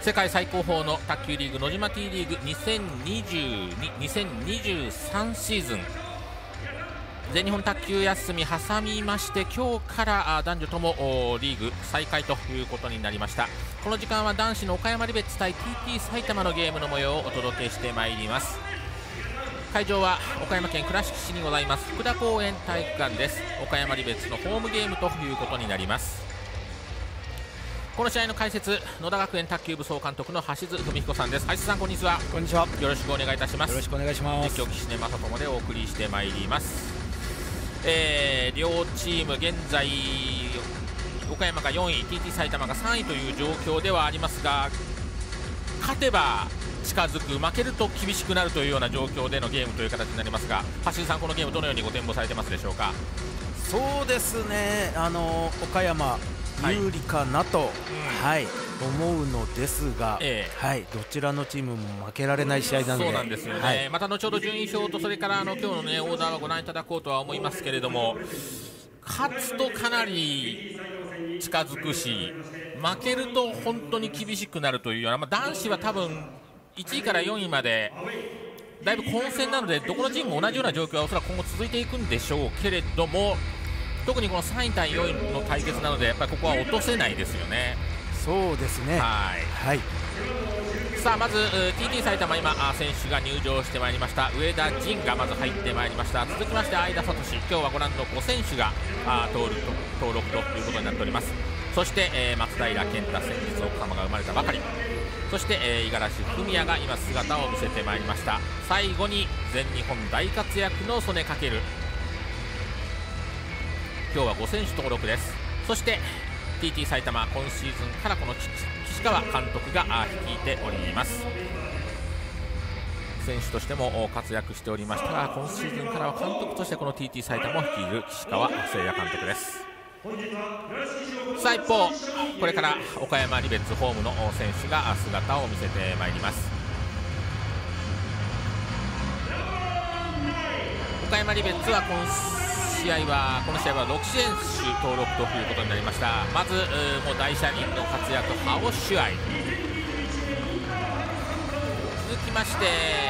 世界最高峰の卓球リーグ野島 T リーグ2022-2023シーズン、全日本卓球休み挟みまして、今日から男女ともリーグ再開ということになりました。この時間は男子の岡山リベッツ対 TT 埼玉のゲームの模様をお届けしてまいります。会場は岡山県倉敷市にございます福田公園体育館です。岡山リベッツのホームゲームということになります。この試合の解説、野田学園卓球部総監督の橋津文彦さんです。橋津さん、こんにちは。 こんにちは。 よろしくお願いいたします。 よろしくお願いします。 実況岸根正智でお送りしてまいります。両チーム現在岡山が4位 TT 埼玉が3位という状況ではありますが、勝てば近づく、負けると厳しくなるというような状況でのゲームという形になりますが、橋津さん、このゲームどのようにご展望されてますでしょうか。 そうですね、岡山有利かなと、思うのですが、どちらのチームも負けられない試合なので。 そうなんですよね、また後ほど順位表とそれから今日の、オーダーはご覧いただこうとは思いますけれども、勝つとかなり近づくし、負けると本当に厳しくなるというような、男子は多分1位から4位までだいぶ混戦なので、どこのチームも同じような状況はおそらく今後続いていくんでしょうけれども、特にこの3位対4位の対決なので、やっぱりここは落とせないですよね。 そうですね。 さあ、まず TT 埼玉、今選手が入場してまいりました。上田仁がまず入ってまいりました。続きまして相田聡、今日はご覧の5選手が登録ということになっております。そして、松平健太、先日奥様が生まれたばかり、そして五十嵐文也が今姿を見せてまいりました。最後に全日本大活躍の曽根翔、今日は5選手登録です。そして TT 埼玉、今シーズンからこの岸川監督が率いております。選手としても活躍しておりましたが、今シーズンからは監督としてこの TT 埼玉を率いる岸川誠也監督です。さあ、一方これから岡山リベッツホームの選手が姿を見せてまいります。岡山リベッツはこの試合は6選手登録ということになりました。まずもう大車輪の活躍、ハオシュアイ、続きまして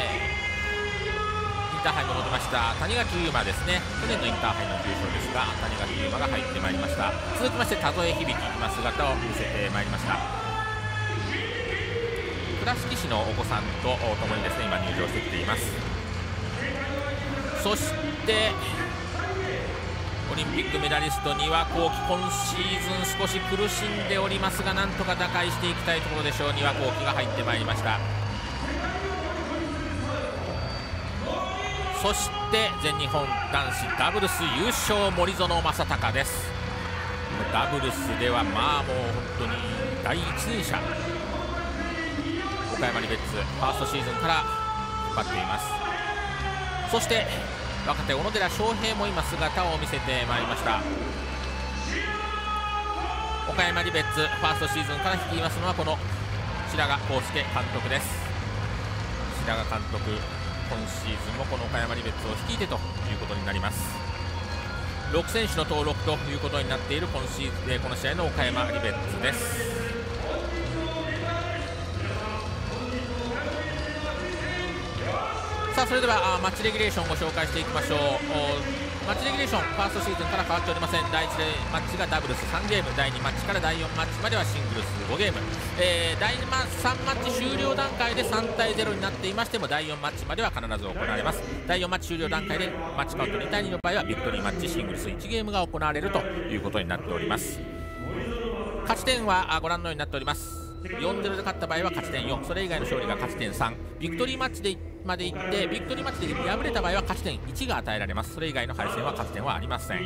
インターハイに戻りました谷垣優真ですね。去年のインターハイの優勝ですが、谷垣優真が入ってまいりました。続きまして田添響、今姿を見せてまいりました。倉敷市のお子さんと共にですね、今入場してきています。そしてオリンピックメダリスト丹羽孝希、今シーズン少し苦しんでおりますが、なんとか打開していきたいところでしょう。丹羽孝希が入ってまいりました。そして全日本男子ダブルス優勝、森園正孝です。ダブルスではもう本当に第一人者、岡山リベッツファーストシーズンから引っ張っています。そして若手小野寺翔平も今姿を見せてまいりました。岡山リベッツファーストシーズンから率いますのはこの白髪康介監督です。白髪監督、今シーズンもこの岡山リベッツを率いてということになります。6選手の登録ということになっているこの試合の岡山リベッツです。さあ、それではマッチレギュレーションをご紹介していきましょう。マッチレギュレーションファーストシーズンから変わっておりません。第1マッチがダブルス3ゲーム、第2マッチから第4マッチまではシングルス5ゲーム、第3マッチ終了段階で3対0になっていましても、第4マッチまでは必ず行われます。第4マッチ終了段階でマッチカウント2対2の場合はビクトリーマッチシングルス1ゲームが行われるということになっております。勝ち点はご覧のようになっております。4-0で勝った場合は勝ち点4、それ以外の勝利が勝ち点3、ビクトリーマッチまで行ってビクトリーマッチで敗れた場合は勝ち点1が与えられます。それ以外の敗戦は勝ち点はありません。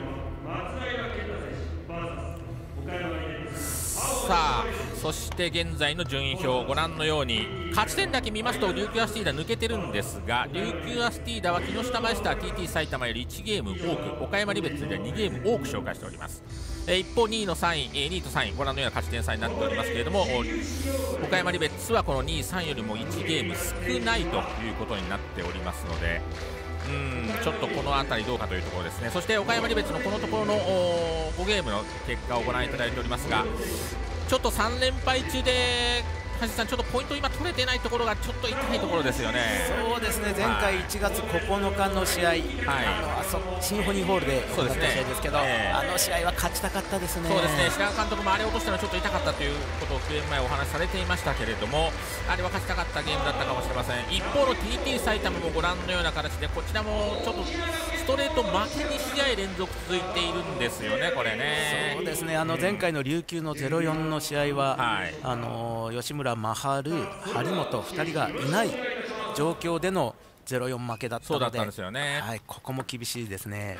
さあ、そして現在の順位表ご覧のように、勝ち点だけ見ますと琉球アスティーダ抜けてるんですが、琉球アスティーダは木下マイスター TT 埼玉より1ゲーム多く、岡山リベッツでは2ゲーム多く紹介しております。一方2位と3位ご覧のような勝ち点差になっておりますけれども、岡山リベッツはこの2位3位よりも1ゲーム少ないということになっておりますので、ちょっとこの辺りどうかというところですね。そして岡山リベッツのこのところの5ゲームの結果をご覧いただいておりますが、ちょっと3連敗中で橋さん、ちょっとポイント今取れてないところがちょっと痛いところですよね。 そうですね、前回1月9日の試合、シンフォニーホールで行った試合ですけど、あの試合は勝ちたかったですね。 そうですね、白川監督もあれを落としたのはちょっと痛かったということをゲーム前お話しされていましたけれども、あれは勝ちたかったゲームだったかもしれません。一方の TT 埼玉もご覧のような形で、こちらもちょっとストレート負け2試合連続続いているんですよね、これね。 そうですね、前回の琉球の 0-4 の試合は、吉村、真春、張本2人がいない状況での 0-4 負けだったので、 そうだったんですよね。 ここも厳しいですね。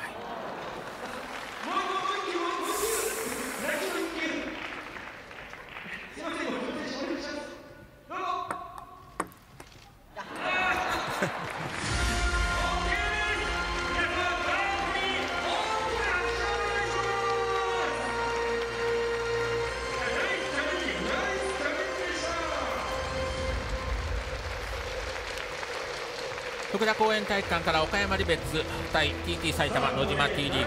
福田公園体育館から岡山リベッツ対 TT 埼玉野島 T リーグ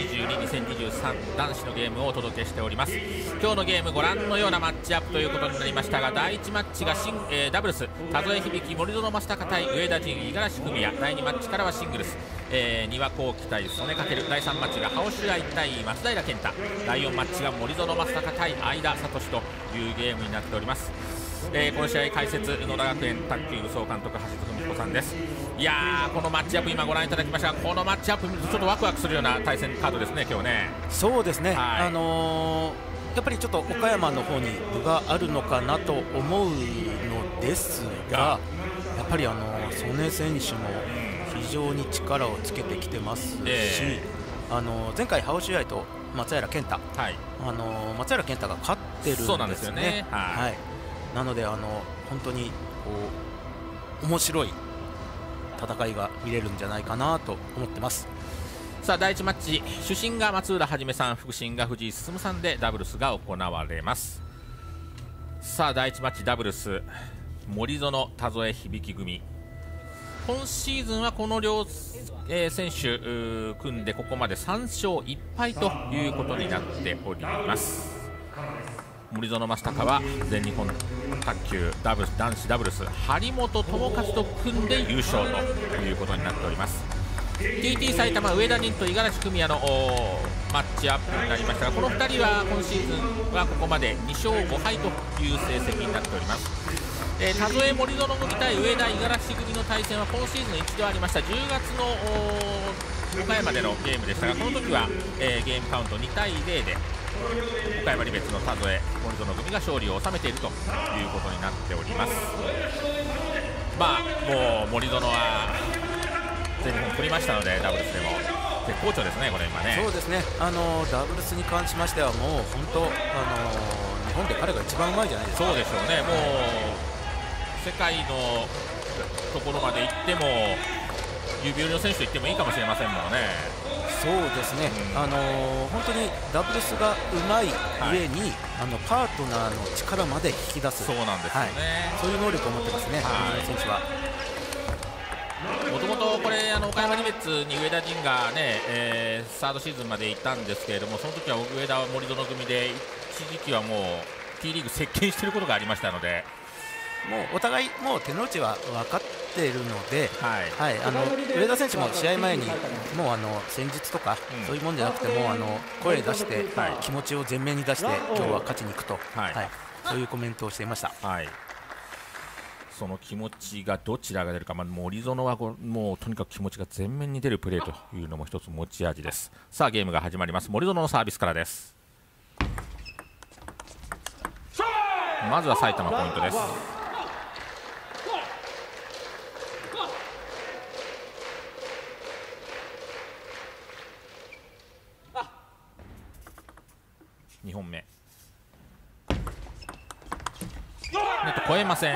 2022-2023男子のゲームをお届けしております。今日のゲームご覧のようなマッチアップということになりましたが、第1マッチがダブルス田添響森園正孝対上田仁五十嵐文也、第2マッチからはシングルス丹羽幸喜対曽根翔、第3マッチがハオシュアイ対松平健太、第4マッチが森園正孝対相田聡というゲームになっております。この試合解説野田学園卓球部総監督橋津文彦さんです。いやー、このマッチアップ今ご覧いただきましたが、このマッチアップ見るとちょっとワクワクするような対戦カードですね、今日ね。 そうですね、やっぱりちょっと岡山の方に分があるのかなと思うのですが、やっぱり曽根選手も非常に力をつけてきてますし、前回ハオシュアイと松平健太、松平健太が勝ってるんですよね。 そうなんですよね。 なので本当に面白い戦いが見れるんじゃないかなと思ってます。 さあ第1マッチ、主審が松浦はさん、副審が藤井進さんでダブルスが行われます。さあ第1マッチダブルス、森園田添響組、今シーズンはこの両選手組んでここまで3勝1敗ということになっております。森園正孝は全日本卓球ダブルス男子ダブルス張本智和と組んで優勝ということになっております。 TT 埼玉上田仁と五十嵐文也のマッチアップになりましたが、この2人は今シーズンはここまで2勝5敗という成績になっております。田添森園組対上田五十嵐組の対戦は今シーズン一度ありました。10月の岡山でのゲームでしたが、この時は、ゲームカウント2対0で岡山リベッツの田添森園組が勝利を収めているということになっております。もう森園は全日本取りましたので、ダブルスでも絶好調ですね、これ今ね。 そうですね、ダブルスに関しましてはもう本当、日本で彼が一番うまいじゃないですか。 そうでしょうね。もう世界のところまで行っても指折りの選手と言ってもいいかもしれませんもんね。 そうですね、本当にダブルスがうまい上に、パートナーの力まで引き出す、 そうなんですよね、 そういう能力を持ってますね、選手は。 もともとこれ岡山リベッツに上田仁がね、サードシーズンまでいたんですけれども、その時は上田は森園組で一時期はもう T リーグ席巻していることがありましたので、 もうお互いもう手の内は分かっているので、上田選手も試合前にもう戦術とか、そういうもんじゃなくても声出して、気持ちを前面に出して今日は勝ちに行くと、そういうコメントをしていました。 その気持ちがどちらが出るか、森園はもうとにかく気持ちが前面に出るプレーというのも一つ持ち味です。さあゲームが始まります。森園のサービスからです。まずは埼玉ポイントです。2本目ネット越えません。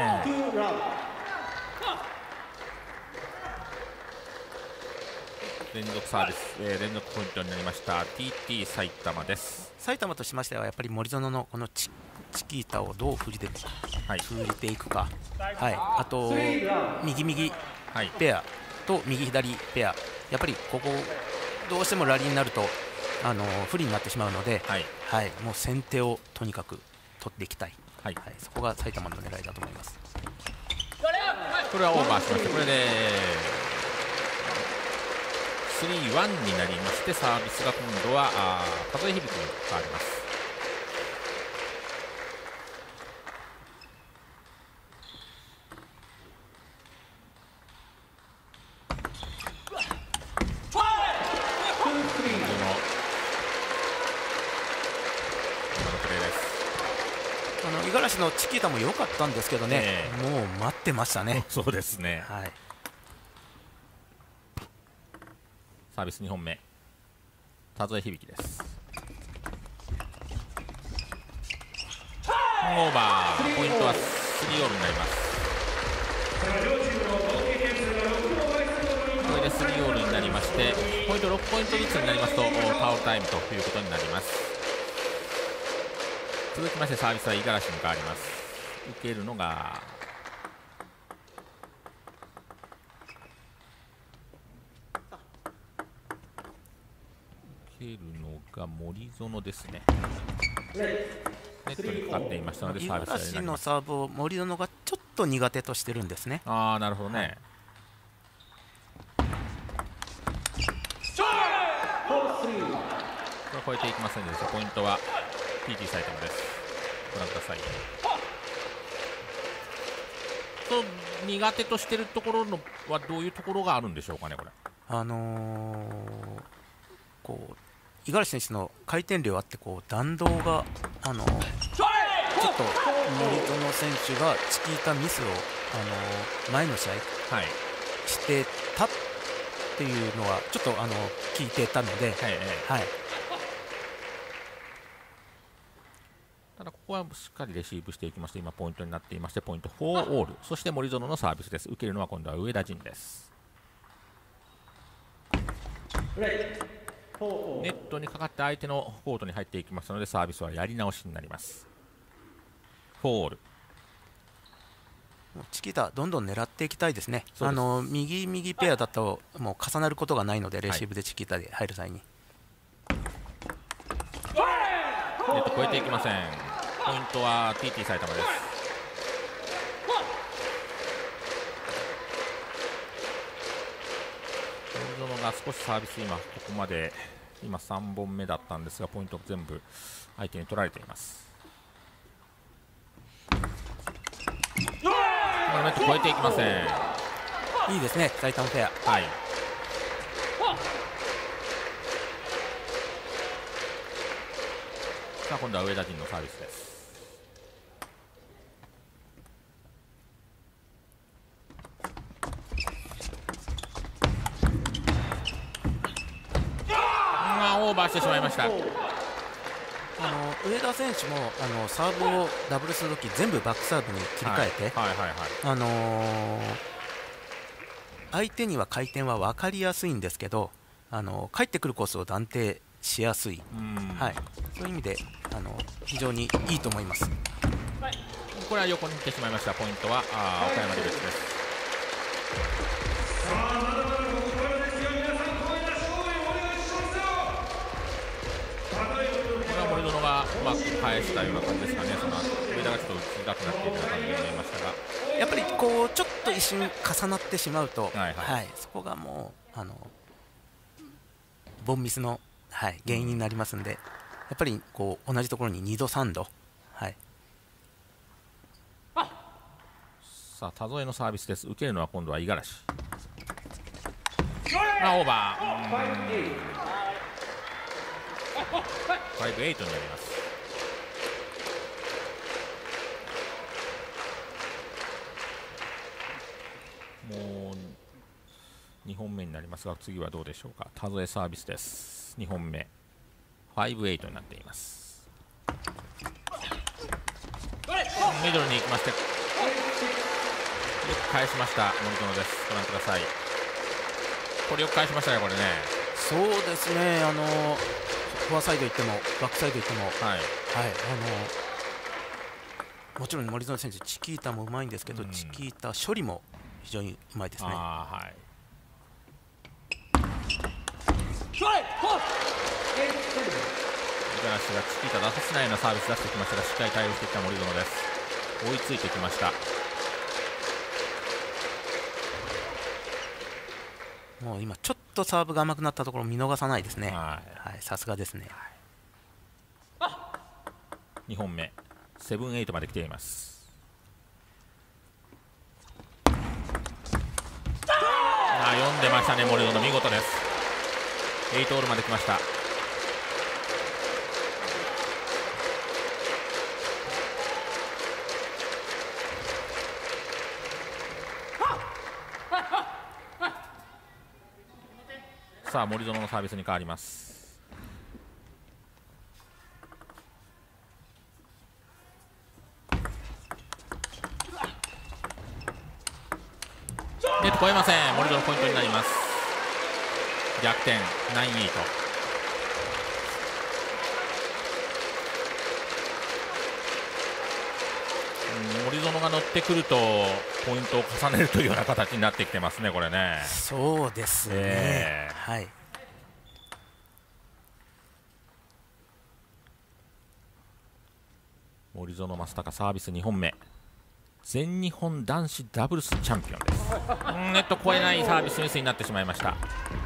連続サービス、連続ポイントになりました TT 埼玉です。 埼玉としましてはやっぱり森園のこのチキータをどう封じていくか、あと右ペアと右左ペア、やっぱりここどうしてもラリーになると不利になってしまうので、もう先手をとにかく取っていきたい、 はい、 そこが埼玉の狙いだと思います。 これはオーバーしました。これで3-1になりまして、サービスが今度は田添響に変わります。 五十嵐のチキータも良かったんですけどね、もう待ってましたね。 そうですね、 はい、 サービス2本目、田添響です。オーバー、ポイントは3オールになります。これで3オールになりまして、ポイント6ポイントずつになりますとタオルタイムということになります。続きましてサービスは五十嵐に変わります。受けるのが森園ですね。ネットにかかっていましたのでサービスは五十嵐のサーブを森園がちょっと苦手としてるんですね。 ああ、なるほどね、はい、これは超えていきませんでした。ポイントは TT 埼玉です。ご覧ください。苦手としているところのはどういうところがあるんでしょうかね、これ。 こう五十嵐選手の回転量あって弾道がちょっと森園選手がチキータミスを前の試合、してたっていうのはちょっと聞いてたので、 ただここはしっかりレシーブしていきまして、今ポイントになっていまして、ポイント4オール、そして森園のサービスです。受けるのは今度は上田仁です。ネットにかかって相手のコートに入っていきましたので、サービスはやり直しになります。4オール、 チキータどんどん狙っていきたいですね。右ペアだともう重なることがないので、レシーブでチキータで入る際に、 ネット越えていきません。ポイントは TT 埼玉です。森園が少しサービス、ここまで3本目だったんですが、ポイント全部相手に取られています。このネット越えていきません。 いいですね、埼玉ペア。 はい、さあ今度は上田仁のサービスです。オーバーしてしまいました。 上田選手もサーブをダブルするとき全部バックサーブに切り替えて、相手には回転は分かりやすいんですけど、返ってくるコースを断定しやすい、そういう意味で非常にいいと思います。 これは横に行ってしまいました。ポイントは岡山レベルです。森園がうまく返したような感じですかね。その上田がちょっと打ちづらくなっているような感じに見えましたが、 やっぱりちょっと一瞬重なってしまうと、そこがもうボンミスの、原因になりますので、やっぱり同じところに2度3度、 さあ田添のサービスです。受けるのは今度は五十嵐。オーバー、5-8になります。もう2本目になりますが、次はどうでしょうか。田添サービスです。2本目 5-8 になっています。ミドルに行きまして、よく返しました森園です。ご覧ください。これよく返しましたね、これね。 そうですね、フォアサイド行ってもバックサイド行っても、もちろん森園選手チキータもうまいんですけど、チキータ処理も非常にうまいですね。五十嵐がチキータ出させないようなサービス出してきましたが、しっかり対応してきた森園です。 追いついてきました。 もう今ちょっとサーブが甘くなったところ見逃さないですね。 はい、 さすがですね。 2本目 7-8 まで来ています。読んでましたね、森野の見事です。8オールまで来ました。さあ森園のサービスに変わります。ネット越えません。森園ポイントになります。逆転9-8。森園が乗ってくるとポイントを重ねるというような形になってきてますね、これね。 そうですね、はい。 森園正孝サービス2本目、全日本男子ダブルスチャンピオンです。ネット越えないサービスミスになってしまいました。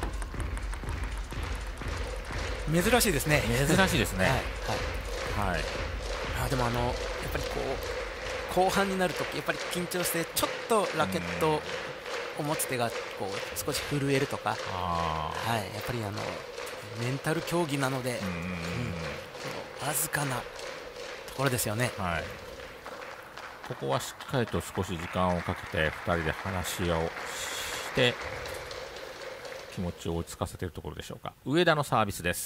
珍しいですね。 珍しいですね。はい。 でもやっぱりこう後半になるとやっぱり緊張してちょっとラケットを持つ手がこう少し震えるとか、やっぱりメンタル競技なので、わずかなところですよね。 ここはしっかりと少し時間をかけて2人で話をして気持ちを落ち着かせているところでしょうか。上田のサービスです。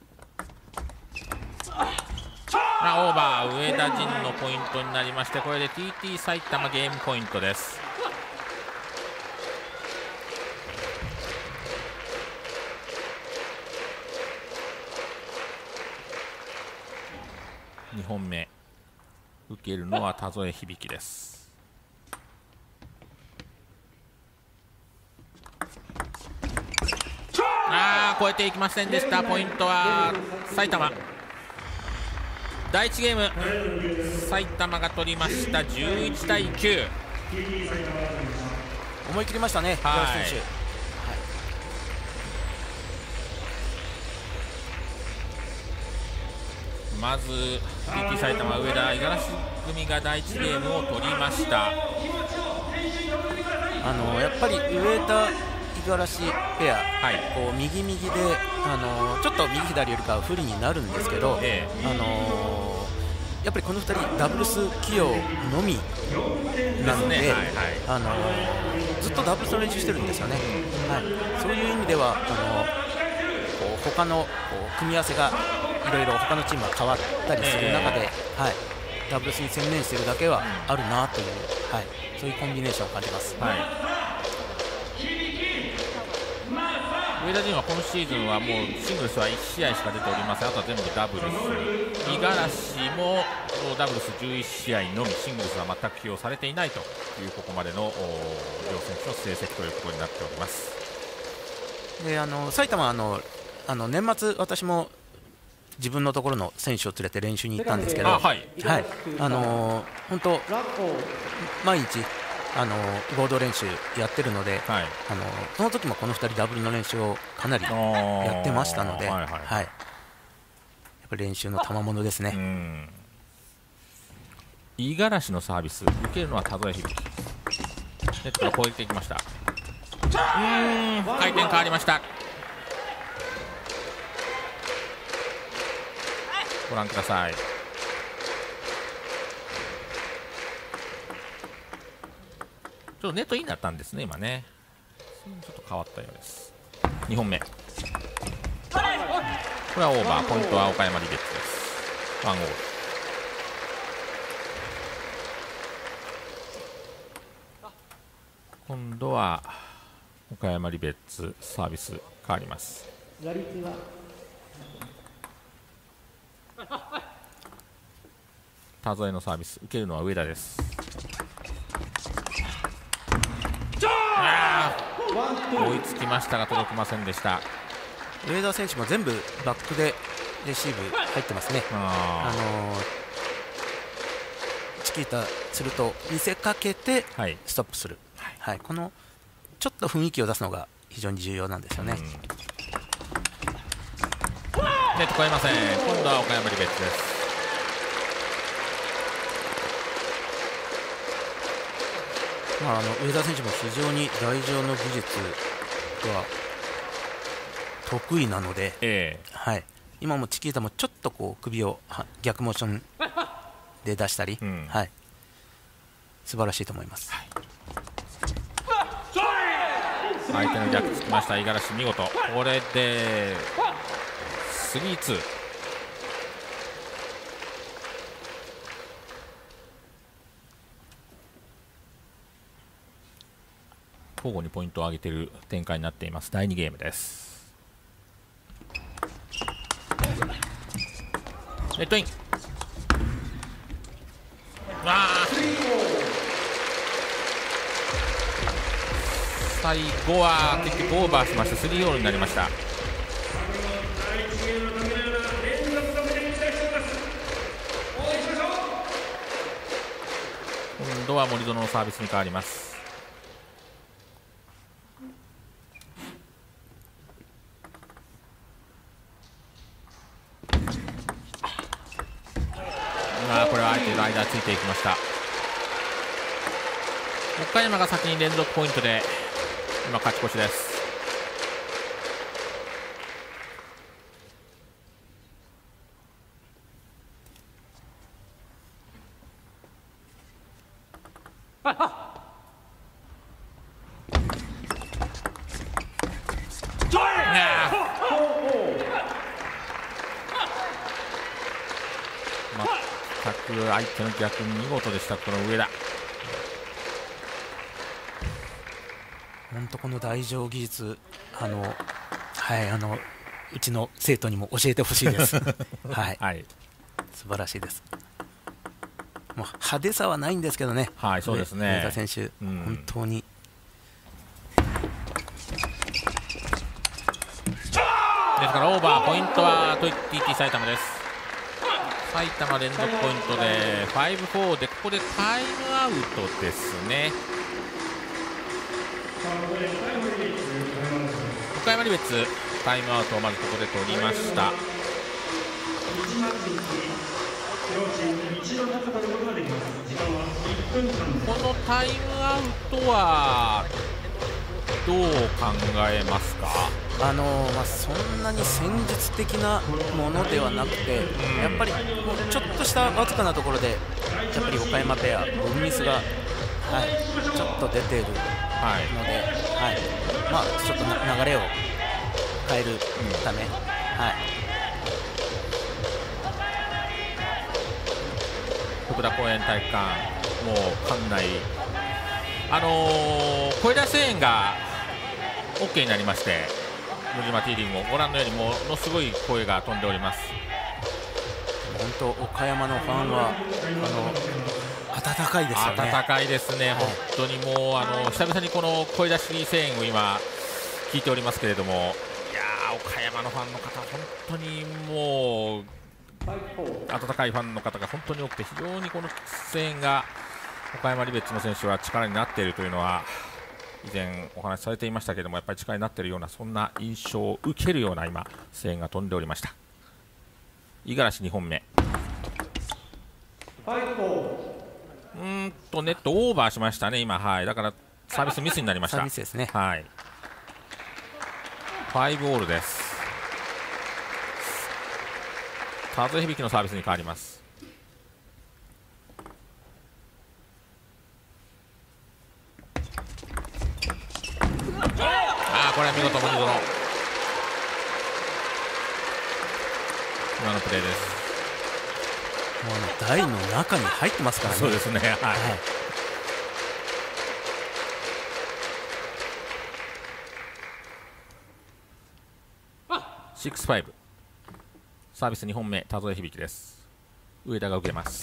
オーバー、上田陣のポイントになりまして、これで TT 埼玉ゲームポイントです。2本目受けるのは田添響です。超えていきませんでした。ポイントは埼玉。第1ゲーム埼玉が取りました。11対9。 思い切りましたね、選手。 まず TT 埼玉上田五十嵐組が第1ゲームを取りました。 やっぱり上田五十嵐ペア、こう右でちょっと右左よりかは不利になるんですけど、やっぱりこの2人ダブルス起用のみなので、ずっとダブルスの練習してるんですよね。そういう意味では他の組み合わせがいろいろ他のチームが変わったりする中で、ダブルスに専念しているだけはあるなという、そういうコンビネーションを感じます。 上田陣は今シーズンはもうシングルスは1試合しか出ておりません。あとは全部ダブルス。五十嵐もダブルス11試合のみ、シングルスは全く起用されていないというここまでの両選手の成績ということになっております。 で埼玉年末私も自分のところの選手を連れて練習に行ったんですけど、本当毎日合同練習やってるので、その時もこの2人ダブルの練習をかなりやってましたので、やっぱり練習の賜物ですね。 五十嵐のサービス受けるのは田添響。ネットが攻撃できました。回転変わりました。ご覧ください。ちょっとネットインだったんですね、今ね。ちょっと変わったようです。2本目。これはオーバー。ポイントは岡山リベッツです。1ゴール。今度は岡山リベッツサービス変わります。田添のサービス受けるのは上田です。追いつきましたが届きませんでした。 上田選手も全部バックでレシーブ入ってますね。 キータすると見せかけてはいストップする、はい、このちょっと雰囲気を出すのが非常に重要なんですよね。 ネット越えません。今度は岡山リベッツです。 上田選手も非常に台上の技術は得意なので、はい、今もチキータもちょっとこう首を逆モーションで出したり、はい、素晴らしいと思います。 相手の逆つきました五十嵐、見事。これで 3-2。交互にポイントを上げている展開になっています。第2ゲームです。ネットイン。最後は結局オーバーしまして3オールになりました。今度は森薗のサービスに変わります。これは相手の間ついていきました。岡山が先に連続ポイントで今勝ち越しです。全く相手の逆見事でした。この上田、 本当この台上技術うちの生徒にも教えてほしいです。はい、はい、素晴らしいです。もう派手さはないんですけどね。 はい、そうですね。 上田選手、本当に。 ですからオーバー、ポイントはTT埼玉です。埼玉連続ポイントで 5-4 でここでタイムアウトですね。岡山リベッツタイムアウトをまずここで取りました。このタイムアウトはどう考えますか？ そんなに戦術的なものではなくて、やっぱりもうちょっとしたわずかなところでやっぱり岡山ペアボブミスが、ちょっと出ているので、ちょっと流れを変えるため、 福田公園体育館、もう館内、声出し声援が OK になりまして、ムジマティーリングもご覧のようにものすごい声が飛んでおります。 本当岡山のファンは温かいですよね。 温かいですね、本当にもう久々にこの声出し声援を今聞いておりますけれども、いやー、岡山のファンの方、本当にもう温かいファンの方が本当に多くて、非常にこの声援が岡山リベッツの選手は力になっているというのは以前お話しされていましたけれども、やっぱり力になっているような、そんな印象を受けるような今声援が飛んでおりました。五十嵐2本目、ネットオーバーしましたね今。だからサービスミスになりました。 サービスですね。 5オールです。田添響のサービスに変わります。これは見事、森薗、今のプレーです。 もう台の中に入ってますからね。 そうですね、6-5、サービス2本目、田添響です。上田が受けます。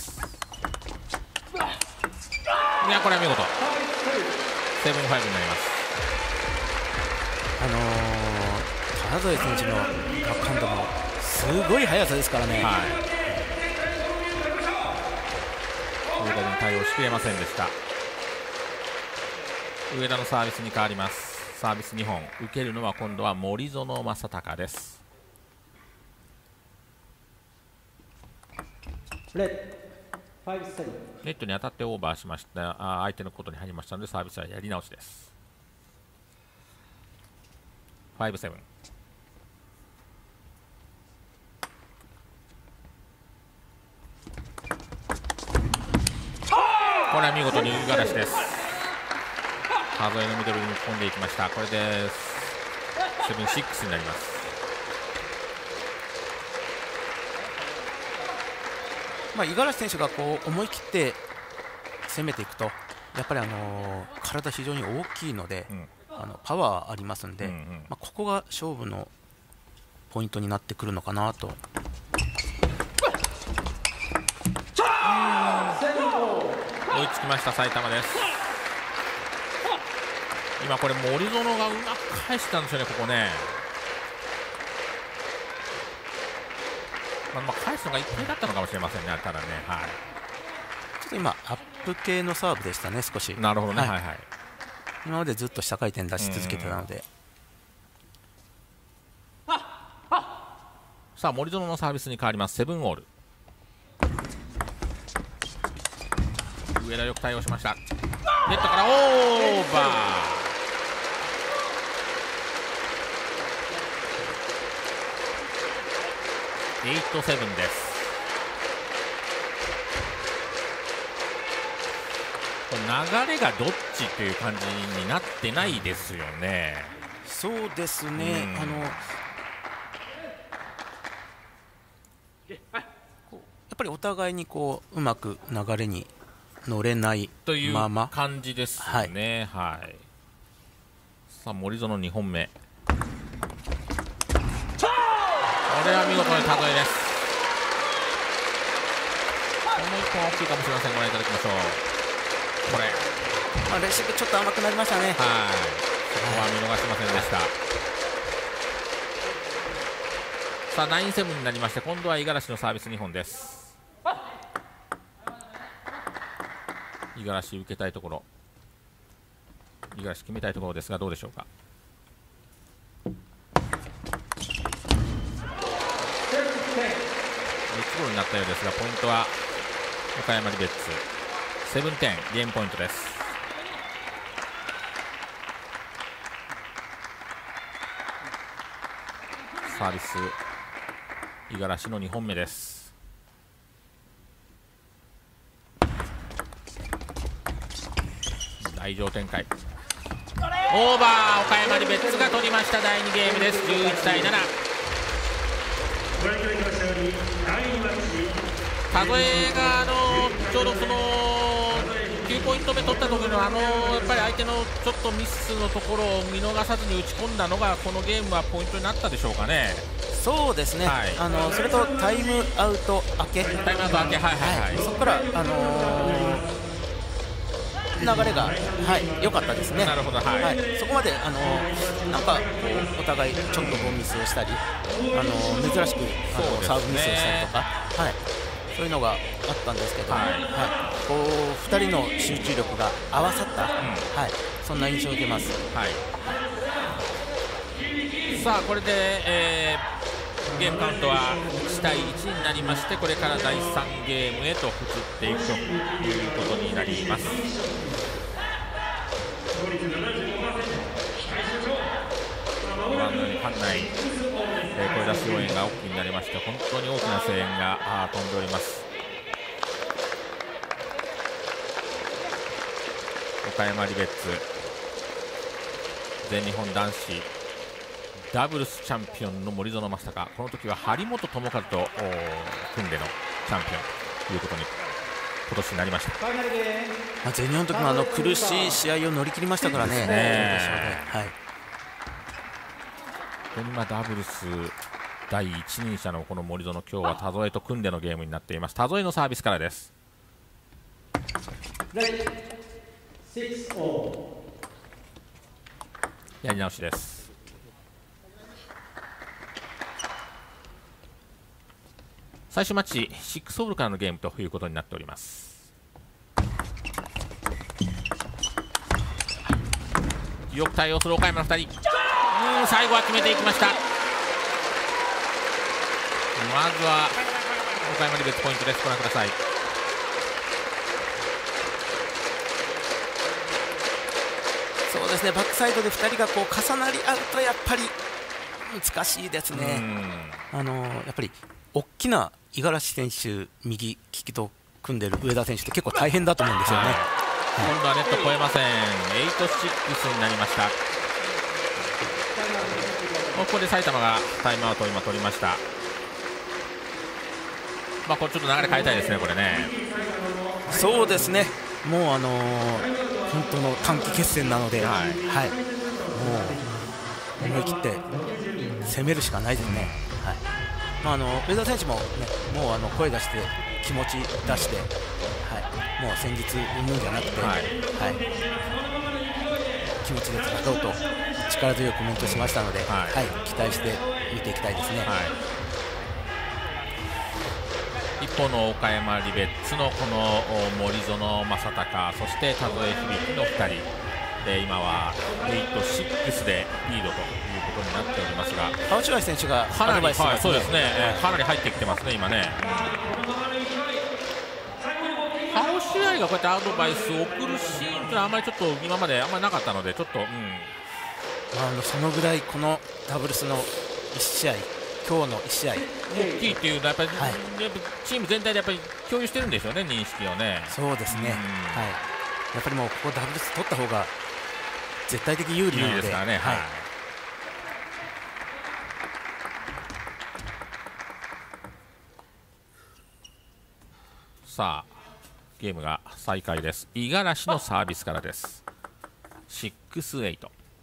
いや、これは見事、7-5になります。 田添選手のバックハンドもすごい速さですからね。 上田に対応しきれませんでした。上田のサービスに変わります。サービス2本受けるのは今度は森園正孝です。ネットに当たってオーバーしました。相手のことに入りましたのでサービスはやり直しです。5-7。これは見事に五十嵐です。数えのミドルに込んでいきました。これで7-6になります。 五十嵐選手がこう思い切って攻めていくと、やっぱり体非常に大きいので、パワーありますんで、ここが勝負のポイントになってくるのかなと。 追いつきました埼玉です。今これ森園がうまく返したんですよね、ここね。返すのがいっぱいだったのかもしれませんね、ただね、はい、 ちょっと今アップ系のサーブでしたね、少し。 なるほどね、はいはい、 今までずっと下回転出し続けてたので。 さあ森園のサービスに変わります。7オール。上田よく対応しました。ネットからオーバー。8-7です。流れがどっちという感じになってないですよね。 そうですね、やっぱりお互いにこううまく流れに乗れないというまま感じですよね。はい、さあ森園2本目。これは見事にたとえです。この1本大きいかもしれません。ご覧いただきましょう。これ、 レシーブちょっと甘くなりましたね。 はい、そこは見逃しませんでした。さあ9-7になりまして、今度は五十嵐のサービス2本です。五十嵐受けたいところ、五十嵐決めたいところですが、どうでしょうか。1ゴールになったようですが、ポイントは岡山リベッツ。7点、ゲームポイントです。サービス五十嵐の2本目です。大上展開、オーバー。岡山リベッツが取りました。第2ゲームです。11-7。田添がちょうどその9ポイント目取った時のやっぱり相手のちょっとミスのところを見逃さずに打ち込んだのがこのゲームはポイントになったでしょうかね。 そうですね、はい、それとタイムアウト明け、 はいはいはい、 そこから、流れが良かったですね。 なるほど、はいはい、そこまでなんかお互いちょっとミスをしたり、珍しくサーブミスをしたりとか、はい、そういうのがあったんですけど、はいはい、こう2人の集中力が合わさった、はい、そんな印象を受けます。はい、 さあこれで、ゲームカウントは1対1になりまして、これから第3ゲームへと移っていくということになります。ご覧のように館内、声出し応援が OK になりまして、本当に大きな声援が飛んでおります。岡山リベッツ、全日本男子ダブルスチャンピオンの森園正孝、この時は張本智和と組んでのチャンピオンということに今年になりました。 全日本の時も苦しい試合を乗り切りましたからね。はい、 今ダブルス第一人者のこの森園、今日は田添と組んでのゲームになっています。田添のサービスからです。やり直しです。最終マッチ6オールからのゲームということになっております。 よく対応する岡山の2人、最後は決めていきました。まずは岡山リベッツポイントです。ご覧ください。 そうですね、バックサイドで2人がこう重なり合うとやっぱり難しいですね。やっぱり大きな五十嵐選手、右利きと組んでる上田選手って結構大変だと思うんですよね。 今度はネット越えません。8-6になりました。ここで埼玉がタイムアウトを今取りました。これちょっと流れ変えたいですね、これね。 そうですね、もう本当の短期決戦なので、もう思い切って攻めるしかないですね。上田選手も、ね、もう声出して気持ち出して、もう戦術うんぬんじゃなくて、気持ちで戦うと力強いコメントしましたので、期待して見ていきたいですね。 一方の岡山リベッツのこの森園正孝、そして田添響の2人、今は8-6でリードということになっておりますが、 青白選手がかなり、そうですね、かなり入ってきてますね、今ね。青白がこうやってアドバイスを送るシーンというのはあまりちょっと今まであんまりなかったので、ちょっと、 そのぐらいこのダブルスの1試合、今日の1試合大きいっていうのはやっぱり、チーム全体でやっぱり共有してるんでしょうね、認識をね。 そうですね、やっぱりもうここダブルス取った方が絶対的有利なので、 ですからね。さあゲームが再開です。五十嵐のサービスからです。6-8。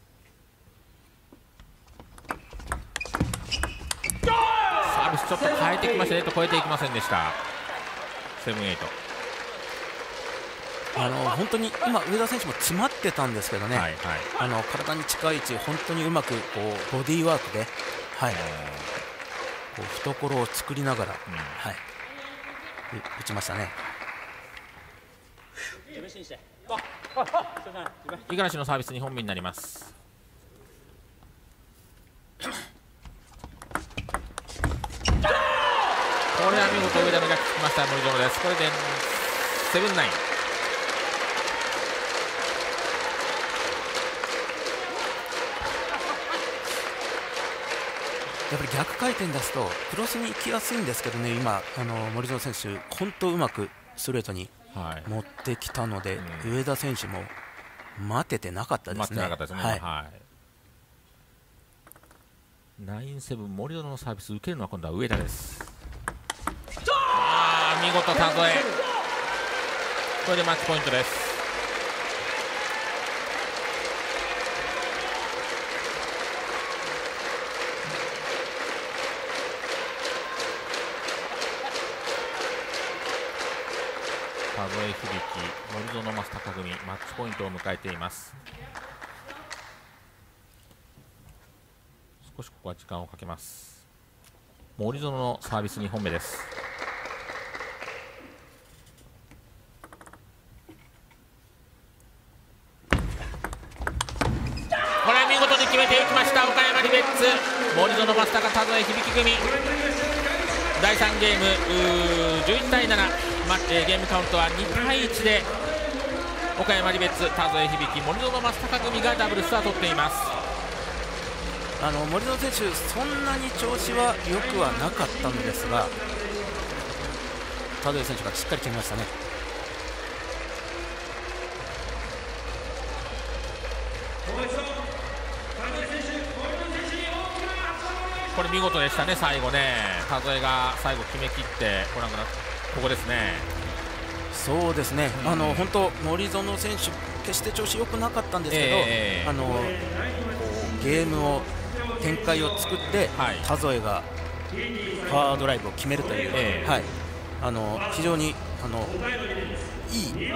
サービスちょっと変えてきましたね。超えていきませんでした。7-8。 本当に今上田選手も詰まってたんですけどね、体に近い位置本当にうまくこうボディーワークで、こう懐を作りながら、打ちましたね。 五十嵐のサービス2本目になります。これは見事上田の逆つきました森園です。これで7-9。 やっぱり逆回転出すとクロスに行きやすいんですけどね、今森園選手本当うまくストレートに持ってきたので、上田選手も待ててなかったですね。 9-7森園のサービス受けるのは今度は上田です。見事田添、これでマッチポイントです。田添響、森園正孝組、マッチポイントを迎えています。少しここは時間をかけます。森園のサービス2本目です。これは見事に決めていきました。岡山リベッツ、森園正孝、田添響組、第3ゲーム11-7、ゲームカウントは2-1で岡山リベッツ、田添響、森園正孝組がダブルスは取っています。 森園選手、そんなに調子は良くはなかったのですが、田添選手がしっかり決めましたね。 これ見事でしたね、最後ね、田添が最後決めきって、ここですね。 そうですね、本当、森園選手、決して調子良くなかったんですけど、ゲームを展開を作って、田添がパワードライブを決めるという、非常にいい、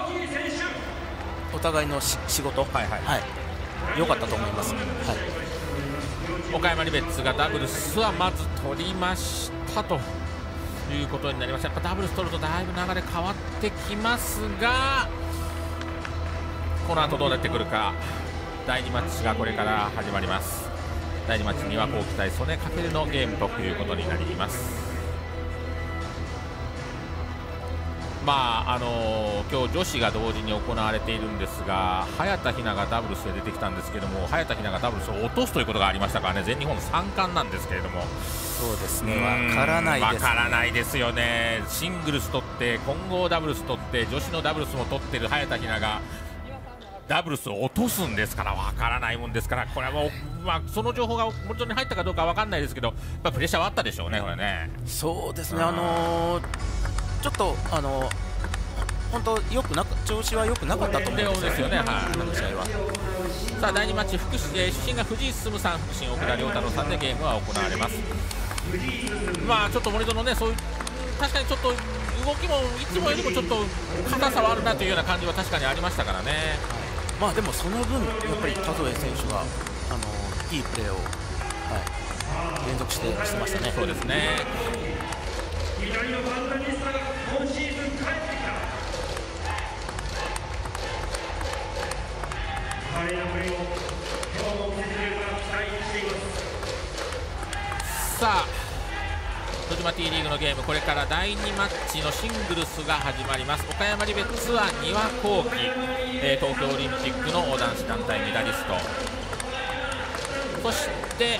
お互いの仕事、良かったと思います。 岡山リベッツがダブルスはまず取りましたということになりました。やっぱダブルス取るとだいぶ流れ変わってきますが、この後どうなってくるか。 第2マッチがこれから始まります。第2マッチには後期対曽根翔のゲームということになります。今日女子が同時に行われているんですが、早田ひながダブルスで出てきたんですけども、早田ひながダブルスを落とすということがありましたからね、全日本3冠なんですけれども。 そうですね、わからないですね。 わからないですよね。シングルス取って混合ダブルス取って女子のダブルスも取っている早田ひながダブルスを落とすんですから、わからないもんですから、これはもう、その情報が本当に入ったかどうかわからないですけど、プレッシャーはあったでしょうね、これね。 そうですね、ちょっと本当調子は良くなかったと思うんですよね、この試合は。 さあ第2マッチ、主審が藤井進さん、副審奥田亮太郎さんでゲームは行われます。ちょっと森園ね、そういう確かにちょっと動きもいつもよりもちょっと硬さはあるなというような感じは確かにありましたからね。 でもその分やっぱり田添選手がいいプレーを、連続してましたね。 そうですね。 左のバンダニスタが今シーズン帰ってきた。彼のプレーを今日も見せてくれるか期待しています。 さあ戸島 T リーグのゲーム、これから第2マッチのシングルスが始まります。岡山リベッツは丹羽幸輝、東京オリンピックの男子団体メダリスト、そして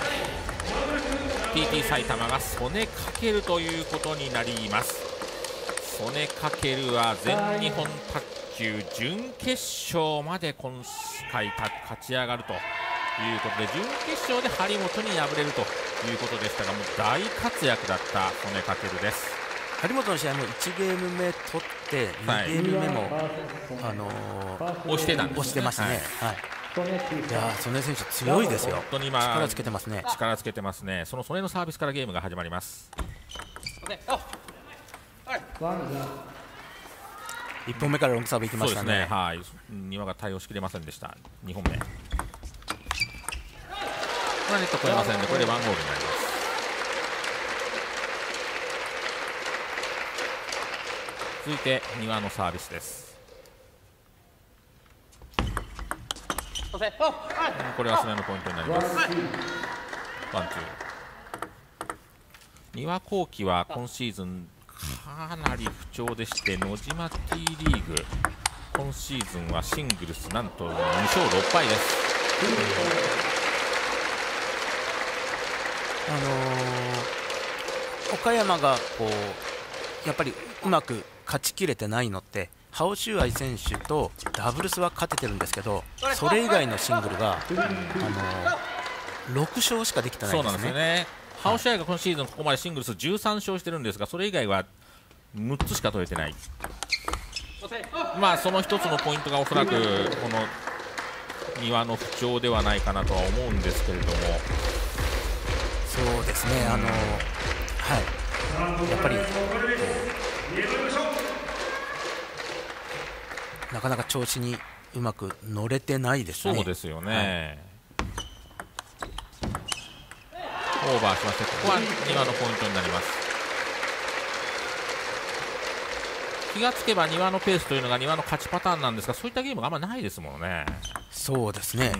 TT 埼玉が曽根翔ということになります。曽根翔は全日本卓球準決勝まで今回勝ち上がるということで、準決勝で張本に敗れるということでしたが、もう大活躍だった曽根翔です。 張本の試合も1ゲーム目取って2ゲーム目も、 押してたんですね。 押してましたね。いや曽根選手強いですよ。 本当に今力つけてますね。 力つけてますね。その曽根のサービスからゲームが始まります。 1本目からロングサーブいきましたね。 丹羽が対応しきれませんでした。2本目これはネット越えませんので、これで1ゴールになります。続いて丹羽のサービスです。これは曽根のポイントになります。ワンツー。丹羽幸輝は今シーズンかなり不調でして、野島 T リーグ今シーズンはシングルスなんと2勝6敗です。 岡山がやっぱりうまく勝ちきれてないのって、ハオシュアイ選手とダブルスは勝ててるんですけど、それ以外のシングルが6勝しかできてないんですね。 そうなんですよね。ハオシュアイが今シーズンここまでシングルス13勝してるんですが、それ以外は6つしか取れてない。その一つのポイントがおそらくこの丹羽の不調ではないかなとは思うんですけれども。 そうですね、やっぱりなかなか調子にうまく乗れてないですね。 そうですよね。オーバーしまして、ここは丹羽のポイントになります。気がつけば丹羽のペースというのが丹羽の勝ちパターンなんですが、そういったゲームがあんまないですもんね。 そうですね。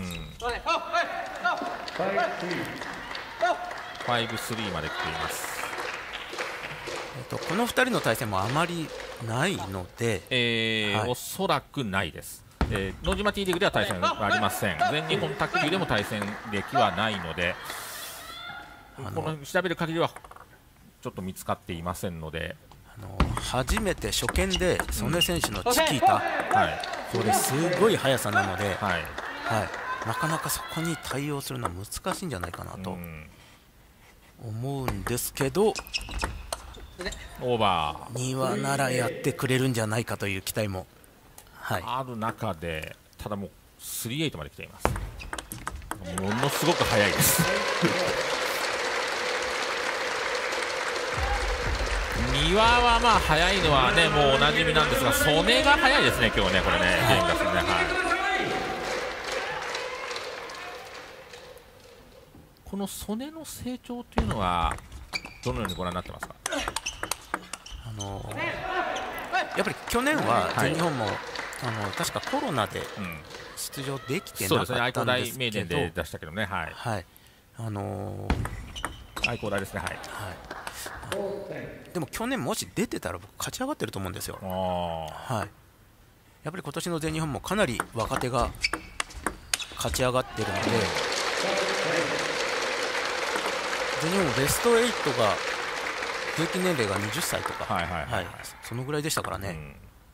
5-3まで来ています。 この2人の対戦もあまりないので、 おそらくないです。野島 T リーグでは対戦はありません。全日本卓球でも対戦歴はないので、この調べる限りはちょっと見つかっていませんので、 初めて初見で曽根選手のチキータ、これすごい速さなので、なかなかそこに対応するのは難しいんじゃないかなと思うんですけど、 オーバー丹羽ならやってくれるんじゃないかという期待も、 ある中で、ただもう3-8まで来ています。ものすごく速いです丹羽は速いのはね、もうおなじみなんですが、曽根が速いですね、今日ね、これね、ゲームですね。この曽根の成長というのはどのようにご覧になってますか？ やっぱり去年は全日本も確かコロナで出場できてなそうかですね、愛工ったんです大名電けど、 で出したけどね、はい、 はい、 愛工大ですね、はい、 でも去年もし出てたら僕勝ち上がってると思うんですよ。はい、やっぱり今年の全日本もかなり若手が勝ち上がってるので、全日本もベスト8が平均年齢が20歳とか、そのぐらいでしたからね。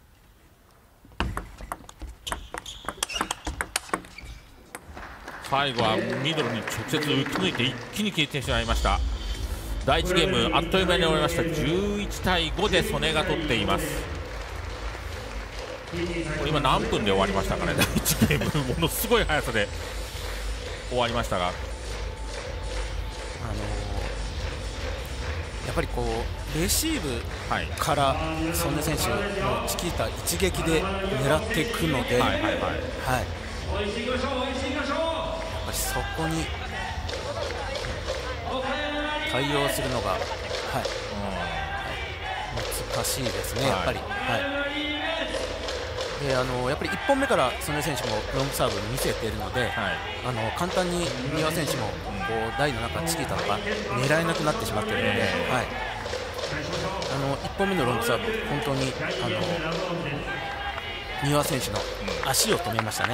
最後はミドルに直接打ち抜いて一気に消えてしまいました。第1ゲームあっという間に終わりました。11対5で曽根が取っています。これ今何分で終わりましたかね。第1ゲームものすごい速さで終わりましたが、 やっぱりこうレシーブから曽根選手のチキータ一撃で狙っていくので、やっぱりそこに対応するのが、難しいですね、やっぱり。でやっぱり1本目から曽根選手もロングサーブ見せているので、簡単に三輪選手もこう台の中チキータとか狙えなくなってしまっているので、1本目のロングサーブ、本当に三輪選手の足を止めましたね。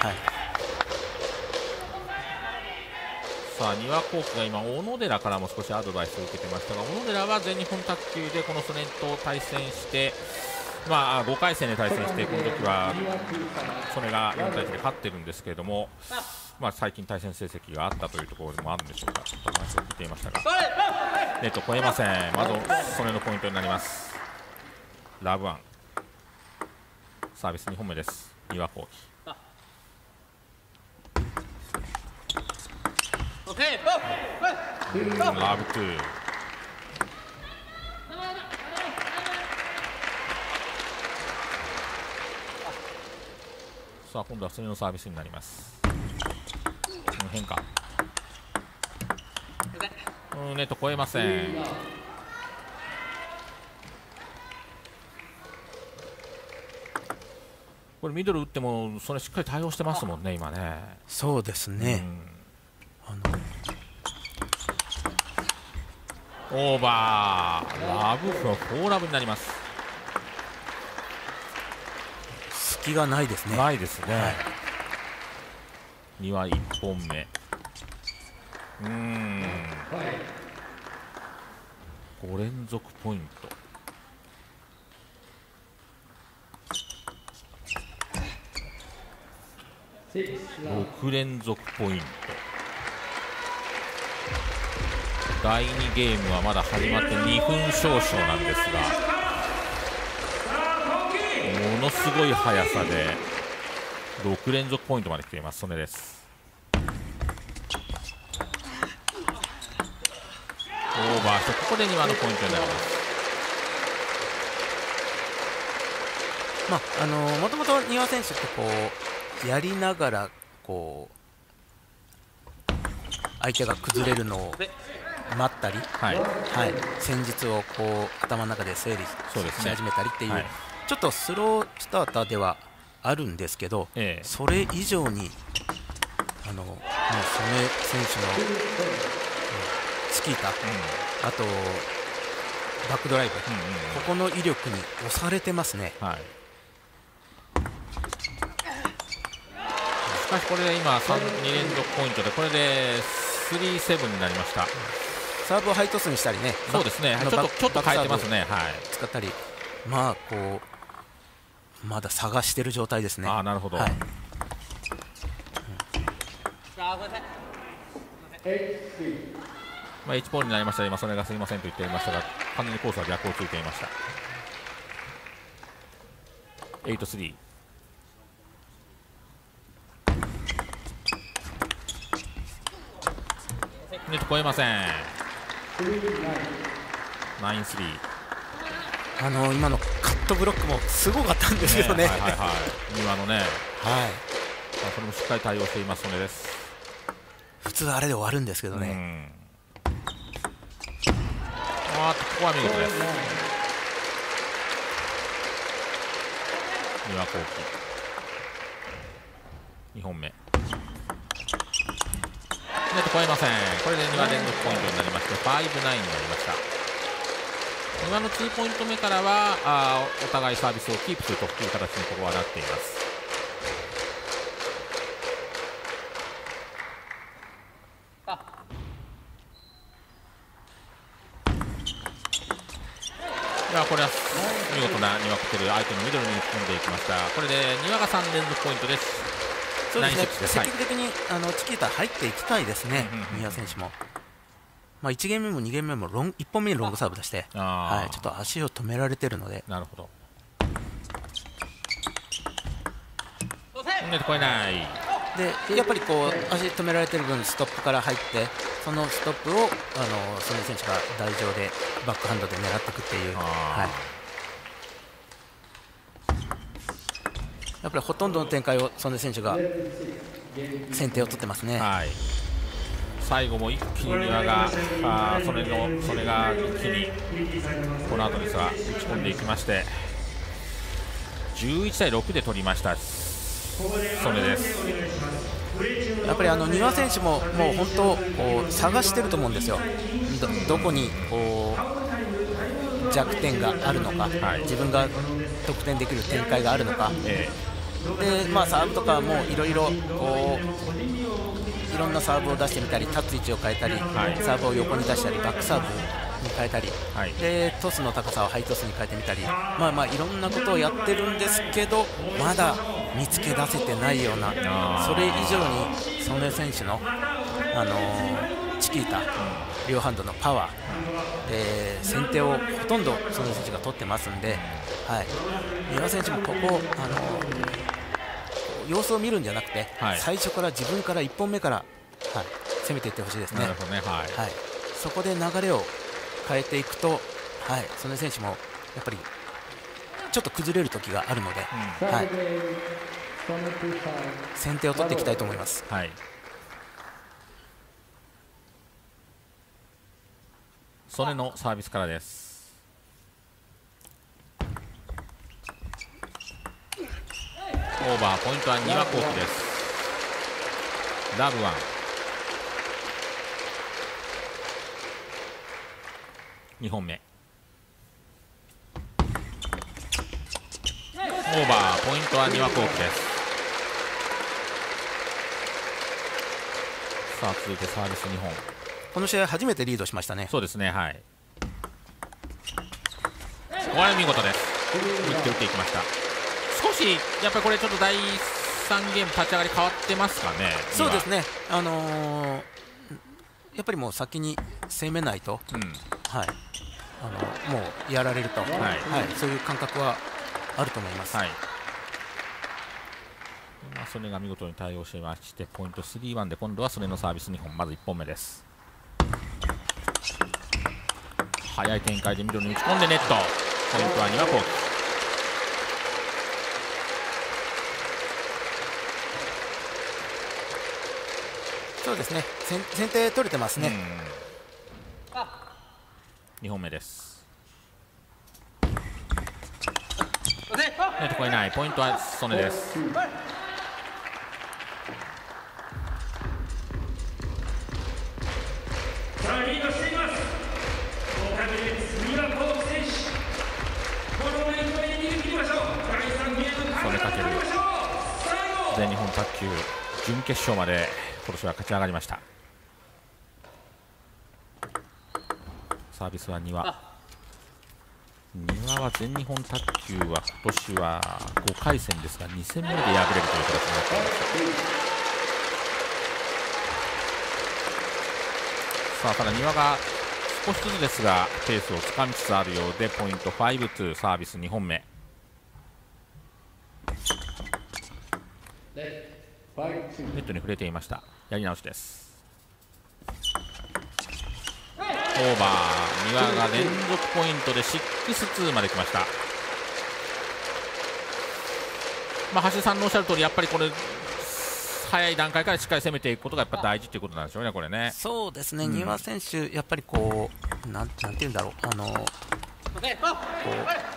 さあ丹羽幸輝が今小野寺からも少しアドバイスを受けてましたが、小野寺は全日本卓球でこの曽根と対戦して、5回戦で対戦して、この時は曽根が4対1で勝ってるんですけれども、最近対戦成績があったというところでもあるんでしょうか、ちょっと話を聞いていましたが、ネット越えません。まず曽根のポイントになります。ラブワンサービス2本目です。丹羽幸輝、ラブ2、さあ今度は曽根のサービスになります。変化、ネット越えません。これミドル打ってもそれしっかり対応してますもんね、今ね。 そうですね、 オーバー、ラブフは4ラブになります。 隙がないですね。 ないですね。丹羽1本目、5連続ポイント。6連続ポイント。第2ゲームはまだ始まって2分少々なんですが、ものすごい速さで6連続ポイントまで来ています曽根です。オーバーしてここで丹羽のポイントになります。 もともと丹羽選手ってこうやりながらこう相手が崩れるのを待ったり、戦術をこう頭の中で整理し始めたりっていう、ちょっとスロースターターではあるんですけど、それ以上にもう曽根選手のチキータ、あとバックドライブ、ここの威力に押されてますね。 しかしこれで今2連続ポイントでこれで 3-7 になりました。 サーブをハイトスにしたりね、 そうですね、ちょっと変えてますね、 使ったり、こうまだ探している状態ですね。 なるほど、1ポイントになりました。今曽根がすみませんと言っていましたが、完全にコースは逆をついていました。8-3、ネット越えません。9-3、 今のカットブロックもすごかったんですけどね、 丹羽のね、それもしっかり対応しています曽根です。 普通あれで終わるんですけどね。 ここは見事です。丹羽幸輝、 2本目ネット超えません。これで2羽連続ポイントになりまして5-9になりました。2羽の2ポイント目からはお互いサービスをキープするという形にここはなっています。これは見事な2羽かける相手のミドルに打ち込んでいきました。これで2羽が3連続ポイントです。 そうですね、積極的にチキータ入っていきたいですね、2羽選手も。1ゲーム目も2ゲーム目も1本目にロングサーブ出して、はい、ちょっと足を止められてるので。 なるほど。ネット越えない。 でやっぱりこう足止められてる分ストップから入って、そのストップをソネ選手が台上でバックハンドで狙っていくっていう、はい、やっぱりほとんどの展開をソネ選手が先手を取ってますね。 はい、最後も一気に丹羽がそれが一気にこの後ですが打ち込んでいきまして、11対6で取りました。それです。 やっぱり丹羽選手ももう本当こう探してると思うんですよ。どこにこう弱点があるのか、はい、自分が得点できる展開があるのか、でサーブとかもいろいろこういろんなサーブを出してみたり、立つ位置を変えたり、はい、サーブを横に出したり、バックサーブに変えたり、はい、でトスの高さをハイトスに変えてみたり、いろんなことをやってるんですけど、まだ見つけ出せてないような、それ以上にソネ選手の、チキータ、両ハンドのパワー、先手をほとんどソネ選手が取ってますんで、はい、丹羽選手もここ、様子を見るんじゃなくて、はい、最初から自分から1本目から、はい、攻めていってほしいですね。 なるほどね、はいはい、そこで流れを変えていくと、はい、ソネ選手もやっぱりちょっと崩れる時があるので、はい、先手を取っていきたいと思います。 はい、ソネのサービスからです。オーバー、ポイントは丹羽幸輝です。ラブワン、2本目オーバー、ポイントは丹羽幸輝です。さあ続いてサービス2本。 この試合初めてリードしましたね。 そうですね、はい、これは見事です。打っていきました。少しやっぱりこれちょっと第3ゲーム立ち上がり変わってますかね。 そうですね、やっぱりもう先に攻めないと、はい、もうやられると、はいはい、そういう感覚はあると思います。はい、 ソネが見事に対応しまして、ポイント 3-1 で今度はソネのサービス2本、まず1本目です。速い展開でミドルに打ち込んでネット、ポイントは丹羽幸輝。 そうですね、先手取れてますね。 2本目です。ネット越えない、ポイントはソネです。ソネかける全日本卓球準決勝まで今年は勝ち上がりました。サービスは丹羽。丹羽は全日本卓球は今年は5回戦ですが2戦目で敗れるという形になっています。さあただ丹羽が少しずつですがペースをつかみつつあるようで、ポイント 5-2、サービス2本目。ネットに触れていました。やり直しです。オーバー、丹羽が連続ポイントで 6-2 まで来ました。橋田さんのおっしゃる通り、やっぱりこれ早い段階からしっかり攻めていくことがやっぱ大事ということなんでしょうね、これね。 そうですね、丹羽選手、やっぱりこう、なんていうんだろう、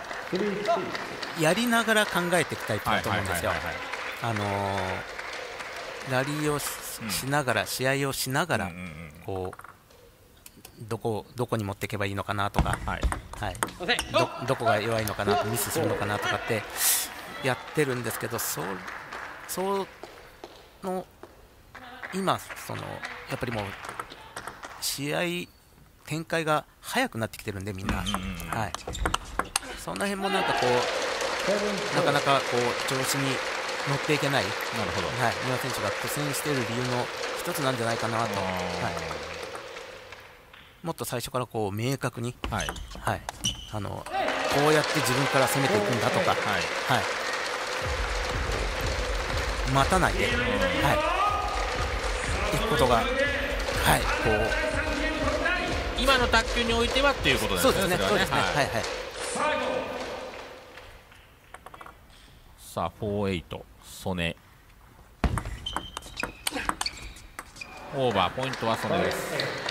やりながら考えていきたいと思うんですよ。 ラリーをしながら、試合をしながら、こうどこに持っていけばいいのかなとか、どこが弱いのかな、ミスするのかなとかってやってるんですけど、今やっぱりもう試合展開が早くなってきてるんで、みんな、その辺もなんかこうなかなかこう調子に乗っていけない、三輪選手が苦戦している理由の一つなんじゃないかなと、もっと最初からこう明確に、こうやって自分から攻めていくんだとか、待たないで、いくことが、こう今の卓球においてはということですね。そうですね。さあ4-8曽根、オーバー、ポイントは曽根です。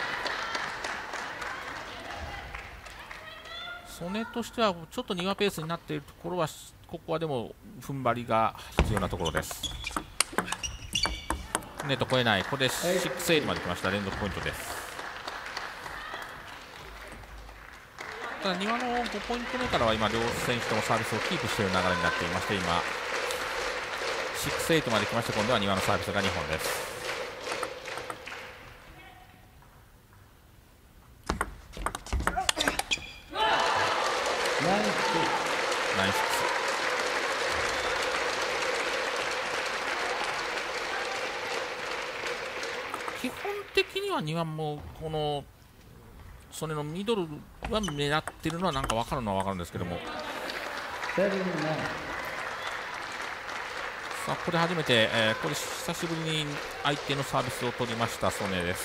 曽根としてはちょっと庭ペースになっているところは、ここはでも踏ん張りが必要なところです。ネット越えない、ここで6-8まで来ました。連続ポイントです。ただ庭の5ポイント目からは今両選手ともサービスをキープしている流れになっていまして、今6-8まで来まして、今度は庭のサービスが2本です。基本的には庭もこの曽根のミドルは狙ってるのはなんか分かるのは分かるんですけども、さあここで初めて、これ久しぶりに相手のサービスを取りました曽根です。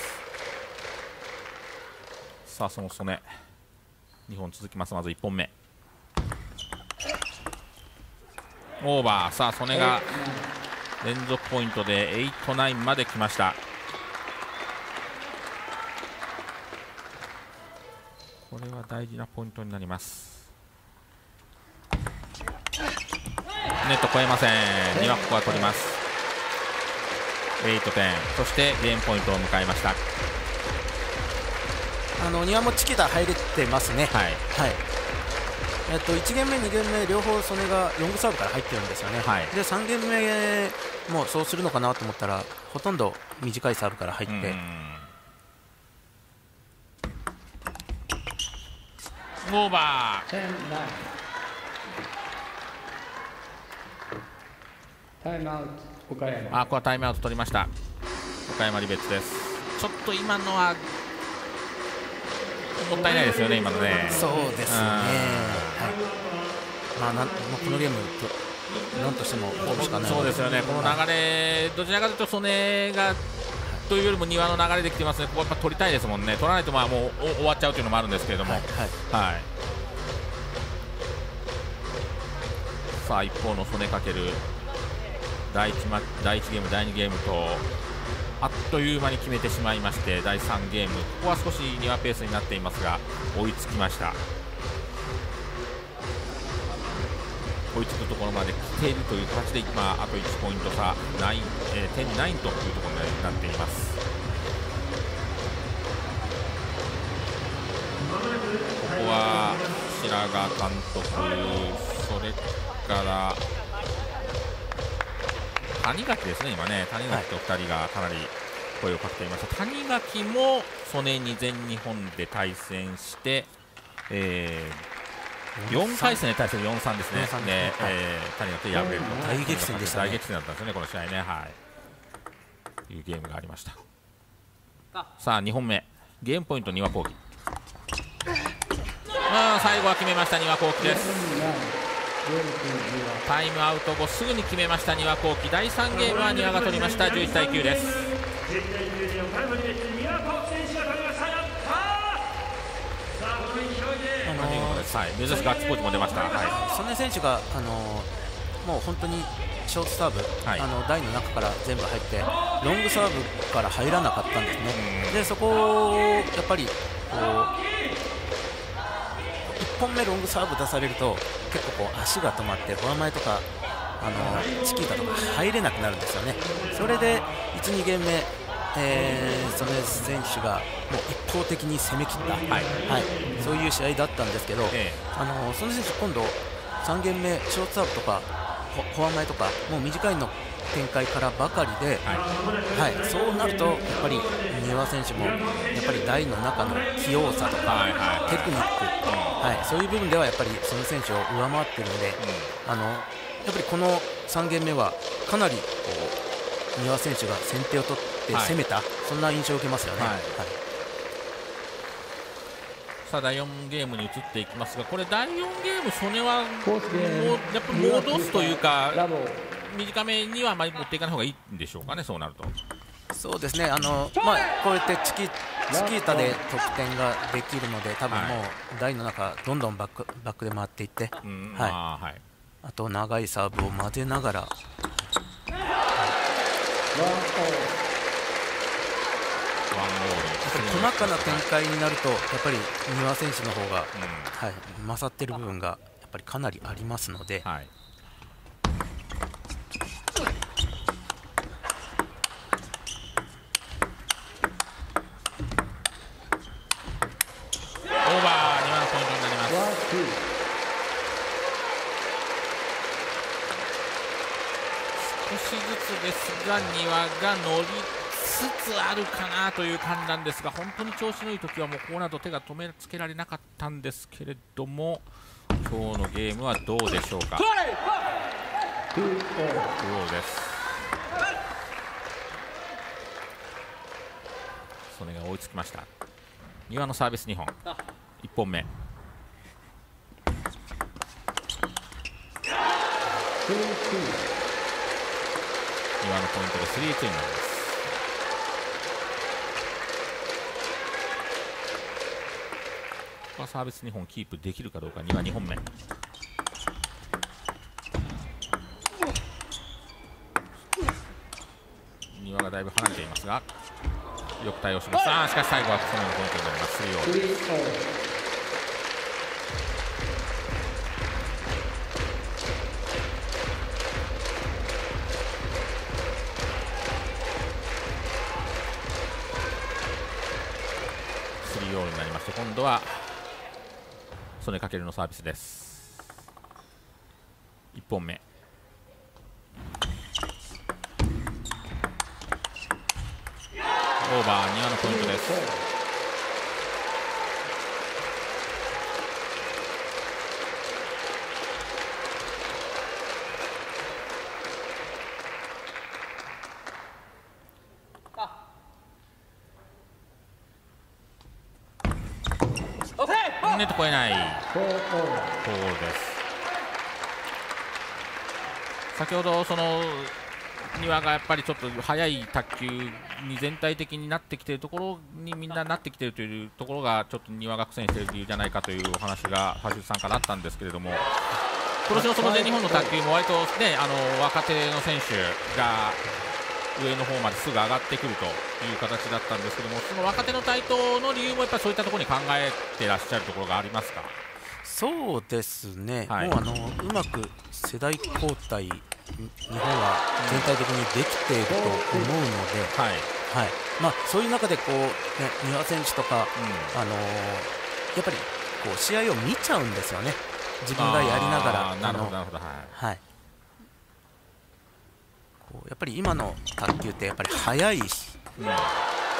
さあその曽根2本続きます。まず1本目オーバー。さあ曽根が連続ポイントで8-9まで来ました。これは大事なポイントになります。ネット越えません。2はここは取ります。8-10、そしてゲームポイントを迎えました。 2はもチキータ入れてますね。1ゲーム目、2ゲーム目両方曽根がロングサーブから入ってるんですよね。で3ゲーム目もそうするのかなと思ったら、ほとんど短いサーブから入って、 オーバー。 タイムアウト岡山。 ここはタイムアウト取りました。岡山リベッツです。ちょっと今のはもったいないですよね、今のね。 そうですね。このゲームなんとしてもホームしかない。 そうですよね。この流れ、どちらかというと曽根がというよりも庭の流れできてますね。ここやっぱ取りたいですもんね。取らないともう終わっちゃうというのもあるんですけれども、さあ一方の曽根かける第1ゲーム、第2ゲームとあっという間に決めてしまいまして、第3ゲーム、ここは少し庭ペースになっていますが追いつきました。追いつくところまで来ているという形で今あと1ポイント差、10-9というところになっています。ここは白髪監督、それから谷垣ですね。今ね、谷垣と2人がかなり声をかけていました。谷垣も曽根に全日本で対戦して、4回戦で対戦 4-3 ですね。で、谷垣敗れると大激戦でしたね。 大激戦だったんですよね、この試合ね。というゲームがありました。さあ2本目、ゲームポイント丹羽幸喜。最後は決めました丹羽幸喜です。タイムアウト後すぐに決めました丹羽幸喜。第3ゲームは丹羽が取りました。11-9です。珍しくガッツポーズも出ました。 曽根選手がもう本当にショートサーブ、台の中から全部入ってロングサーブから入らなかったんですね。でそこをやっぱりこう1本目ロングサーブ出されると結構こう足が止まってフォア前とかチキータとか入れなくなるんですよね。それで 1、2ゲーム目、曽根選手がもう一方的に攻め切った、そういう試合だったんですけど、曽根選手、今度3ゲーム目、ショーツアウトとかフォア前とかもう短いの展開からばかりで、そうなるとやっぱり丹羽選手もやっぱり台の中の器用さとか、テクニック、そういう部分ではやっぱり曽根選手を上回っているので、やっぱりこの3ゲーム目はかなりこう丹羽選手が先手を取って攻めた、そんな印象を受けますよね。 さあ第4ゲームに移っていきますが、これ第4ゲーム曽根はもうやっぱり戻すというか短めにはあまり持っていかない方がいいんでしょうかね、そうなると。 そうですね、こうやってチキータで得点ができるので、多分もう台の中どんどんバックで回っていって、あと長いサーブを混ぜながら、細かな展開になるとやっぱり丹羽選手の方が、勝っている部分がやっぱりかなりありますので、 少しずつですが丹羽が乗りつつあるかなという感じなんですが、本当に調子のいい時はもうこうなると手が止めつけられなかったんですけれども、今日のゲームはどうでしょうか。そうです。曽根が追いつきました。丹羽のサービス2本、1本目。丹羽のポイントで3-2になります。ここはサービス2本キープできるかどうか。丹羽2本目。丹羽がだいぶ離れていますがよく対応します。しかし最後は曽根のポイントになります。3-0。になりまして、今度は曽根翔のサービスです。1本目。オーバー、丹羽のポイントです。ネット越えない。フォールです。先ほどその丹羽がやっぱりちょっと速い卓球に全体的になってきているところにみんななってきているというところがちょっと丹羽が苦戦している理由じゃないかというお話が橋内さんからあったんですけれども、今年のその全日本の卓球も割とね、若手の選手が上の方まですぐ上がってくるという形だったんですけども、その若手の台頭の理由もやっぱりそういったところに考えてらっしゃるところがありますか。 そうですね、もううまく世代交代、日本は全体的にできていると思うので、そういう中でこう、丹羽選手とか、やっぱりこう試合を見ちゃうんですよね、自分がやりながら。 なるほどなるほど、 こうやっぱり今の卓球ってやっぱり速いし、やっ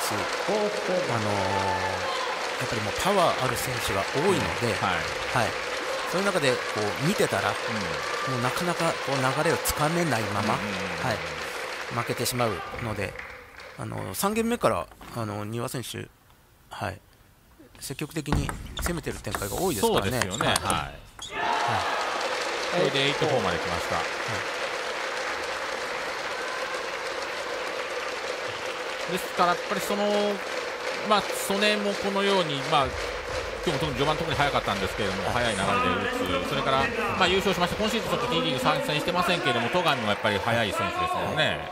ぱりもうパワーある選手が多いので、そういう中でこう見てたら、もうなかなかこう流れをつかめないまま、負けてしまうので、3ゲーム目から丹羽選手、積極的に攻めてる展開が多いですからね。 そうですよね。これで8-4まで来ました。ですからやっぱりその曽根もこのように、今日も序盤特に早かったんですけれども、早い流れで打つ、それから優勝しまして、今シーズンちょっと T リーグ参戦してませんけれども、戸上もやっぱり速い選手ですよね。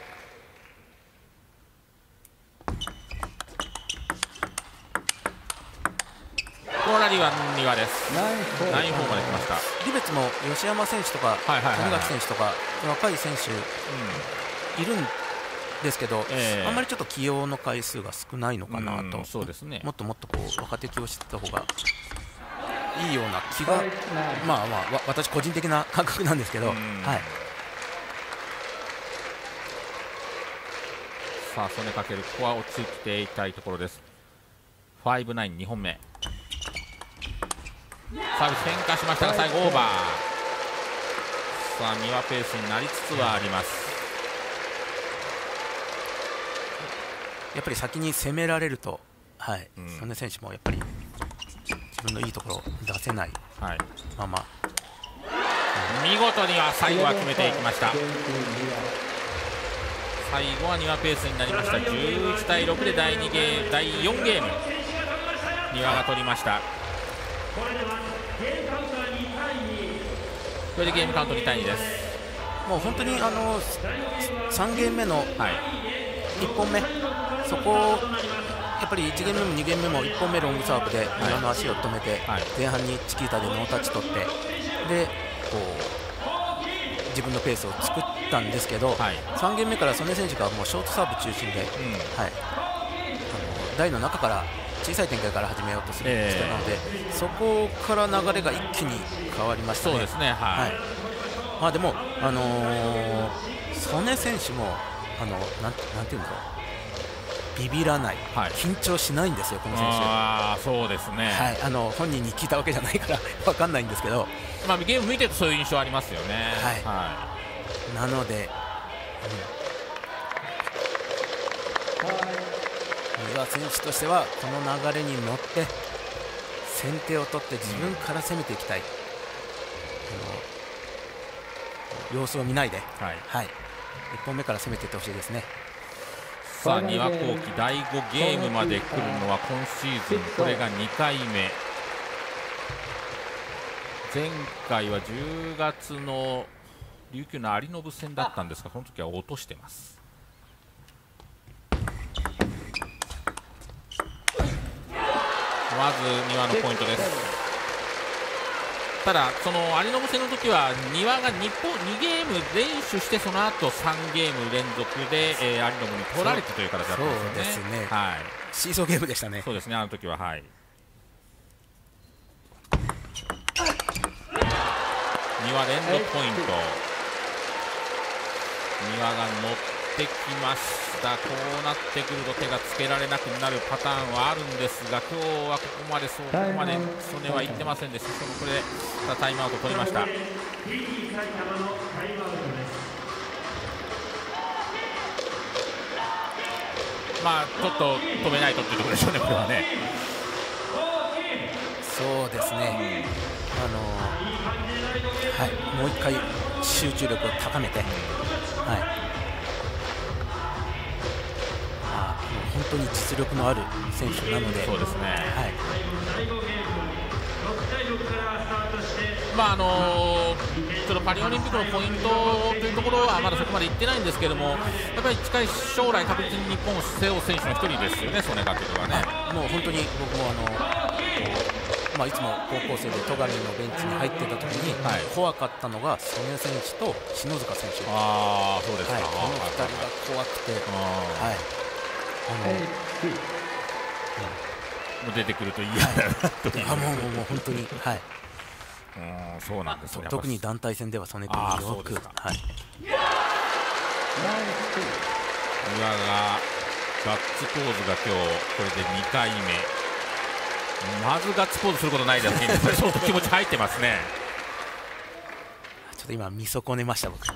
このラリーは丹羽です。9-4まで来ました。 リベツも吉山選手とか谷垣選手とか若い選手いるんですけど、あんまりちょっと起用の回数が少ないのかなと、 そうですね、 もっともっとこう若手起用してた方がいいような気が、まあ私個人的な感覚なんですけど、はい。 さあ曽根翔、ここは落ち着いていたいところです。5-9、2本目サービス変化しましたが最後オーバー。さあ三輪ペースになりつつはあります。 やっぱり先に攻められると、はい、曽根選手もやっぱり自分のいいところを出せないまま、 見事には最後は決めていきました。最後は丹羽ペースになりました。11対6で第4ゲーム丹羽が取りました。これでゲームカウント2対2です。 もう本当に3ゲーム目の1本目、そこをやっぱり1ゲーム目も2ゲーム目も1本目ロングサーブで丹羽の足を止めて、前半にチキータでノータッチ取って、でこう自分のペースを作ったんですけど、3ゲーム目から曽根選手がもうショートサーブ中心で、台の中から小さい展開から始めようとする人なので、そこから流れが一気に変わりましたね。 そうですね、 まあでも曽根選手もなんていうんだろう、ビビらない、緊張しないんですよこの選手。 そうですね、 本人に聞いたわけじゃないから分かんないんですけど、 まあゲーム見てるとそういう印象ありますよね。 なので、丹羽選手としてはこの流れに乗って先手を取って自分から攻めていきたい、様子を見ないで、1本目から攻めていってほしいですね。 さあ丹羽幸輝、第5ゲームまで来るのは今シーズンこれが2回目。前回は10月の琉球の有延戦だったんですが、その時は落としてます。まず丹羽のポイントです。ただその有延戦の時は丹羽が2ゲーム連取して、その後3ゲーム連続で有延に取られてという形だったんですよね。 シーソーゲームでしたね。 そうですね、あの時は丹羽連続ポイント。丹羽が乗ってきました。こうなってくると手がつけられなくなるパターンはあるんですが、今日はここまでそこまで曽根は行ってませんでした。これでタイムアウト取りました。まあちょっと止めないとっていうところでしょうね、これはね。 そうですね、もう一回集中力を高めて、本当に実力のある選手なので、 そうですね、まあちょっとパリオリンピックのポイントというところはまだそこまでいってないんですけども、やっぱり近い将来確実に日本を背負う選手の一人ですよね、曽根翔はね。 もう本当に僕もいつも高校生で戸上のベンチに入ってた時に、怖かったのが曽根選手と篠塚選手。 そうですか、 この2人が怖くて、 もう出てくると嫌だなと。 もう本当に、 そうなんですね。 特に団体戦では曽根君によく。丹羽がガッツポーズが今日これで2回目。まずガッツポーズすることないですけど、相当気持ち入ってますね。 ちょっと今見損ねました僕。し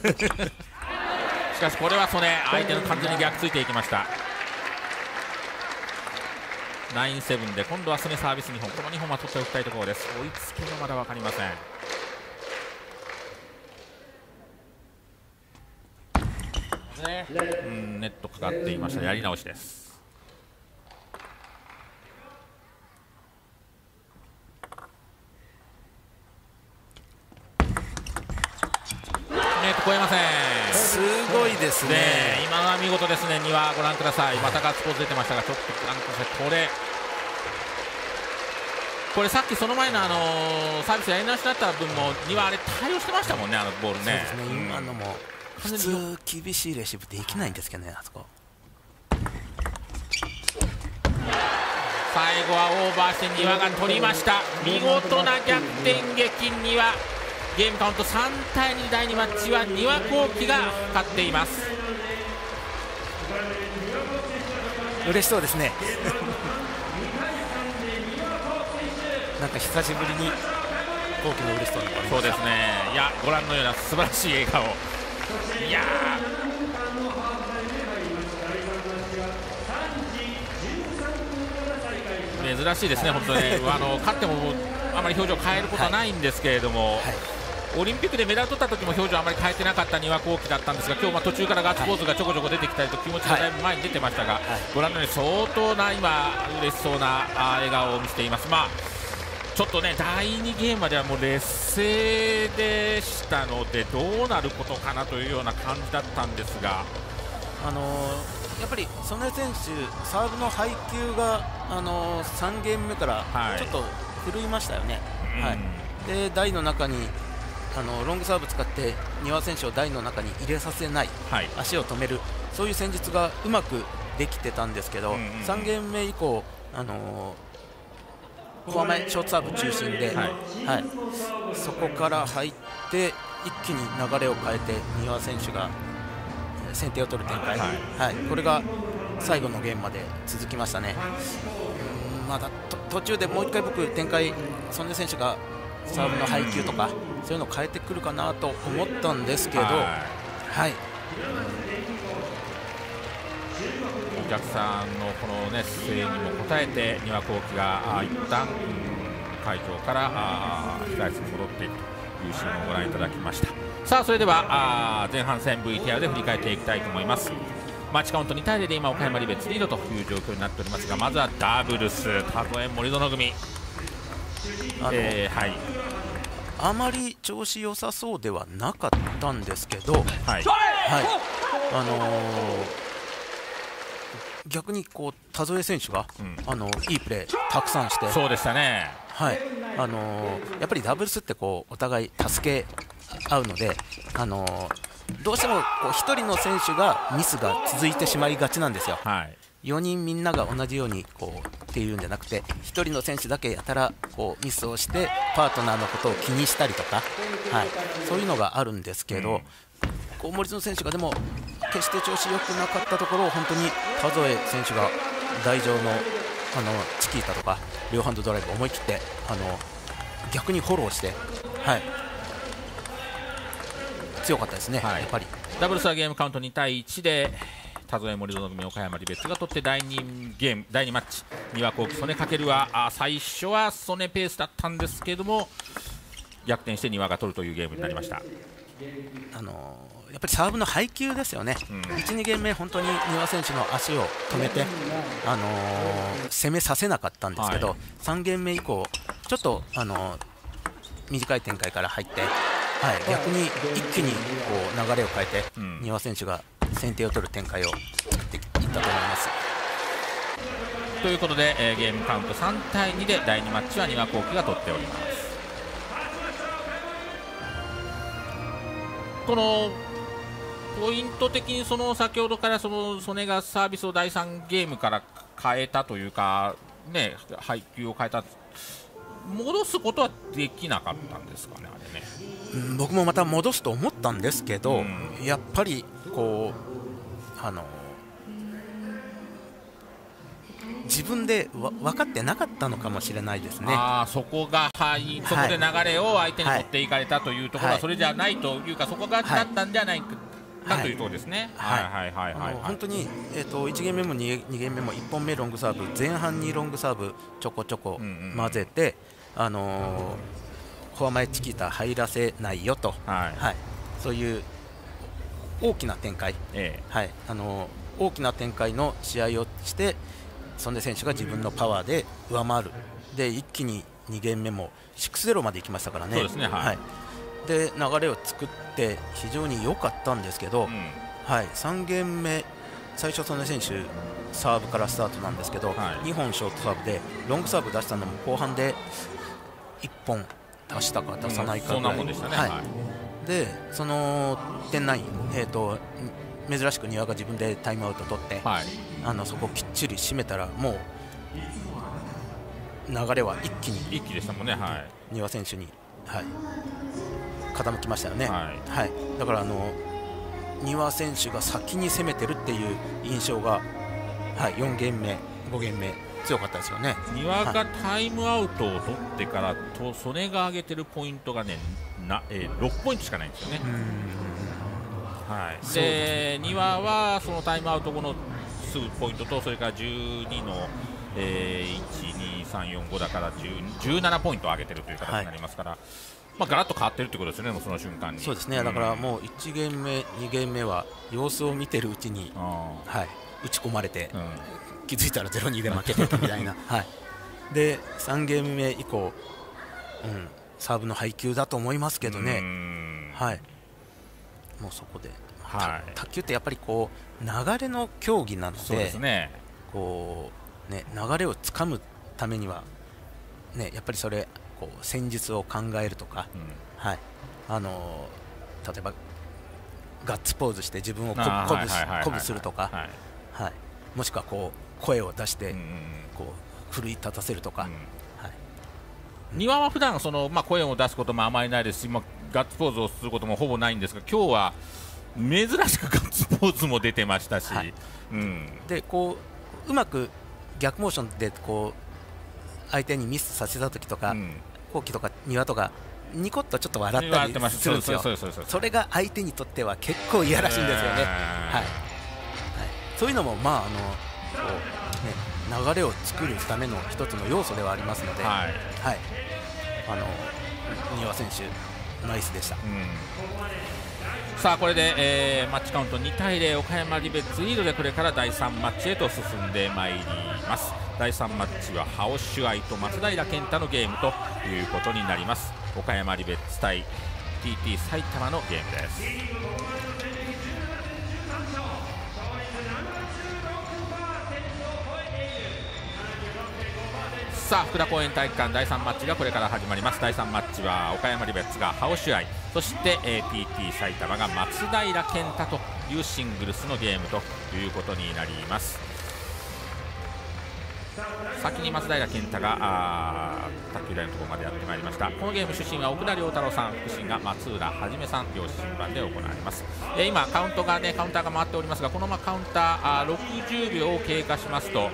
かしこれは曽根、相手の完全に逆ついていきました。9-7で今度は曽根サービス2本、この2本は取っておきたいところです。追いつけがまだ分かりません。ネットかかっていました。やり直しです。ネット越えません。 すごいですね。 今のは見事ですね。丹羽ご覧ください。またガッツポーズ出てましたが、ちょっとご覧ください。これさっきその前のサービスやり直しだった分も丹羽あれ対応してましたもんね、あのボールね。 そうですね、今のも普通厳しいレシーブできないんですけどね、あそこ。 最後はオーバーして丹羽が取りました。見事な逆転劇。丹羽、ゲームカウント3対2、第2マッチは丹羽幸輝が勝っています。 嬉しそうですねなんか久しぶりに幸輝の嬉しそうな顔。 そうですね。いや、ご覧のような素晴らしい笑顔。いや珍しいですね、本当に勝ってもあまり表情を変えることはないんですけれども、オリンピックでメダル取った時も表情あまり変えてなかった丹羽幸輝だったんですが、今日途中からガッツポーズがちょこちょこ出てきたりと気持ちがだいぶ前に出てましたが、ご覧のように相当な今嬉しそうな笑顔を見せています。ちょっとね、第2ゲームまではもう劣勢でしたので、どうなることかなというような感じだったんですが、 やっぱり曽根選手、サーブの配球が3ゲーム目からちょっと狂いましたよね。で台の中にロングサーブ使って丹羽選手を台の中に入れさせない、足を止める、そういう戦術がうまくできてたんですけど、3ゲーム目以降、フォア前ショートサーブ中心で、そこから入って一気に流れを変えて丹羽選手が先手を取る展開、これが最後のゲームまで続きましたね。まだ途中でもう1回僕展開、曽根選手がサーブの配球とかそういうのを変えてくるかなと思ったんですけど、 お客さんのこの、ね、声援にも応えて丹羽幸輝が一旦会場から控室に戻っていくというシーンをご覧いただきました。さあそれでは前半戦 VTR で振り返っていきたいと思います。マッチカウント2対0で今岡山リベツリードという状況になっておりますが、まずはダブルス田添森薗組、 あまり調子良さそうではなかったんですけど、逆にこう田添選手が、いいプレーたくさんして、 そうでしたね。 やっぱりダブルスってこうお互い助け合うので、どうしても1人の選手がミスが続いてしまいがちなんですよ。4人みんなが同じようにこうっていうんじゃなくて、1人の選手だけやたらこうミスをしてパートナーのことを気にしたりとか、そういうのがあるんですけど、こう森薗選手がでも決して調子良くなかったところを本当に田添選手が台上のチキータとか両ハンドドライブを思い切って逆にフォローして、強かったですね。やっぱりダブルスはゲームカウント2対1で田添森薗組岡山リベツが取って、第2マッチ丹羽幸輝曽根翔は最初は曽根ペースだったんですけれども逆転して丹羽が取るというゲームになりました。 やっぱりサーブの配球ですよね。1、2ゲーム目本当に丹羽選手の足を止めて、攻めさせなかったんですけど、3ゲーム目以降ちょっと短い展開から入って、逆に一気にこう流れを変えて丹羽選手が先手を取る展開を作っていったと思います。 ということで、ゲームカウント3対2で第2マッチは丹羽幸輝が取っております。このポイント的に先ほどから曽根がサービスを第3ゲームから変えたというか、配球を変えた、戻すことはできなかったんですかね、あれね。 僕もまた戻すと思ったんですけど、やっぱりこう自分で分かってなかったのかもしれないですね。 そこで流れを相手に持っていかれたというところはそれじゃないというか、そこがだったんじゃないかというところですね。 本当に、1ゲーム目も 2ゲーム目も1本目ロングサーブ、前半にロングサーブちょこちょこ混ぜて、フォア前チキータ入らせないよと、そういう大きな展開、大きな展開の試合をして曽根選手が自分のパワーで上回る。で一気に2ゲーム目も 6-0 まで行きましたからね。で流れを作って非常に良かったんですけど、3ゲーム目最初曽根選手サーブからスタートなんですけど、2本ショートサーブでロングサーブ出したのも後半で1本出したか出さないかぐらい、 でその点9、珍しく丹羽が自分でタイムアウト取って、 はい、 そこをきっちり締めたらもう流れは一気でしたもんね、はい、 丹羽選手に、はい、傾きましたよね、 はいはい、だから丹羽選手が先に攻めてるっていう印象が、はい、4ゲーム目、5ゲーム目強かったですよね。 丹羽がタイムアウトを取ってからと曽根が上げてるポイントがね6ポイントしかないんですよね。はい、で丹羽はそのタイムアウト後のすぐポイントとそれから12の、1、2、3、4、5だから17ポイント上げてるという形になりますから、はい、まあ、ガラッと変わってるってことですよね、もうその瞬間に。 そうですね、だからもう1ゲーム目、2ゲーム目は様子を見てるうちに、はい、打ち込まれて、気づいたら 0-2 で負けてたみたいな、はい、で3ゲーム目以降、サーブの配球だと思いますけどね、はい、もうそこで、はい、卓球ってやっぱりこう流れの競技なので、 そうですね、 こうね、流れをつかむためには、ね、やっぱりそれこう戦術を考えるとか、はい、例えばガッツポーズして自分を鼓舞するとか、はい、もしくはこう声を出してこう奮い立たせるとか、 丹羽は普段その、声を出すこともあまりないですし、ガッツポーズをすることもほぼないんですが、今日は珍しくガッツポーズも出てましたし、はい、 でこううまく逆モーションでこう相手にミスさせた時とか、コウキとか丹羽とかニコッとちょっと笑ったりするんですよ。それが相手にとっては結構いやらしいんですよね。はいはい、そういうのもこうね、流れを作るための一つの要素ではありますので、はい、はい、丹羽選手ナイスでした。 さあこれで、マッチカウント2対0、岡山リベッツリードでこれから第3マッチへと進んでまいります。第3マッチはハオシュアイと松平健太のゲームということになります。岡山リベッツ対 TT 埼玉のゲームです。さあ福田公園体育館第3マッチがこれから始まります。第3マッチは岡山リベッツがハオシュアイ、そして、TT 埼玉が松平健太というシングルスのゲームということになります。先に松平健太が卓球台のところまでやってまいりました。このゲーム出身は奥田亮太郎さん、副審が松浦はじめさん、両審判で行われます。今カウンターが回っておりますが、このカウンター60秒を経過しますと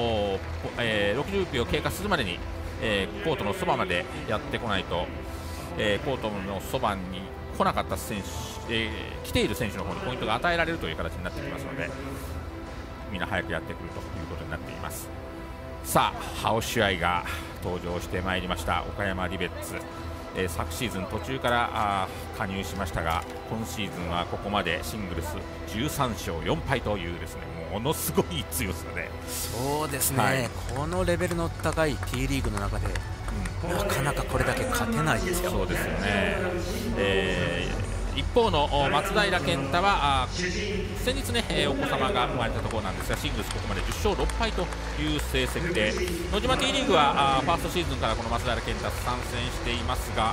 60秒経過するまでに、コートのそばまでやってこないと、コートのそばに来なかった選手、来ている選手の方にポイントが与えられるという形になってきますので、みんな早くやってくるということになっています。さあハオシュアイが登場してまいりました。岡山リベッツ、昨シーズン途中から加入しましたが、今シーズンはここまでシングルス13勝4敗というですね、ものすごい強さで、 そうですね、 はい、 このレベルの高い T リーグの中で、なかなかこれだけ勝てないですよ。 そうですよね。一方の松平健太は先日ね、お子様が生まれたところなんですが、シングルスここまで10勝6敗という成績で、野島 T リーグはファーストシーズンからこの松平健太参戦していますが、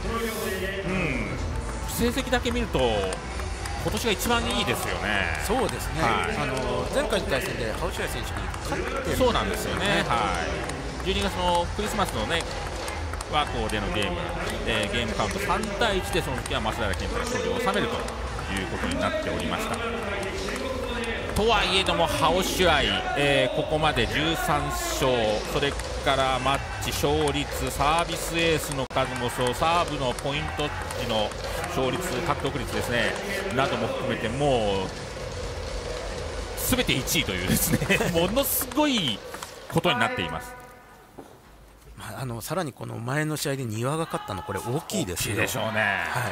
成績だけ見ると今年が一番いいですよね。 そうですね、はい、前回の対戦でハオシュアイ選手に勝ってる、 そうなんですよね、はい、12月のクリスマスのねワークでのゲーム、ゲームカウント3対1でその時は松平健太が勝利を収めるということになっておりました。とはいえどもハオシュアイ、ここまで13勝、それからマッチ勝率、サービスエースの数もそう、サーブのポイント時の勝率、獲得率ですねなども含めて、もうすべて1位というですねものすごいことになっています。 さらにこの前の試合で丹羽が勝ったの、これ大きいですよ。 大きいでしょうね、 はい、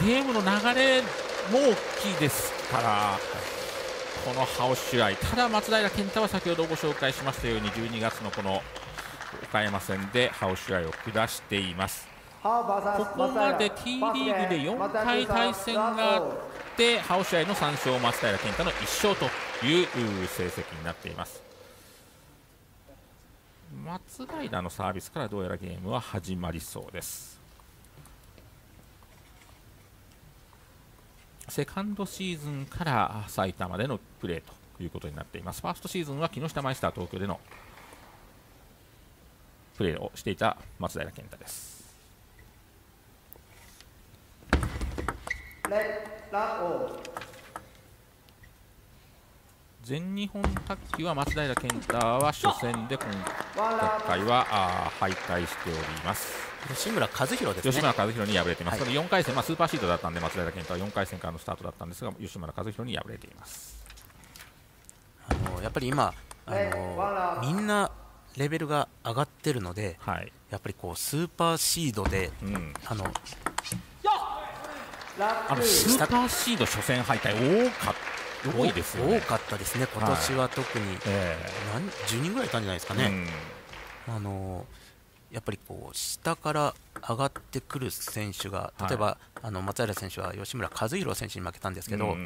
ゲームの流れも大きいですから、このハオシュアイ、ただ松平健太は先ほどご紹介しましたように12月のこの岡山戦でハオシュアイを下しています。ここまで T リーグで4回対戦があって、ハオシュアイの3勝、松平健太の1勝という成績になっています。松平のサービスからどうやらゲームは始まりそうです。 セカンドシーズンから埼玉でのプレーということになっています。ファーストシーズンは木下マイスター東京でのプレーをしていた松平健太です。全日本卓球は松平健太は初戦で今回は敗退しております。 吉村和弘ですね。 吉村和弘に敗れています。 はい、 これ4回戦、スーパーシードだったんで松平健太は4回戦からのスタートだったんですが吉村和弘に敗れています。 やっぱり今みんなレベルが上がってるので、 はい、 やっぱりこうスーパーシードで、 うん、 スーパーシード初戦敗退多いですよね。 多かったですね、今年は特に、10人ぐらいいたんじゃないですかね。やっぱりこう下から上がってくる選手が、例えば、松平選手は吉村和弘選手に負けたんですけど、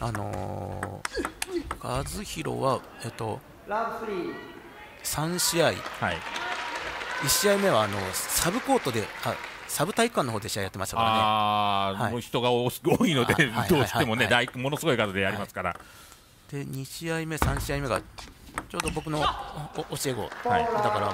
和弘は、3試合、1試合目はサブコートでサブ体育館の方で試合やってましたからね。 もう人が多いのでどうしてもねものすごい数でやりますから、 で2試合目、3試合目がちょうど僕の教え子、だからもう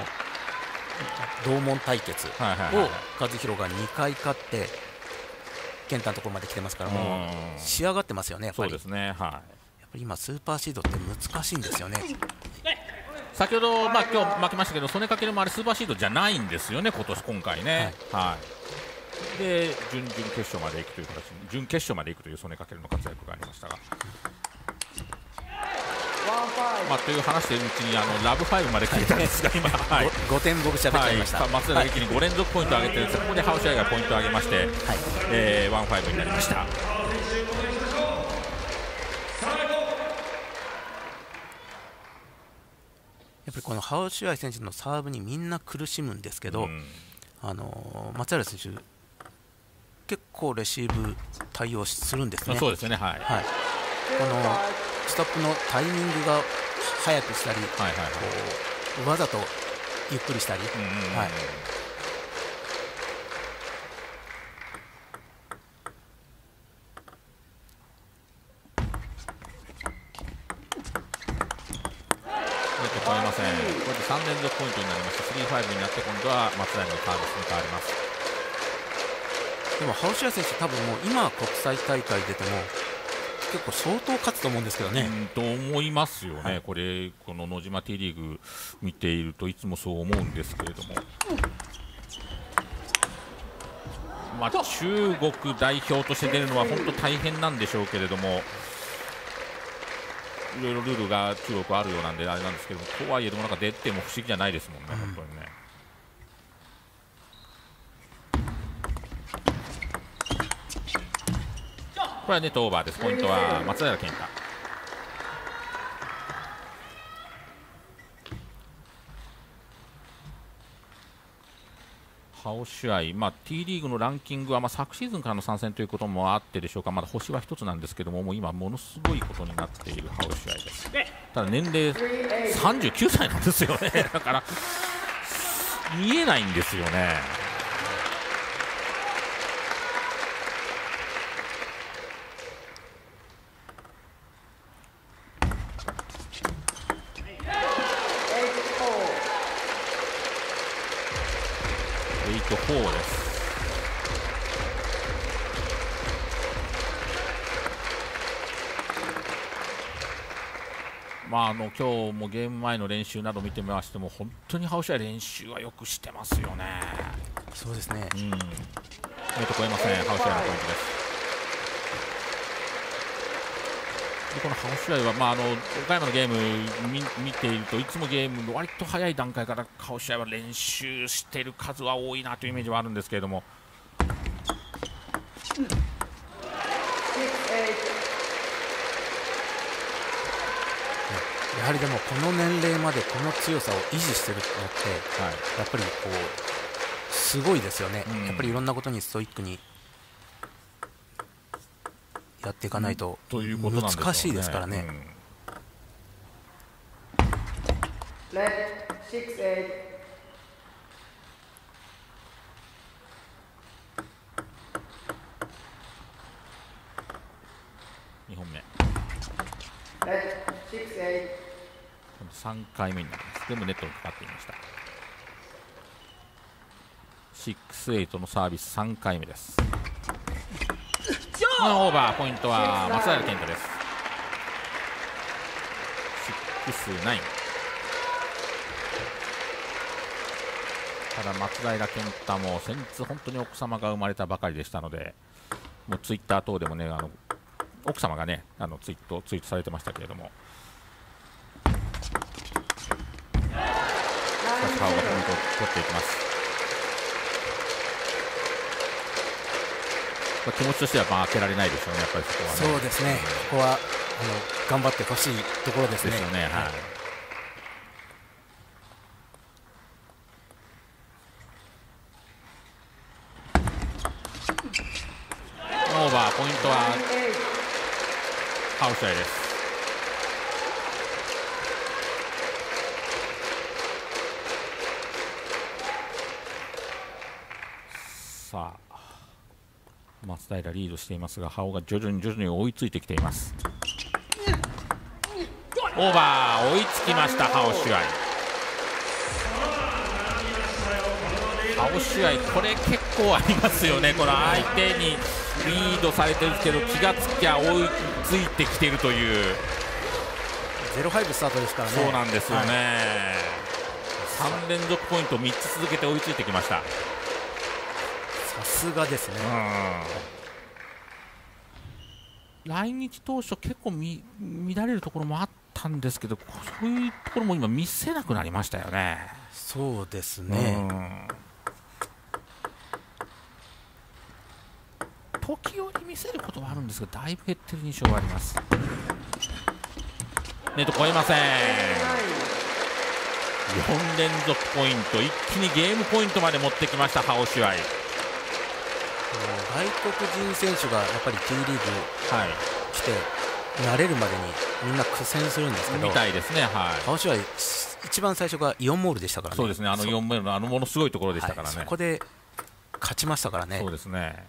同門対決を和弘が2回勝って健太のところまで来てますから、もう仕上がってますよね。やっぱりそうですね、やっぱり今スーパーシードって難しいんですよね。 先ほど、今日負けましたけど、曽根翔もあれスーパーシードじゃないんですよね、今回ね。で準々決勝まで行くという形、準決勝まで行くという曽根翔の活躍がありましたが、という話しているうちにラブ5まで来てたんですが、今、 5点僕しゃべっちゃいました。 松平一気に5連続ポイントを上げて、そこでハウシアイがポイントを上げまして、1-5になりました。 やっぱりこのハオシュアイ選手のサーブにみんな苦しむんですけど、松平選手、結構レシーブ対応するんですね。 そうですね、このストップのタイミングが早くしたり、わざとゆっくりしたり。 超えません。これで3連続ポイントになりまして 3-5 になって、今度は松平のサービスに変わります。 でもハウシア選手、多分もう今国際大会出ても結構相当勝つと思うんですけどね。 と思いますよね、この野島 T リーグ見ているといつもそう思うんですけれども、中国代表として出るのは本当大変なんでしょうけれども、いろいろルールが中国あるようなんであれなんですけども、とはいえでもなんか出ても不思議じゃないですもんね、本当にね。これはネットオーバーです。ポイントは松平健太。ハオシュアイ、T リーグのランキングは昨シーズンからの参戦ということもあってでしょうか、まだ星は1つなんですけども、もう今、ものすごいことになっているハオシュアイです。ただ年齢39歳なんですよね、だから見えないんですよね。8-4です。今日もゲーム前の練習など見てましても、本当にハオシュアイ練習はよくしてますよね。 そうですね。 超えません。ハオシュアイのポイントです。でこのハオシュアイは、岡山のゲーム見ているといつもゲームの割と早い段階からハオシュアイは練習している数は多いなというイメージはあるんですけれども、 やはりでもこの年齢までこの強さを維持してるのって、やっぱりこうすごいですよね。やっぱりいろんなことにストイックにやっていかないと難しいですからね。 2本目3回目になります。全部ネットにかかっていました。6-8のサービス3回目です。オーバー、ポイントは松平健太です。6-9。ただ松平健太も先日本当に奥様が生まれたばかりでしたので、もうツイッター等でもね、奥様がねツイートされてましたけれども、しかしハオがポイントを取っていきます。気持ちとしては負けられないでしょうね、やっぱりそこはね。 そうですね、ここは頑張ってほしいところですね。 ですよね、はい。オーバー、ポイントはハウシャイです。さあ松平リードしていますが、ハオが徐々に追いついてきています。オーバー、追いつきましたハオシュアイ。ハオシュアイ、これ結構ありますよね。この相手にリードされてるけど気がつきゃ追いついてきているという 0-5スタートですからね。 そうなんですよね、3連続ポイント3つ続けて追いついてきました。 さすがですね。 来日当初結構乱れるところもあったんですけど、そういうところも今見せなくなりましたよね。 そうですね、 時折見せることはあるんですが、だいぶ減ってる印象があります。ネット越えません。4連続ポイント、一気にゲームポイントまで持ってきましたハオシュアイ。 外国人選手がやっぱり T リーグ来て慣れるまでにみんな苦戦するんですけど、 みたいですね。 ハオシュアイ一番最初がイオンモールでしたからね。 そうですね、4モールのものすごいところでしたからね、 そこで勝ちましたからね。 そうですね。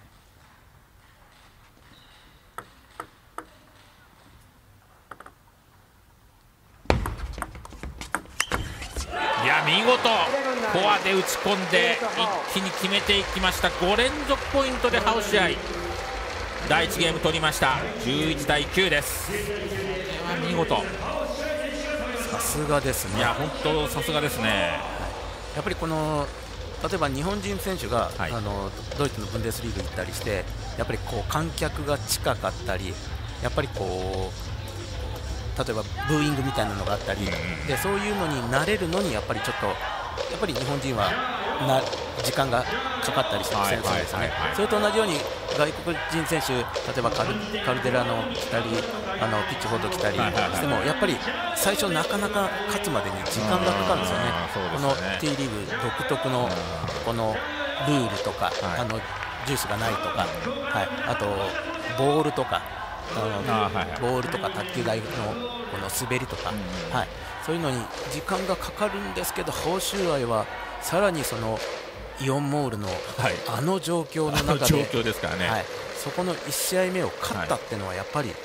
いや見事フォアで打ち込んで一気に決めていきました。5連続ポイントでハオシアイ第1ゲーム取りました。11-9です。これは見事、 さすがですね。 いや本当さすがですね。 やっぱりこの例えば日本人選手が、ドイツのブンデスリーグ行ったりして、やっぱりこう観客が近かったり、やっぱりこう例えばブーイングみたいなのがあったり、でそういうのに慣れるのにやっぱりちょっとやっぱり日本人は時間がかかったりするんですね。それと同じように外国人選手、例えばカルデラの来たりピッチフォード来たりしても、やっぱり最初なかなか勝つまでに時間がかかるんですよね。この T リーグ独特のこのルールとか、ジュースがないとか、あとボールとかボールとか卓球台のこの滑りとか、そういうのに時間がかかるんですけど、ハオシュアイはさらにそのイオンモールの状況の中で、 ですからね、 そこの1試合目を勝ったっていうのはやっぱり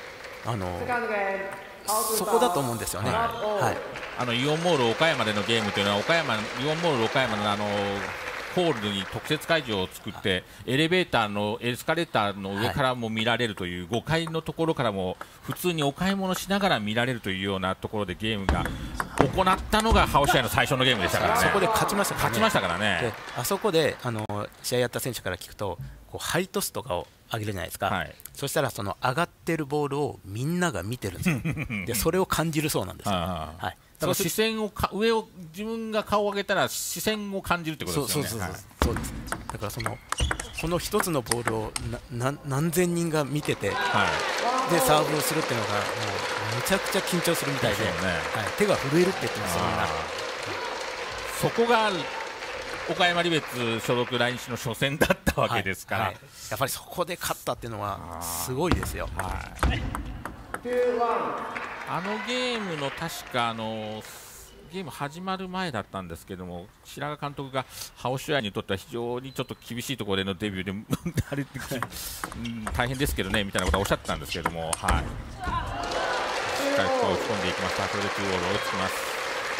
そこだと思うんですよね。 イオンモール岡山でのゲームというのはイオンモール岡山のホールに特設会場を作ってエスカレーターの上からも見られるという、5階のところからも普通にお買い物しながら見られるというようなところでゲームが行ったのがハオシュアイの最初のゲームでしたからね。 そこで勝ちましたからね。 であそこで試合やった選手から聞くと、こうハイトスとかを上げるじゃないですか、そしたらその上がってるボールをみんなが見てるんですよでそれを感じるそうなんですよ。 だから視線を上を自分が顔を上げたら視線を感じるってことですよね。 そうです。だからこの一つのボールを何千人が見てて、でサーブをするっていうのがもうめちゃくちゃ緊張するみたいで、手が震えるって言ってますよ、みんな。 そこが岡山リベッツ所属来日の初戦だったわけですから、 やっぱりそこで勝ったっていうのはすごいですよ。 ゲームの確かゲーム始まる前だったんですけども、白髪監督がハオシュアイにとっては非常にちょっと厳しいところでのデビューであれ大変ですけどねみたいなことはおっしゃってたんですけども、はい、しっかりと打ち込んでいきました。これで2ゴール追いつきます。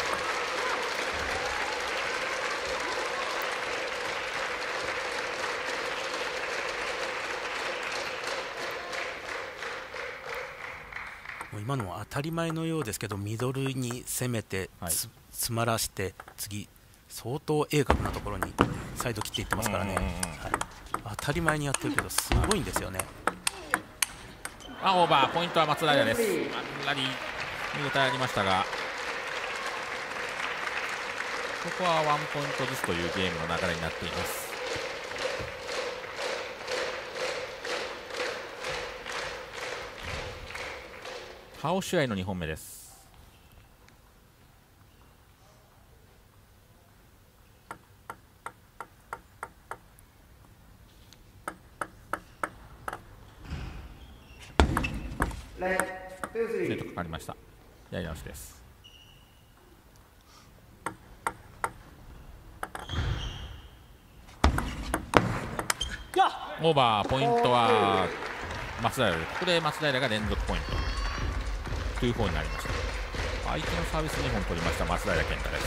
今のは当たり前のようですけど、ミドルに攻めて、はい、詰まらして、次、相当鋭角なところにサイド切っていってますからね、はい、当たり前にやってるけど、すごいんですよね。 オーバー、ポイントは松平です。ラリー、見応えありましたが、ここは1ポイントずつというゲームの流れになっています。ハオシュアイの2本目です。ネットかかりました。やり直しです。オーバー、ポイントは松平で、ここで松平が連続ポイントという方になりました。相手のサービス2本取りました松平健太です。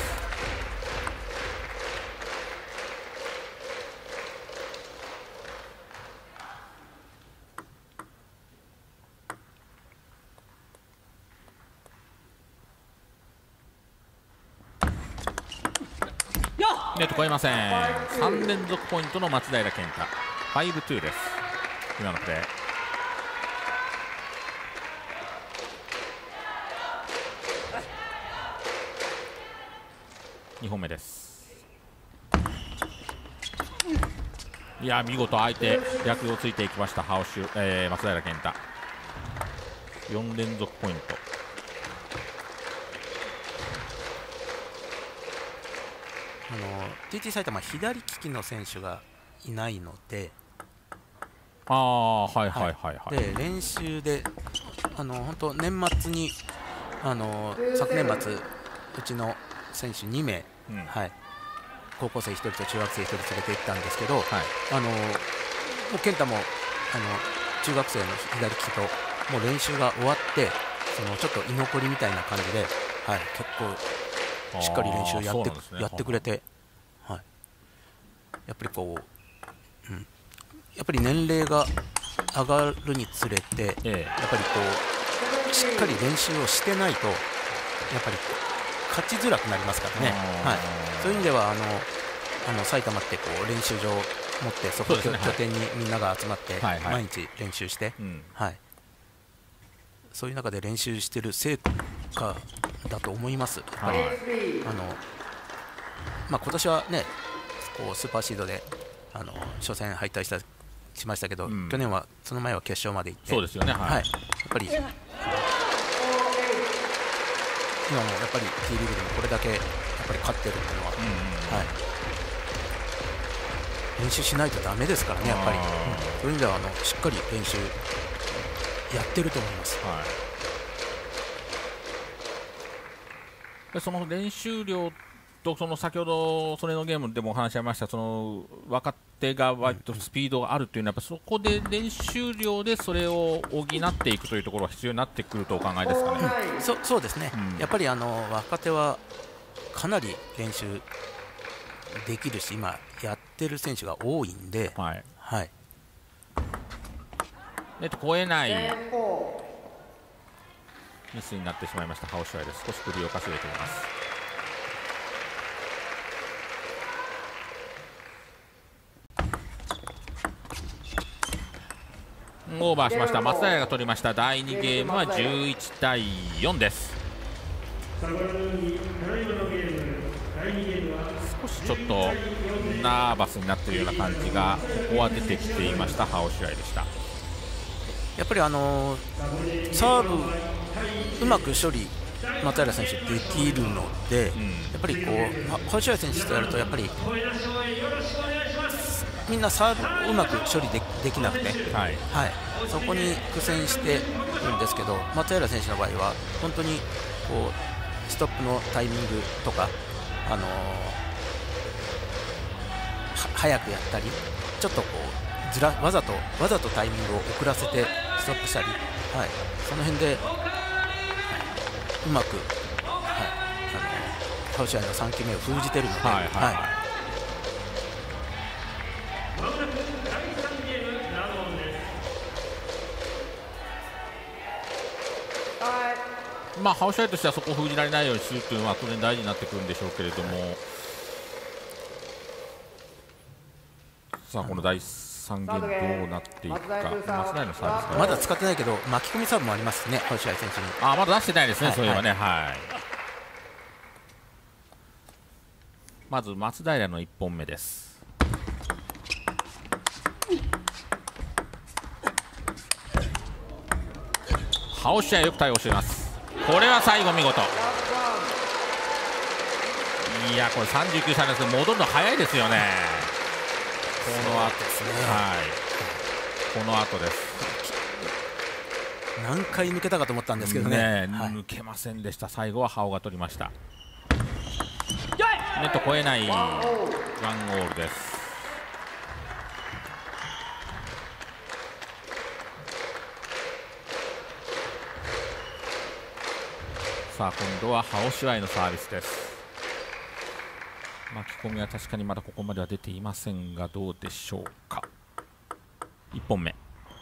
ネット超えません。3連続ポイントの松平健太、5-2 です。今のプレー。2本目です。いや見事相手逆をついていきましたハオシュ、松平健太、4連続ポイント。 TT 埼玉左利きの選手がいないので、 はいはいはいはい、 で練習で本当年末に昨年末うちの選手2名、はい、高校生1人と中学生1人連れて行ったんですけど、もう健太も中学生の左利きともう練習が終わってちょっと居残りみたいな感じで、はい、結構しっかり練習やってくれて、はい、やっぱりこう、やっぱり年齢が上がるにつれて、やっぱりこうしっかり練習をしてないとやっぱり勝ちづらくなりますからね、はい、そういう意味では埼玉ってこう練習場を持ってそこを拠点にみんなが集まって毎日練習して、はい、そういう中で練習している成果だと思います。やっぱり今年はねこうスーパーシードで初戦敗退しましたけど、去年はその前は決勝まで行って、 そうですよね、はい、 やっぱり今もやっぱり T リーグでもこれだけやっぱり勝ってるっていうのは、練習しないとダメですからね、やっぱり、そういう意味ではしっかり練習やってると思います。 その練習量と先ほどそれのゲームでもお話しありました若手が割とスピードがあるというのはやっぱそこで練習量でそれを補っていくというところが必要になってくるとお考えですかね。 そうですね、やっぱり若手はかなり練習できるし今やってる選手が多いんで、はいはい、 超えないミスになってしまいましたハオシュアイです。少し首をかしげています。オーバーしました。松平が取りました。第2ゲームは11対4です。少しちょっとナーバスになっているような感じがここは出てきていましたハオシュアイでした。 やっぱりサーブうまく処理松平選手できるので、やっぱりこうハオシュアイ選手とやるとやっぱりみんなサーブうまく処理 できなくて、はいはい、そこに苦戦してるんですけど松平選手の場合は本当にこうストップのタイミングとか、早くやったり、ちょっとこうわざとタイミングを遅らせてストップしたり、はい、その辺で、うまく、ハウシュアイの3球目を封じているので、 まあハウシュアイとしてはそこを封じられないようにするというのは当然大事になってくるんでしょうけれども、さあこの第3ゲームどうなっていくか。松平のサービスまだ使ってないけど巻き込みサーブもありますね、ハウシュアイ選手に。 まだ出してないですね、そういえばね。まず松平の1本目です。ハウシュアイよく対応しています。これは最後見事。いやこれ39歳なんですけど戻るの早いですよね。この後ですね。この後です。 何回抜けたかと思ったんですけどね。 抜けませんでした。最後はハオが取りました。ネット越えないワンオールです。さあ今度はハオシュアイのサービスです。巻き込みは確かにまだここまでは出ていませんが、どうでしょうか。1本目、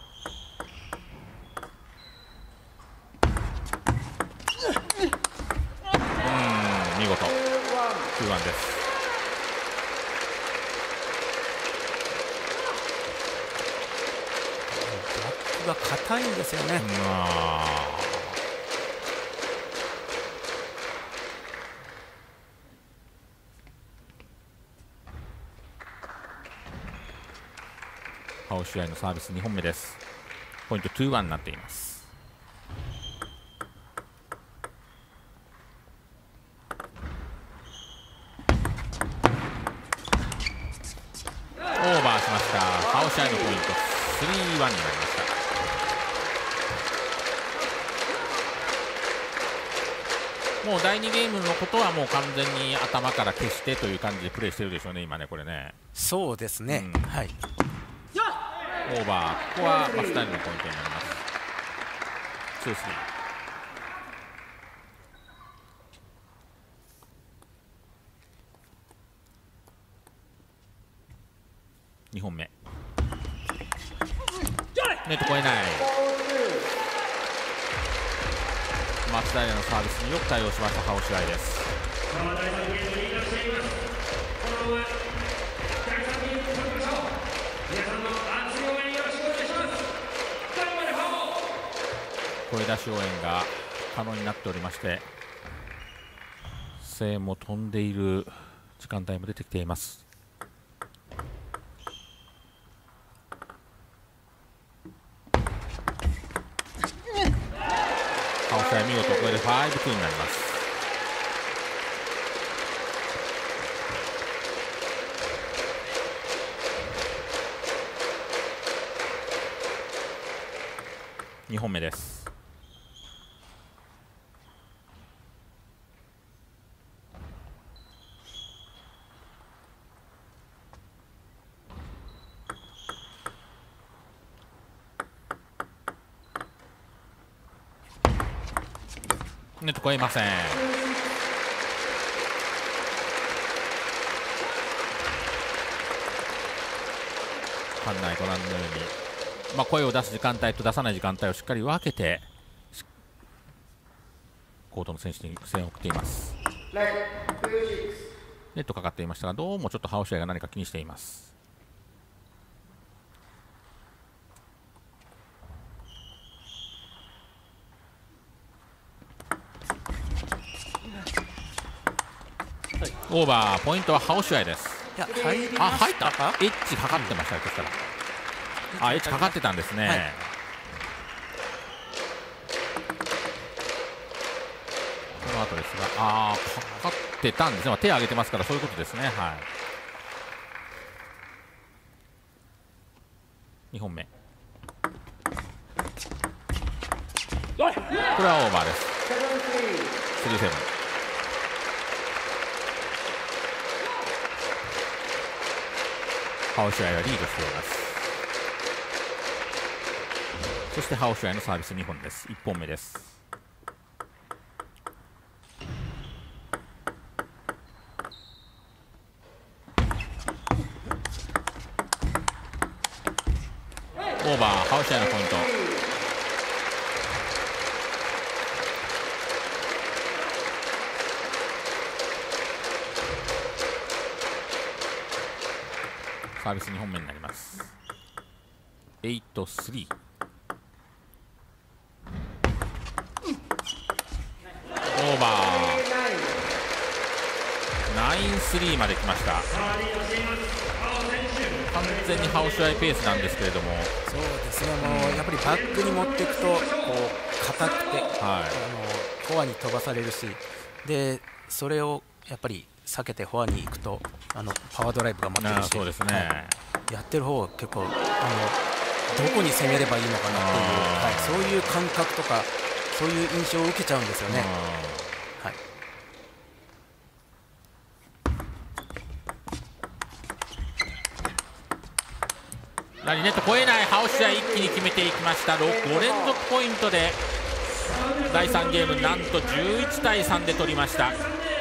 見事2-1です。 バックが硬いんですよね。 ハオシュアイのサービス2本目です。ポイント 2-1 になっています。オーバーしました。ハオシュアイのポイント 3-1 になりました。もう第2ゲームのことはもう完全に頭から消してという感じでプレーしてるでしょうね、今ね、これね。 そうですね、はい。 オーバー、ここは松平のポイントになります。2-3。2本目、ネット越えない。松平のサービスによく対応しましたハオシュアイです。声出し応援が可能になっておりまして、声も飛んでいる時間帯も出てきています。ハオシュアイ見事これで5-2になります。2本目です。ネット越えません。館内ご覧のように、声を出す時間帯と出さない時間帯をしっかり分けてコートの選手に声援を送っています。ネットかかっていましたが、どうもちょっとハオシュアイが何か気にしています。オーバー、ポイントはハオシュアイです。 入ったか。 エッジかかってました。ですからエッジかかってたんですね。この後ですが、かかってたんですね。手を挙げてますから、そういうことですね。2本目、これはオーバーです。3-7。 ハオシュアイはリードしています。そしてハオシュアイのサービス2本です。1本目です。オーバー、ハオシュアイのポイント。サービス2本目になります。8-3。オーバー。9-3まで来ました。完全にハオシュアイペースなんですけれども。 そうですね、もうやっぱりバックに持っていくとこう硬くて、フォアに飛ばされるし、でそれをやっぱり避けてフォアに行くとパワードライブが待ってるし、 そうですね、 やってる方は結構どこに攻めればいいのかなっていう、そういう感覚とかそういう印象を受けちゃうんですよね。 ネット越えないハオシュアイ一気に決めていきました。5連続ポイントで第3ゲームなんと11対3で取りました。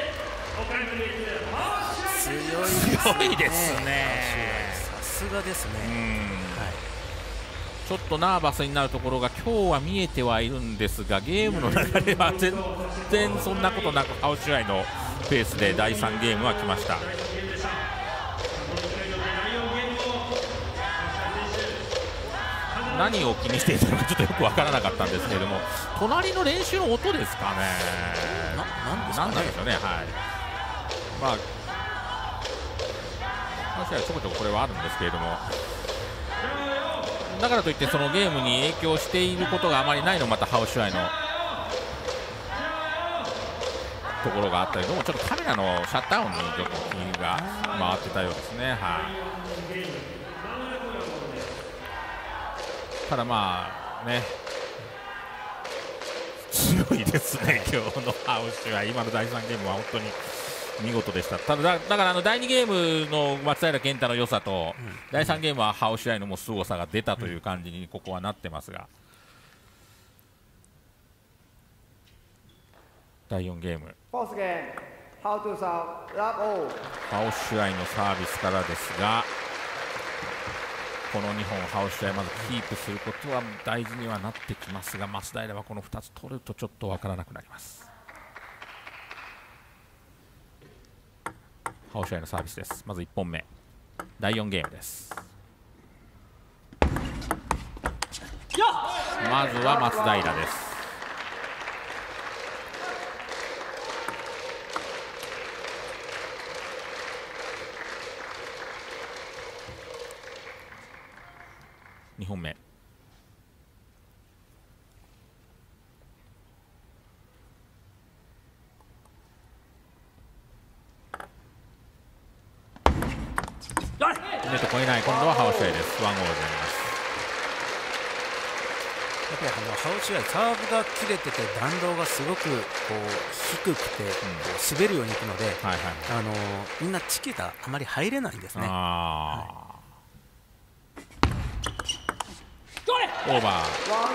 強いですね。 さすがですね。 ちょっとナーバスになるところが今日は見えてはいるんですが、ゲームの流れは全然そんなことなくハオシュアイのペースで第3ゲームは来ました。何を気にしていたのかちょっとよく分からなかったんですけれども、隣の練習の音ですかね。なんでしょうね。まあちょこちょここれはあるんですけれども、だからといってそのゲームに影響していることがあまりないのまたハオシュアイのところがあったり、どうもちょっとカメラのシャッター音にちょっと気が回ってたようですね。ただまあね、強いですね今日のハオシュアイ。今の第3ゲームは本当に見事でした。ただから第2ゲームの松平健太の良さと、第3ゲームはハオシュアイのもう凄さが出たという感じにここはなってますが、第4ゲームハオシュアイのサービスからですが、この2本ハオシュアイまずキープすることは大事にはなってきますが、松平はこの2つ取るとちょっと分からなくなります。ハオシュアイのサービスです。まず1本目、第4ゲームです。まずは松平です。2本目、ネット越えない。今度はハオシュアイです。1ゴールになります。 やっぱりハオシュアイサーブが切れてて弾道がすごくこう低くて滑るようにいくので、みんなチキがあまり入れないんですね。 オーバー。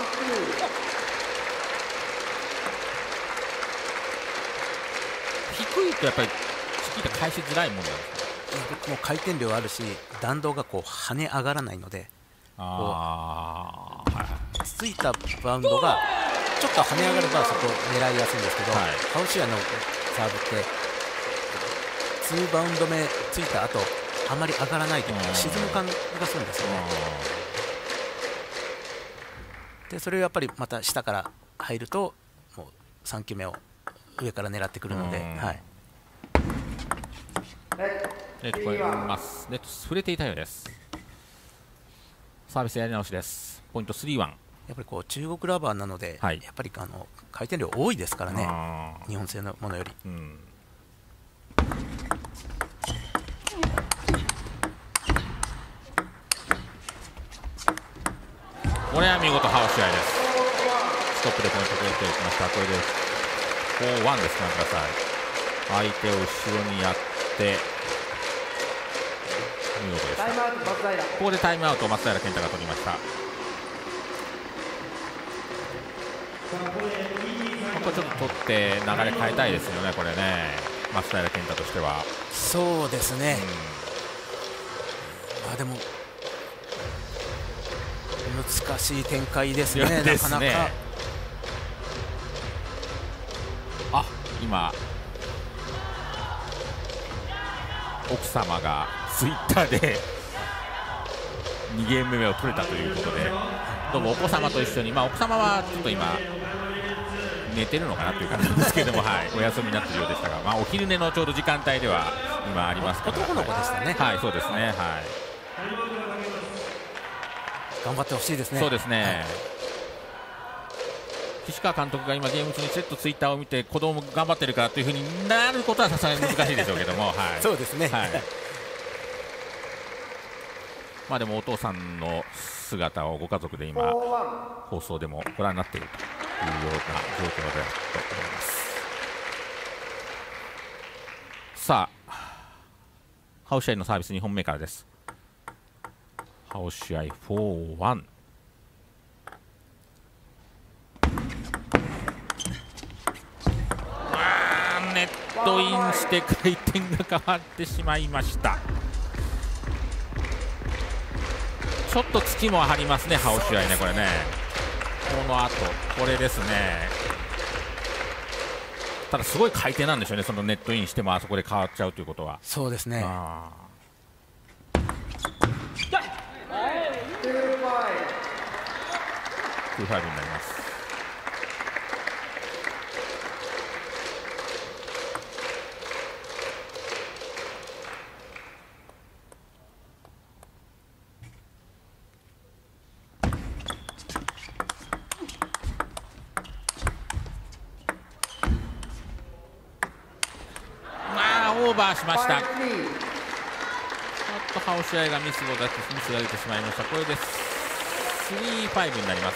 低いとやっぱりチキータ返しづらいものなんですか。 もう回転量あるし弾道がこう跳ね上がらないので、ついたバウンドがちょっと跳ね上がればそこ狙いやすいんですけど、ハオシュアイのサーブって2バウンド目ついた後あまり上がらないと沈む感じがするんですよね。でそれをやっぱりまた下から入るともう3球目を上から狙ってくるので、 ネット越えます。ネット触れていたようです。サービスやり直しです。ポイント3-1。 やっぱりこう中国ラバーなので、やっぱり回転量多いですからね、日本製のものより。 これは見事ハオシュアイです。ストップでポイント取っていきました。これで4-1です。ご覧ください。相手を後ろにやって見事でした。ここでタイムアウトを松平健太が取りました。ここちょっと取って流れ変えたいですよね、これね、松平健太としては。 そうですね、でも難しい展開ですね、なかなか。 あ、今奥様がツイッターで2ゲーム目を取れたということで、どうもお子様と一緒に、奥様はちょっと今寝てるのかなという感じなんですけども、はい、お休みになっているようでしたが、お昼寝のちょうど時間帯では今ありますから。 男の子でしたね。 はい、そうですね。はい。 頑張ってほしいですね。 そうですね。岸川監督が今ゲーム中にちょっとツイッターを見て子供頑張ってるからというふうになることはさすがに難しいでしょうけども、はい、 そうですね。はい、 でもお父さんの姿をご家族で今放送でもご覧になっているというような状況だと思います。さあ、ハウス試合のサービス2本目からです。ハウス試合 4-1。ネットインして回転が変わってしまいました。ちょっと月も張りますね、ハウス試合ね、これね。この後これですね。ただすごい回転なんでしょうね、そのネットインしてもあそこで変わっちゃうということは。 そうですね。 2-5になります。オーバーしました。ちょっとハウス試合がミスが出てしまいました。これで 3-5 になります。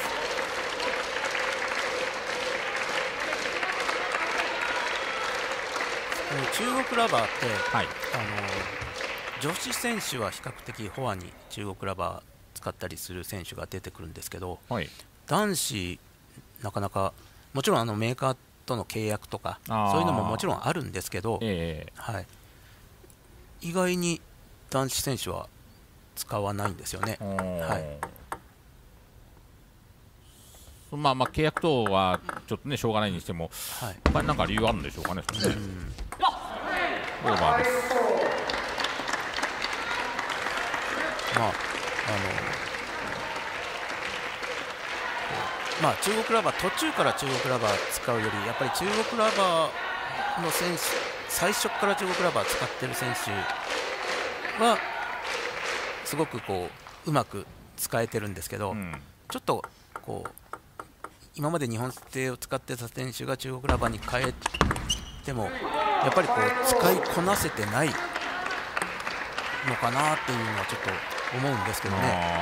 中国ラバーって、はい、女子選手は比較的フォアに中国ラバー使ったりする選手が出てくるんですけど、はい、男子なかなかもちろんメーカーとの契約とかそういうのももちろんあるんですけど、はい、意外に男子選手は使わないんですよね。はい、 契約等はちょっとねしょうがないにしても、はい、他に何か理由あるんでしょうかね。オーバーです。 中国ラバー、途中から中国ラバー使うよりやっぱり中国ラバーの選手、最初から中国ラバー使ってる選手はすごくうまく使えてるんですけど、ちょっと今まで日本製を使ってた選手が中国ラバーに変えてもやっぱり使いこなせてないのかなっていうのはちょっと思うんですけどね。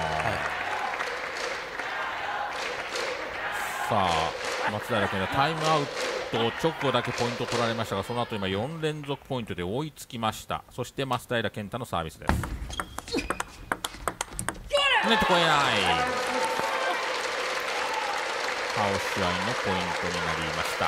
さあ、松平健がタイムアウト直後だけポイント取られましたが、その後今4連続ポイントで追いつきました。そして松平健太のサービスです。ネット越えない。ハウス試合のポイントになりました。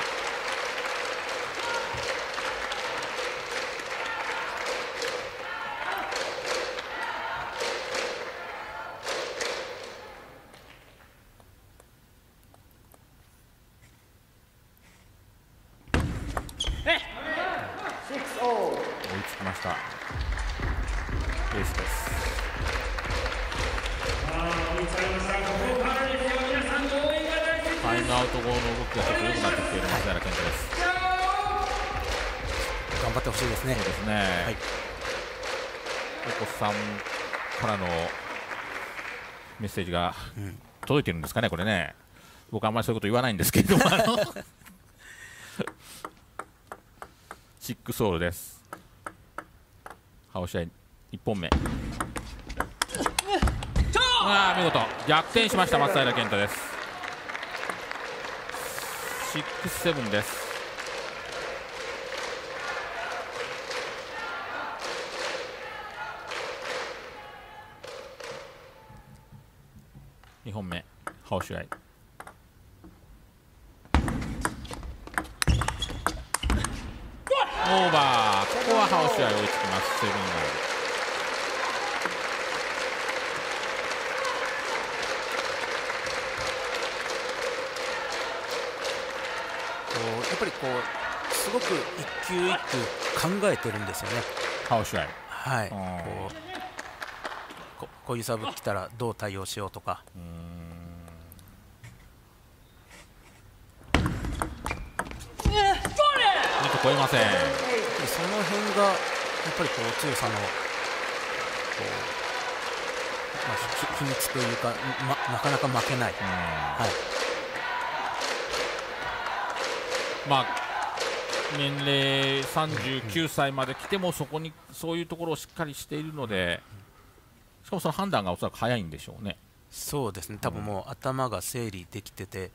追いつきました。エースです。タイムアウト後の動きがちょっと良くなってきている松平健太です。 頑張ってほしいですね。 そうですね。はい、お子さんからのメッセージが届いてるんですかね、これね。僕あんまりそういうこと言わないんですけれどもシックスオールです。ハウス試合1本目。見事逆転しました松平健太です。6-7です。 ハオシュアイ。オーバー、ここはハオシュアイ追いつきます。セブンゴール。 やっぱりこうすごく一球一球考えてるんですよね、 ハオシュアイ。 はい、こういうサーブ来たらどう対応しようとか。 超えません。 その辺がやっぱりこう強さの秘密というか、なかなか負けない。はい、 まあ年齢39歳まで来てもそこにそういうところをしっかりしているので、しかもその判断がおそらく早いんでしょうね。 そうですね、多分もう頭が整理できてて、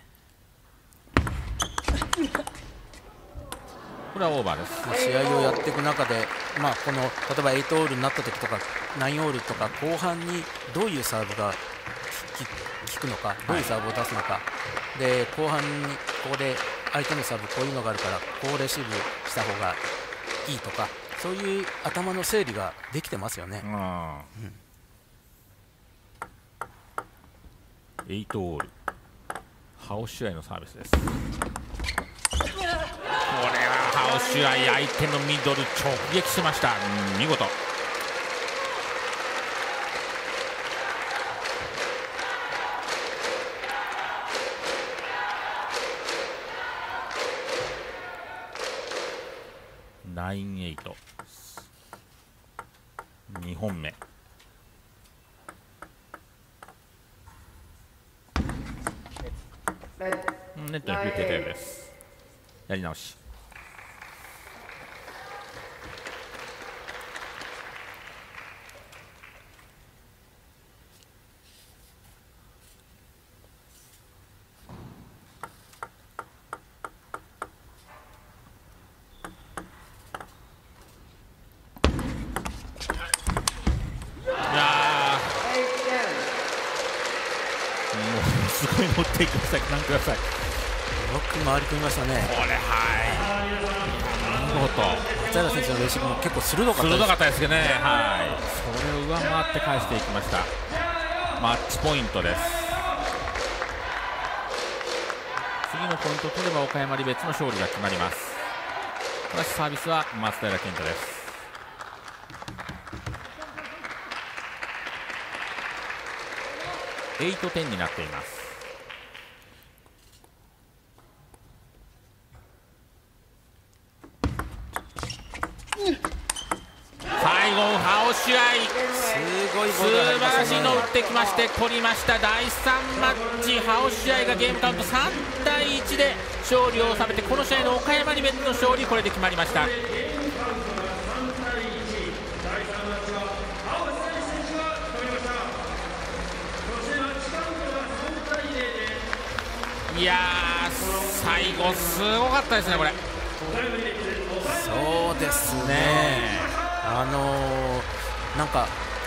これはオーバーです。 試合をやっていく中で、この例えば8オールになった時とか9オールとか後半にどういうサーブが効くのか、どういうサーブを出すのか、で後半にここで相手のサーブこういうのがあるからこうレシーブした方がいいとか、そういう頭の整理ができてますよね。 8オール、ハオシュアイのサービスです。これはハオシュアイ、相手のミドル直撃しました。見事。9-8、2本目。ネットに触れてたようです。やり直し。すごい乗っていきました。ご覧ください。 よく回り込みましたね。 これ、見事。 松原選手のレシーブも結構鋭かったです。 鋭かったですけどね。それを上回って返していきました。マッチポイントです。次のポイントを取れば岡山リベッツの勝利が決まります。ただしサービスは松平健太です。8-10になっています。最後ハオシュアイ、素晴らしいのを打ってきまして取りました。第3マッチ、ハオシュアイがゲームカウント3対1で勝利を収めて、この試合の岡山リベッツの勝利、これで決まりました。いやー、最後すごかったですね、これ。 そうですね。なんかこ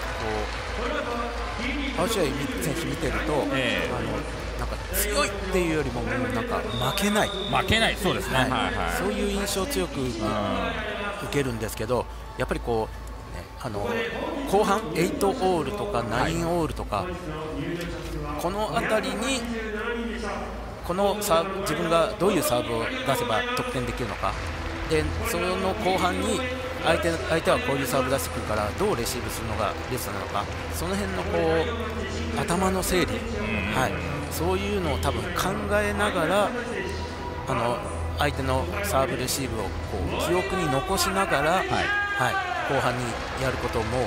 うハオシュアイ選手見てると、なんか強いっていうよりもなんか負けない、 そうですね。 そういう印象を強く受けるんですけど、やっぱりこう、後半8オールとか9オールとか、この辺りにこの自分がどういうサーブを出せば得点できるのかで、その後半に相手はこういうサーブ出してくるからどうレシーブするのがベストなのか、その辺のこう頭の整理、そういうのを多分考えながら相手のサーブレシーブをこう記憶に残しながら、後半にやることも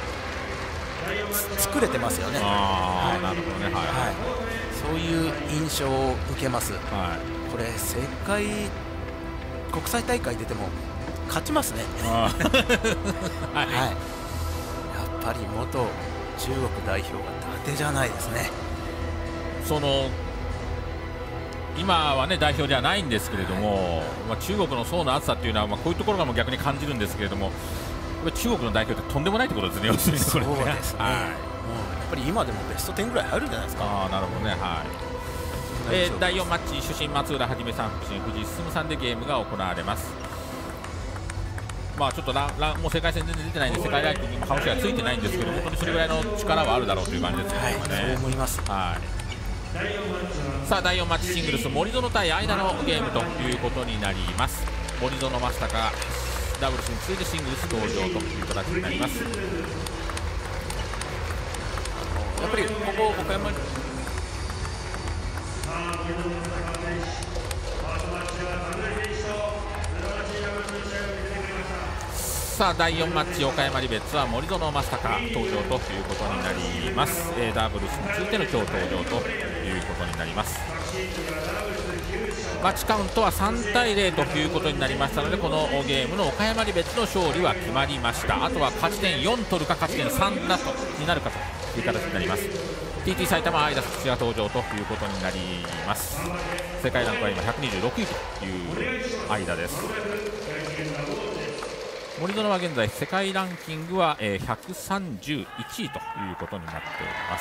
作れてますよね。 なるほどね。 そういう印象を受けます。これ国際大会出ても勝ちますね。やっぱり元中国代表が伊達じゃないですね。 今はね代表ではないんですけれども、中国の層の厚さっていうのは、こういうところが逆に感じるんですけれども、中国の代表ってとんでもないってことですね。要するにそうですね。やっぱり今でもベスト10ぐらい入るんじゃないですか。 なるほどね。 第4マッチ、主審松浦はじめさん、副審藤井進さんでゲームが行われます。まあちょっともう世界戦全然出てないんで世界ランキングも顔しがついてないんですけど、本当にそれぐらいの力はあるだろうという感じですね。 はい、そう思います。 はい、さあ第4マッチシングルス森園対間のゲームということになります。森園正孝ダブルスに続いてシングルス登場という形になります。 やっぱりここ岡山さあ第4マッチ岡山リベッツは森園正孝登場ということになります。ダブルスについての今日登場ということになります。マッチカウントは3対0ということになりましたので、このゲームの岡山リベッツの勝利は決まりました。あとは勝ち点4取るか勝ち点3になるかという形になります。 TT 埼玉相田福士が登場ということになります。世界ランクは今126位という間です。森園は現在世界ランキングは131位ということになっております。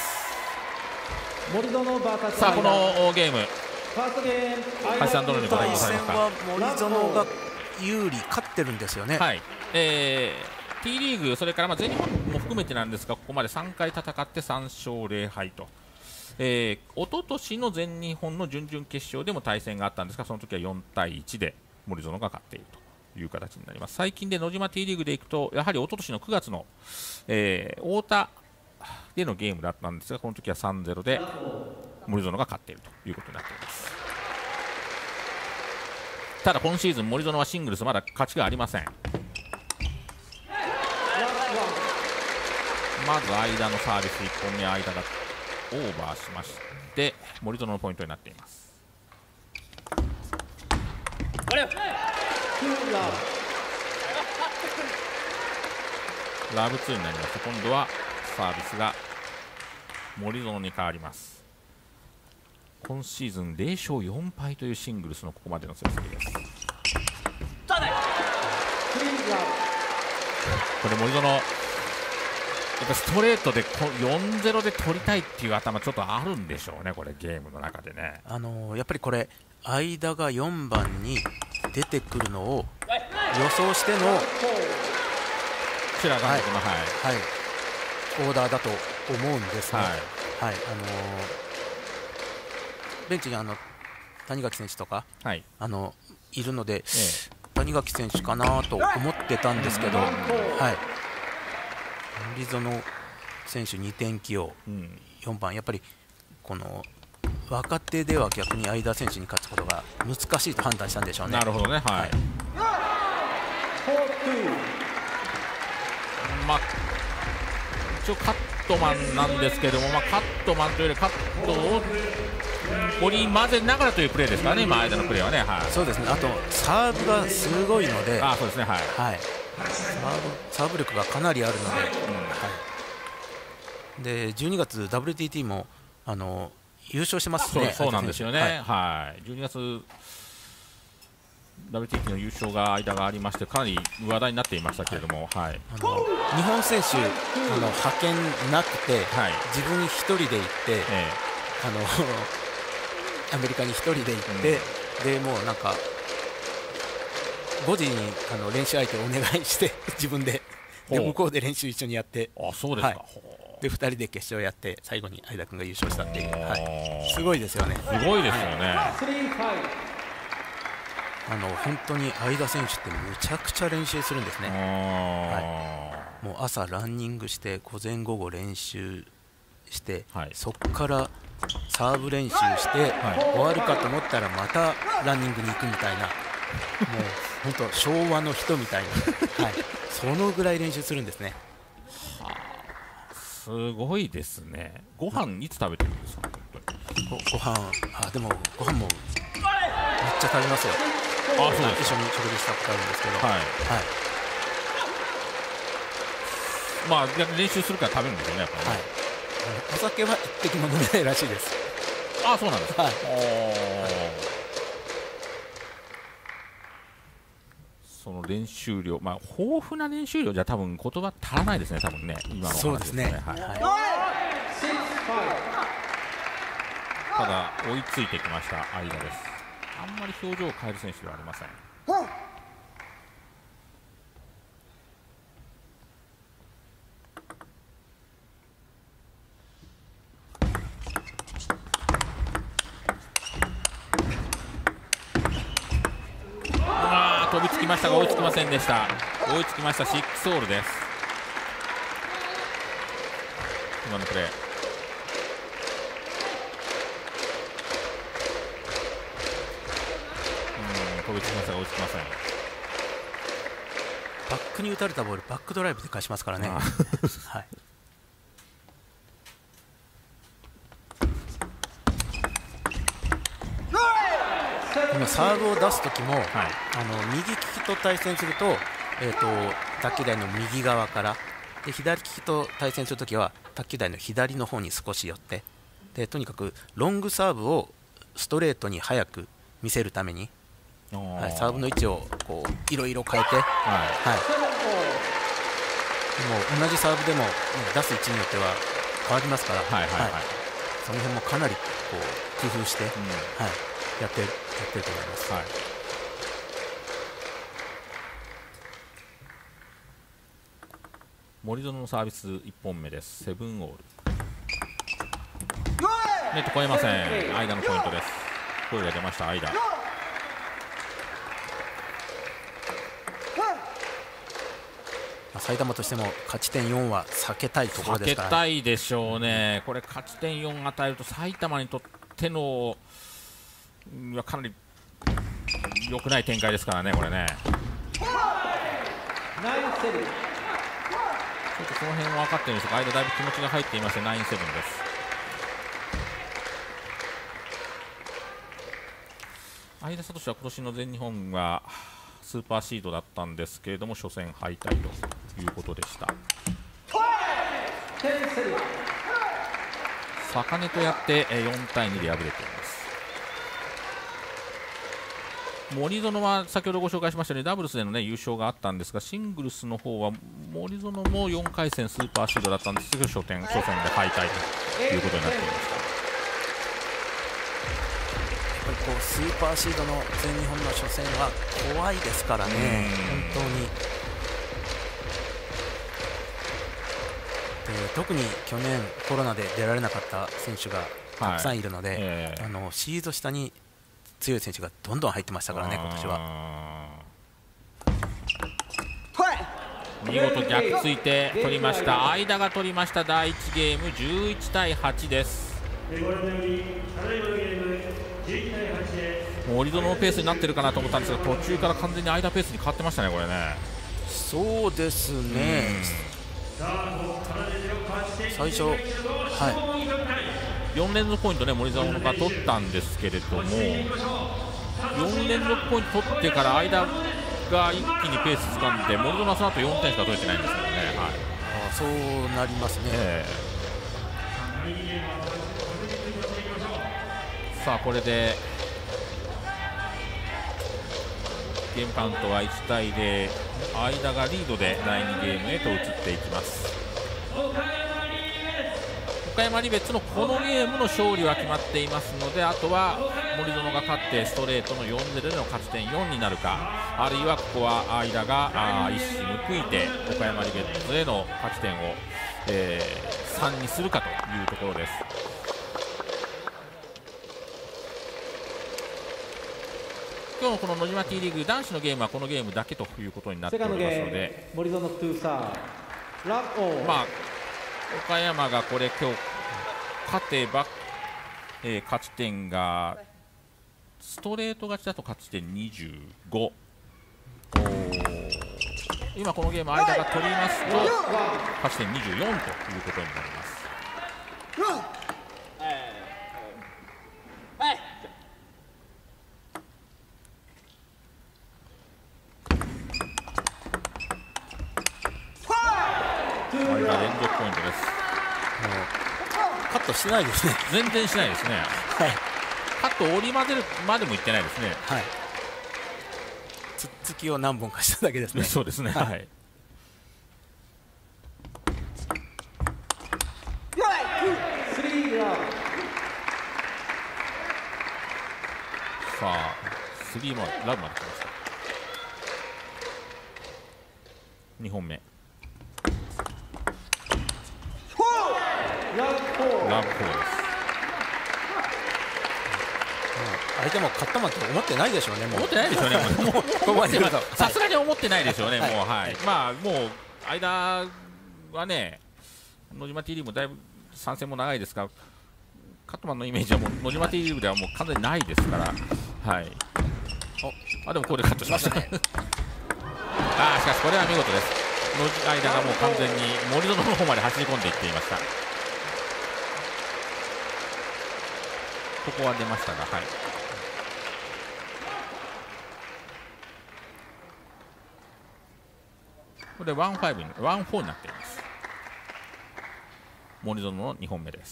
さあこのゲーム橋さんどのようにご覧になりますか。 は森園が有利勝ってるんですよね。 はい、T リーグそれから全日本も含めてなんですが、ここまで3回戦って3勝0敗と、一昨年の全日本の準々決勝でも対戦があったんですが、その時は4対1で森園が勝っているという形になります。最近で野島 T リーグでいくとやはり一昨年の9月の、太田でのゲームだったんですが、この時は 3-0 で森園が勝っているということになっています。ただ今シーズン森園はシングルスまだ勝ちがありません。まず間のサービス1本目、間がオーバーしまして森園のポイントになっています。ラブ2になりました。今度はサービスが森園に変わります。今シーズン0勝4敗というシングルスのここまでの成績です。これ森園やっぱストレートで 4-0 で取りたいっていう頭ちょっとあるんでしょうね、これゲームの中でね。 やっぱりこれ間が4番に出てくるのを予想しての白監督の、 はいオーダーだと思うんですが、ベンチに谷垣選手とか、いるので、谷垣選手かなと思ってたんですけど、森園選手2点起用、4番やっぱりこの若手では逆に相田選手に勝つことが難しいと判断したんでしょうね。 なるほどね、一応カットマンなんですけども、カットマンというよりカットを織り交ぜながらというプレーですからね、今間のプレーはね。 そうですね。あとサーブがすごいので、 そうですね、 サーブ力がかなりあるので、で12月 WTT も優勝してますね。 そうなんですよね。12月 WTT の優勝が間がありまして、かなり話題になっていましたけれども、 日本選手派遣なくて、自分1人で行って、アメリカに1人で行って、でもうなんか5時に練習相手をお願いして自分で向こうで練習一緒にやって、 そうですか。 で2人で決勝やって最後に相田君が優勝したっていう、すごいですよね。 すごいですよね。 本当に相田選手ってむちゃくちゃ練習するんですね。もう朝ランニングして午前午後練習して、そこからサーブ練習して、終わるかと思ったらまたランニングに行くみたいな、もう本当昭和の人みたいな、そのぐらい練習するんですね。 すごいですね。ご飯いつ食べてるんですか。 ご飯でもご飯もめっちゃ食べますよ。一緒に食事したことあるんですけど、 練習するから食べるんですよね、やっぱりね。 お酒は一滴も飲めないらしいです。 そうなんですか。その練習量、豊富な練習量じゃ多分言葉足らないですね、多分ね、今の話ですね。 ただ追いついてきました間です。あんまり表情を変える選手ではありません。飛びつきましたが追いつきませんでした。追いつきました。6オールです。今のプレー飛びつきましたが追いつきません。 バックに打たれたボールバックドライブで返しますからね。はい、今サーブを出すときも、はい、右利きと対戦すると、卓球台の右側からで左利きと対戦するときは卓球台の左の方に少し寄ってでとにかくロングサーブをストレートに速く見せるために、はい、サーブの位置をこういろいろ変えて、はいはい、でも同じサーブでも出す位置によっては変わりますから、はいはいはいはい、その辺もかなりこう工夫して、はい、やってると思います。はい、 森園のサービス1本目です。7オール。ネット越えません。間のポイントです。声が出ました間。 埼玉としても勝ち点4は避けたいところですから、 避けたいでしょうね。これ勝ち点4与えると埼玉にとってのかなり良くない展開ですからね、これね。ちょっとその辺は分かってるんですが、間だいぶ気持ちが入っていまして9-7です。相田聡は今年の全日本はスーパーシードだったんですけれども初戦敗退ということでした。坂根とやって4対2で敗れています。森園は先ほどご紹介しましたようにダブルスでの、優勝があったんですが、シングルスの方は森園も4回戦スーパーシードだったんですけど初戦で敗退ということになっていました。 やっぱりこうスーパーシードの全日本の初戦は怖いですからね、本当に。で特に去年コロナで出られなかった選手がたくさんいるので、シード下に強い選手がどんどん入ってましたからね、今年は。 見事逆ついて取りました。間が取りました。第1ゲーム11対8です。森園のペースになってるかなと思ったんですが途中から完全に間ペースに変わってましたね、これね。 そうですね、最初、 4連続ポイントね、森園が取ったんですけれども、4連続ポイント取ってから間が一気にペースつかんで、森園はその後4点しか取れてないんですけどね。 そうなりますね。 さあこれでゲームカウントは1対0、間がリードで第2ゲームへと移っていきます。岡山リベッツのこのゲームの勝利は決まっていますので、あとは森園が勝ってストレートの 4-0 での勝ち点4になるか、あるいはここは間が一矢報いて岡山リベッツへの勝ち点を、3にするかというところです。今日のこの野島 T リーグ男子のゲームはこのゲームだけということになっておりますので、 森園岡山がこれ今日勝てば、勝ち点がストレート勝ちだと勝ち点25。今このゲーム間が取りますと勝ち点24ということになります。連続ポイントです。 カットしないですね。 全然しないですね。 はい、 カット折り混ぜるまでもいってないですね。 はい、つっつきを何本かしただけですね。 そうですね。はい。 TD もラブまで来ました。2本目ラブ4です。 相手も勝ったまと思ってないでしょうね。 思ってないでしょうね。もうここまで来るとさすがに思ってないでしょうね。 はいもうはい。まあもう間はね、野島 T リーグもだいぶ参戦も長いですが、カットマンのイメージはもう野島 T リーグではもう完全にないですから、はい。あ、でもここでカットしましたね。あ、しかしこれは見事です。の間がもう完全に森園の方まで走り込んでいっていました。ここは出ましたが、はい。これで1-4になっています。森園の2本目です。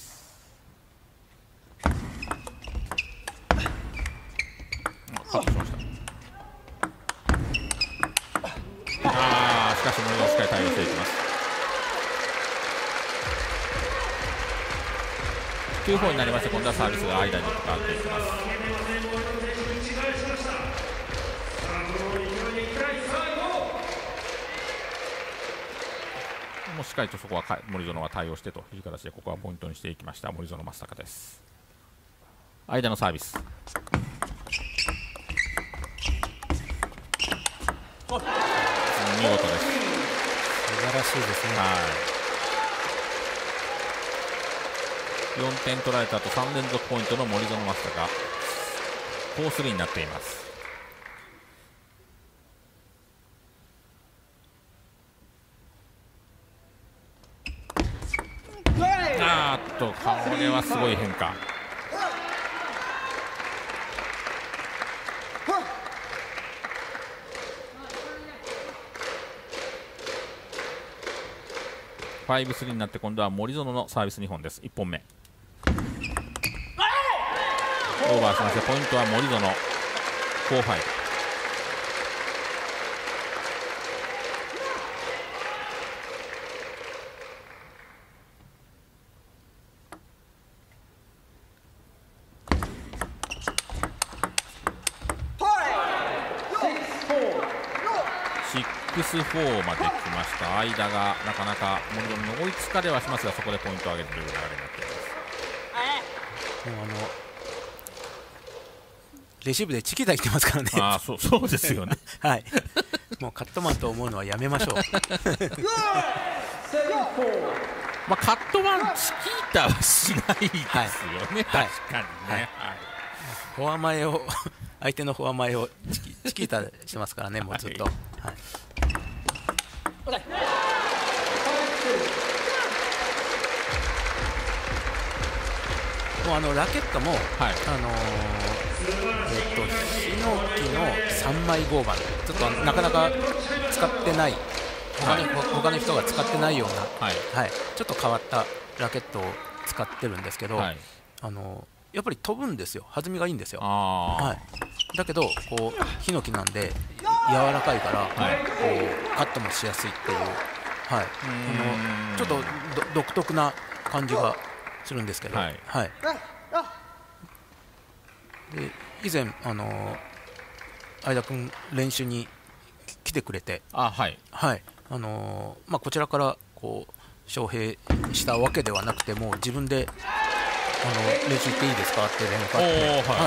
カットしました。しかし森園しっかり対応していきます。9-4になりまして、今度はサービスが間にかかっていきます。もうしっかりとそこは森園が対応してという形で、ここはポイントにしていきました森園正孝です。間のサービス、見事です。 素晴らしいですね。 4点取られた後3連続ポイントの森園正孝、4-3になっています。これはすごい変化。5-3になって今度は森園のサービス2本です。1本目オーバーしまして、ポイントは森園4-5。6-4まで来ました。間がなかなか森園に追いつかれはしますが、そこでポイントを上げるという流れになっています。 もうレシーブでチキタ来てますからね。 そうですよね。 はい。もうカットマンと思うのはやめましょう。 まあカットマンチキータはしないですよね。 はい、 確かにね。 フォア前を相手のフォア前をチキータしてますからね、もうずっと。はい。もうラケットも、ヒノキの3枚合板、ちょっとなかなか使ってない、他の人が使ってないような、ちょっと変わったラケットを使ってるんですけど、やっぱり飛ぶんですよ、弾みがいいんですよ。だけどこうヒノキなんで柔らかいから、こうカットもしやすいっていう、ちょっと独特な感じがするんですけど、で以前相田君練習に来てくれて、こちらからこう招聘したわけではなくて、もう自分で練習行っていいですかって連絡があって、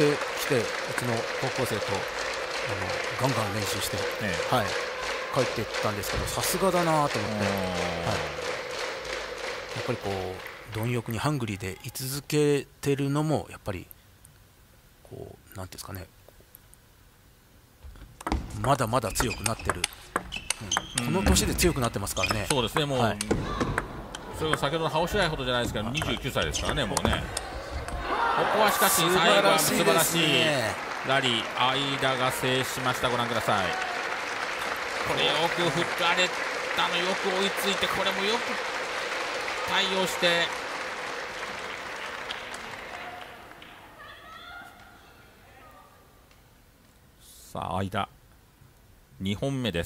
で来てうちの高校生とガンガン練習して、帰っていったんですけど、さすがだなと思って、やっぱりこう貪欲にハングリーで居続けてるのもやっぱりこうなんていうんですかね、まだまだ強くなってる、この年で強くなってますからね。 そうですね、もう、それが先ほどのハオシュライほどじゃないですけど、29歳ですからね、もうね。ここはしかし最後は素晴らしいラリー、間が制しました。ご覧ください。これよく振られたの、よく追いついて、これもよく対応して、さあ間2本目です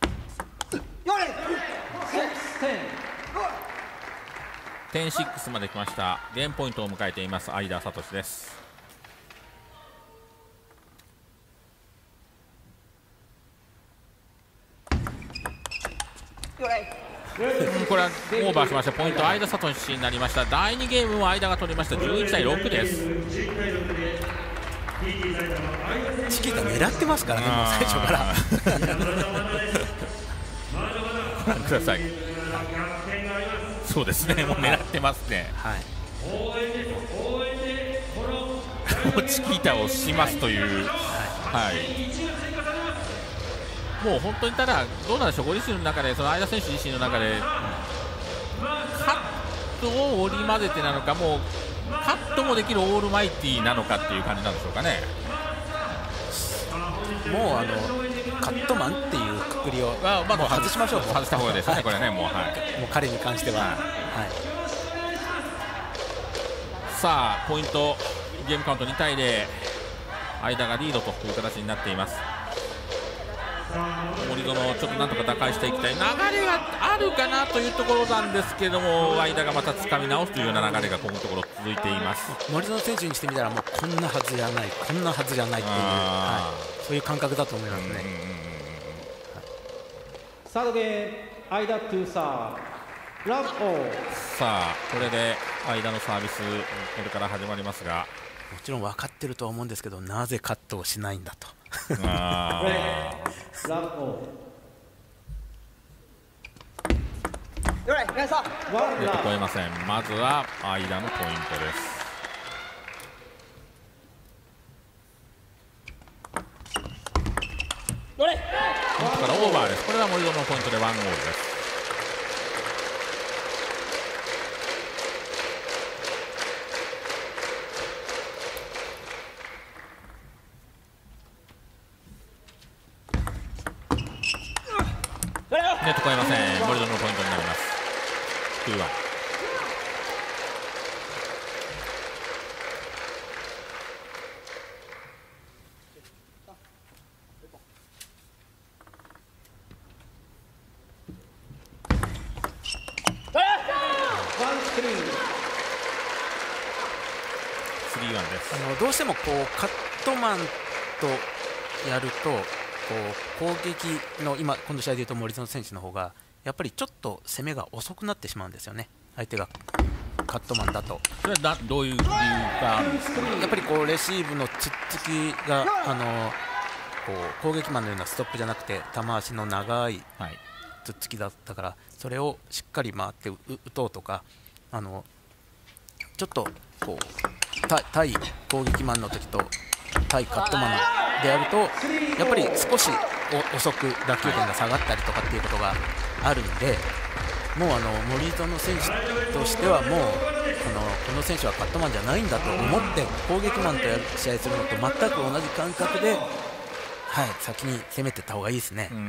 。10-6まで来ました。ゲームポイントを迎えています相田聡です。 これはオーバーしました。ポイント相田聡になりました。第2ゲームも相田が取りました。11対6です。 チキータ狙ってますからね、もう最初からご覧ください。そうですね、もう狙ってますね。 はい、 チキータをしますという、はい、もう本当にただ、どうなんでしょう、ご自身の中で、その相田選手自身の中で、カットを織り交ぜてなのか、もうカットもできるオールマイティーなのかっていう感じなんでしょうかね。 もうカットマンっていうくくりをまず外しましょう。 外した方がいいですね、これね、もう、はい、 もう彼に関しては、はい、 さあポイントゲームカウント2対0、相田がリードという形になっています。森園、ちょっとなんとか打開していきたい、流れがあるかなというところなんですけども、相田がまた掴み直すというような流れがこのところ続いています。 森園選手にしてみたら、もうこんなはずじゃない、こんなはずじゃないっていう、はい、そういう感覚だと思いますね。 サードゲーム、相田トゥーサーブ、ラブオー。 さあこれで相田のサービス、これから始まりますが、 もちろん分かってるとは思うんですけど、なぜカットをしないんだと。 ラブオー。 ネット越えません。まずは相田のポイントです。ポイントからオーバーです。これは森園のポイントで1ゴールです。ネット越えません。森園のポイントになります。2-1。3-1です。 どうしてもこうカットマンとやると、攻撃の今の試合でいうと森園選手の方がやっぱりちょっと攻めが遅くなってしまうんですよね、相手がカットマンだと。 それはどういう理由があるんですか。 やっぱりこうレシーブのつっつきがこう攻撃マンのようなストップじゃなくて球足の長いつっつきだったから、それをしっかり回って打とうとか、ちょっとこう対攻撃マンの時と対カットマンでやるとやっぱり少し遅く打球点が下がったりとかっていうことがあるので、もう森園選手としてはもうこの選手はカットマンじゃないんだと思って攻撃マンと試合するのと全く同じ感覚で、はい、先に攻めていった方がいいですね。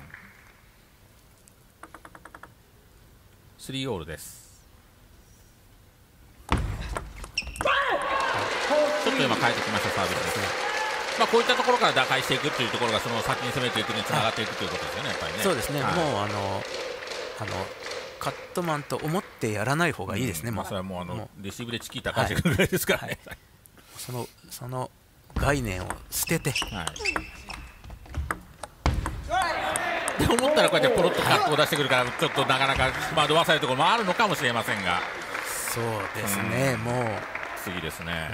3オールです。ちょっと今変えてきましたサービスですね。こういったところから打開していくというところがその先に攻めていくにつながっていくということですよね、やっぱりね。 そうですね、はい、もうカットマンと思ってやらない方がいいですね。 それはもうレシーブでチキータ返してくるぐらいですからね。 はい、その概念を捨てて、 で思ったらこうやってポロッとカットを出してくるから、ちょっとなかなか惑わされるところもあるのかもしれませんが。 そうですね、もう次ですね。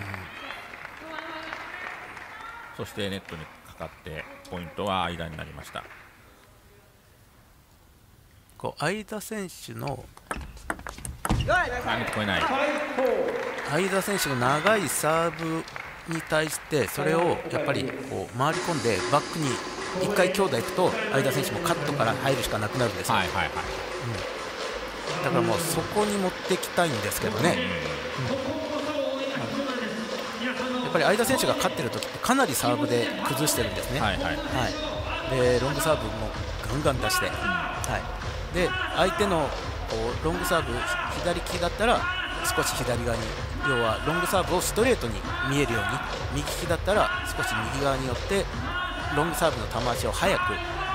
そしてネットにかかってポイントは間になりました。 相田選手の相田選手の長いサーブに対してそれをやっぱりこう回り込んでバックに1回強打いくと相田選手もカットから入るしかなくなるんですよ。だからもうそこに持ってきたいんですけどね。やっぱり相田選手が勝ってる時ってかなりサーブで崩してるんですね。でロングサーブもガンガン出して、で相手のロングサーブ左利きだったら少し左側に、要はロングサーブをストレートに見えるように、右利きだったら少し右側に寄ってロングサーブの球足を速く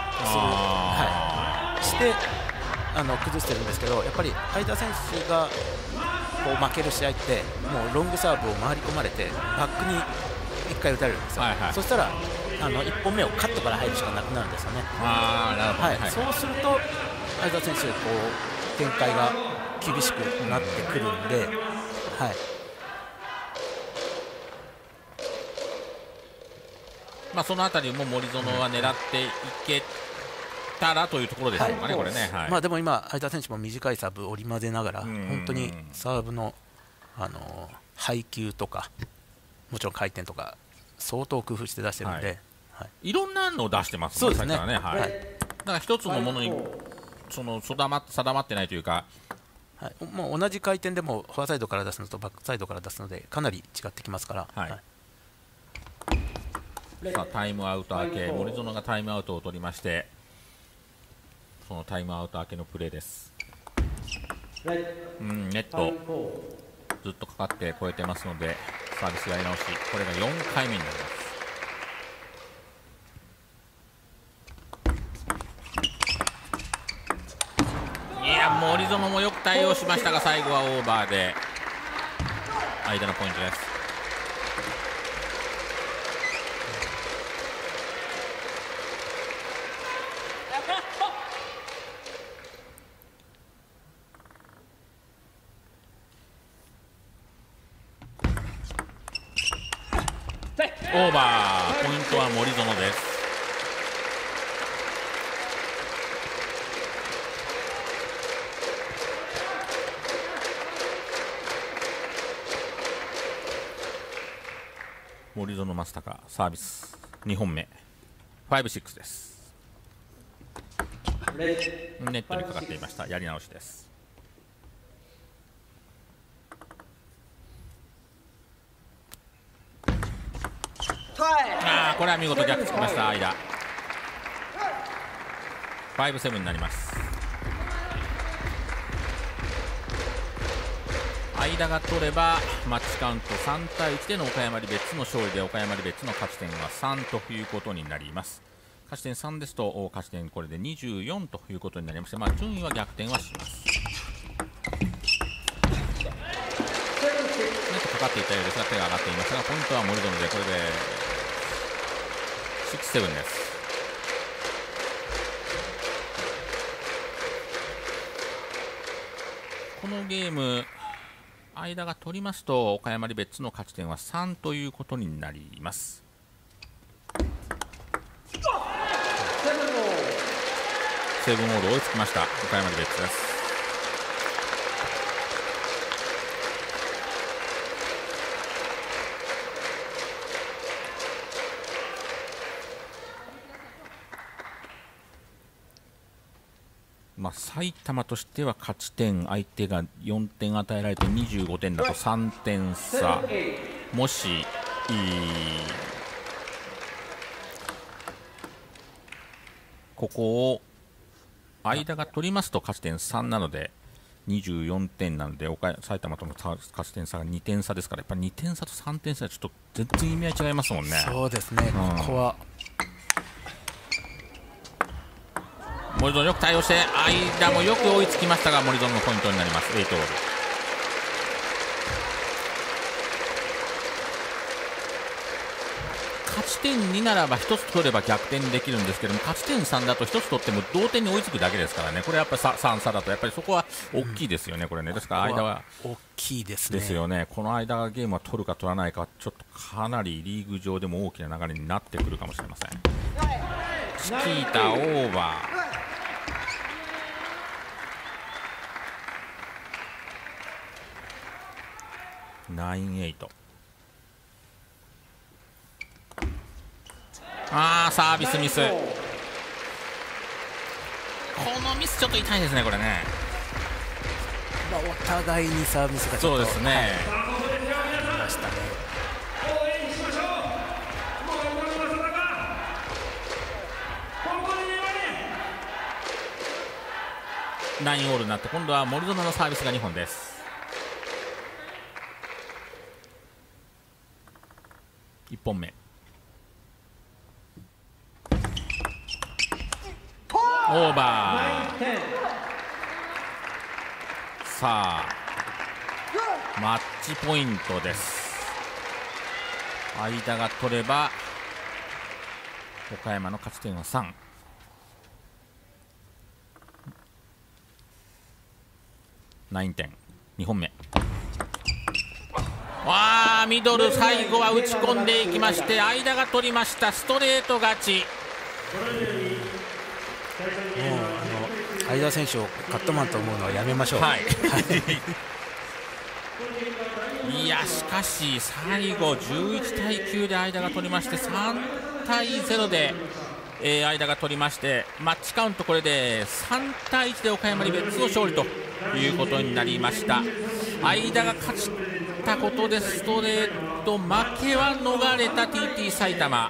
する、して崩してるんですけど、やっぱり相田選手がこう負ける試合ってもうロングサーブを回り込まれてバックに1回打たれるんですよ。そしたら 1本目をカットから入るしかなくなるんですよね。 あー、なるほど、 はい、そうすると相田選手展開が厳しくなってくるんで、はい、 そのあたりも森薗は狙っていけたらというところでしょうかね、これね。 でも今、相田選手も短いサーブを織り交ぜながら、本当にサーブの、配球とか、もちろん回転とか、相当工夫して出してるんで、 いろんなのを出してますもんね、 だから一つのものに定まってないというか、 もう同じ回転でもフォアサイドから出すのとバックサイドから出すのでかなり違ってきますから。 さあタイムアウト明け、森薗がタイムアウトを取りまして、そのタイムアウト明けのプレーです。ネットずっとかかって超えてますので、サービスやり直し、これが4回目になります。いや、森薗もよく対応しましたが、最後はオーバーで間のポイントです。オーバー、ポイントは森薗です。森薗正孝サービス2本目 5-6 です。ネットにかかっていました。やり直しです。これは見事逆つきました。間 5-7 になります。間が取ればマッチカウント3対1での岡山リベッツの勝利で、岡山リベッツの勝ち点は3ということになります。勝ち点3ですと勝ち点これで24ということになりまして、順位は逆転はします。ネットかかっていたようですが手が上がっていましたが、ポイントは森薗で、これで6-7 です。このゲーム間が取りますと岡山リベッツの勝ち点は3ということになります。セブンオール追いつきました岡山リベッツです。埼玉としては勝ち点、相手が4点与えられて25点だと3点差、もしここを間が取りますと勝ち点3なので24点なので、埼玉との勝ち点差が2点差ですから、やっぱり2点差と3点差はちょっと全然意味合い違いますもんね。 そうですね、ここは森薗よく対応して、間もよく追いつきましたが、森薗のポイントになります。8オール。勝ち点2ならば1つ取れば逆転できるんですけども、勝ち点3だと1つ取っても同点に追いつくだけですからね。これやっぱり3差だとやっぱりそこは大きいですよね、これね。ですから間は大きいですね。 ですよね。この間がゲームは取るか取らないか、ちょっとかなりリーグ上でも大きな流れになってくるかもしれません。チキータオーバー。9-8。サービスミス。このミスちょっと痛いですね、これね。 お互いにサービスがちょっと、 そうですね。 ましたね。 9オールになって、今度は森薗のサービスが2本です。1本目オーバー。さあマッチポイントです。間が取れば岡山の勝ち点は3。9点、2本目。わあ、ミドル最後は打ち込んでいきまして、間が取りました。ストレート勝ち。 もう相田選手をカットマンと思うのはやめましょう。 はいいや、しかし最後11対9で間が取りまして、3対0で、間が取りまして、マッチカウントこれで3対1で岡山リベッツの勝利ということになりました。間が勝ったことでストレート負けは逃れた TT 埼玉、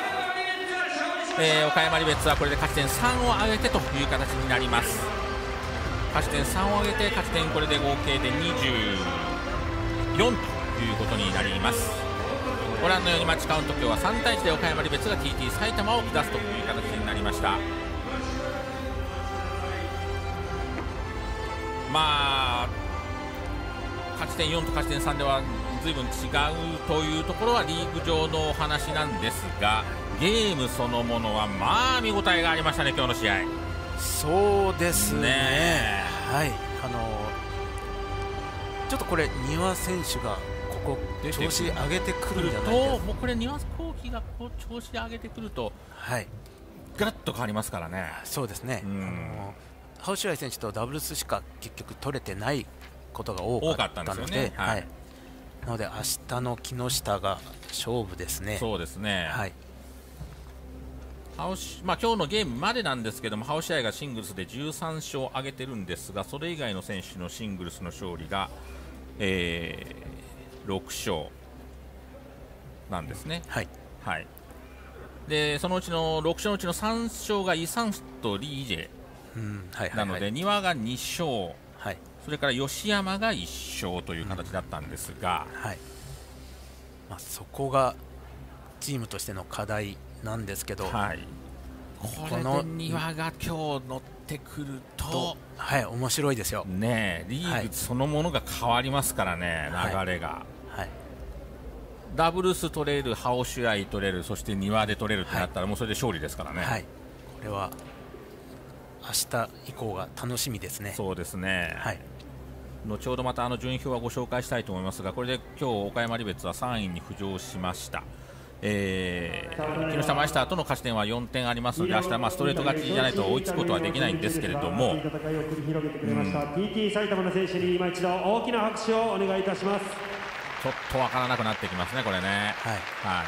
岡山リベッツはこれで勝ち点3を上げてという形になります。勝ち点3を上げて勝ち点これで合計で24ということになります。ご覧のようにマッチカウント今日は3対1で岡山リベッツが TT 埼玉を下すという形になりました。まあ勝ち点4と勝ち点3では随分違うというところはリーグ上のお話なんですが、ゲームそのものはまあ見応えがありましたね、今日の試合。 そうですね、はい、ちょっとこれ丹羽選手がここ調子上げてくるんじゃないですか。 もうこれ丹羽幸輝がこう調子上げてくると、 はい、 ガラッと変わりますからね。 そうですね、ハウシュアイ選手とダブルスしか結局取れてないことが多かったので、 ね、はい、 なので明日の木下が勝負ですね。 そうですね、 はい、 今日のゲームまでなんですけども、ハウシアイがシングルスで13勝を挙げてるんですが、それ以外の選手のシングルスの勝利が、6勝なんですね。 はい、 はい、でそのうちの6勝のうちの3勝がイ・サンとリー・イジェなので、丹羽が2勝、はい、それから吉山が1勝という形だったんですが、 はい、そこがチームとしての課題なんですけど、 はい、これで丹羽が今日乗ってくると、 はい、面白いですよ、 ね、リーグそのものが変わりますからね、流れが、はい、ダブルス取れる、ハオシュアイ取れる、そして丹羽で取れるってなったら、もうそれで勝利ですからね、 はい、これは明日以降が楽しみですね。 そうですね、 はい、 後ほどまた順位表はご紹介したいと思いますが、これで今日岡山リベッツは3位に浮上しました。木下マイスターとの勝ち点は4点ありますので、明日ストレート勝ちじゃないと追いつくことはできないんですけれども、 TT 埼玉の選手に今一度大きな拍手をお願いいたします。 ちょっと分からなくなってきますね、これね。はい、はい、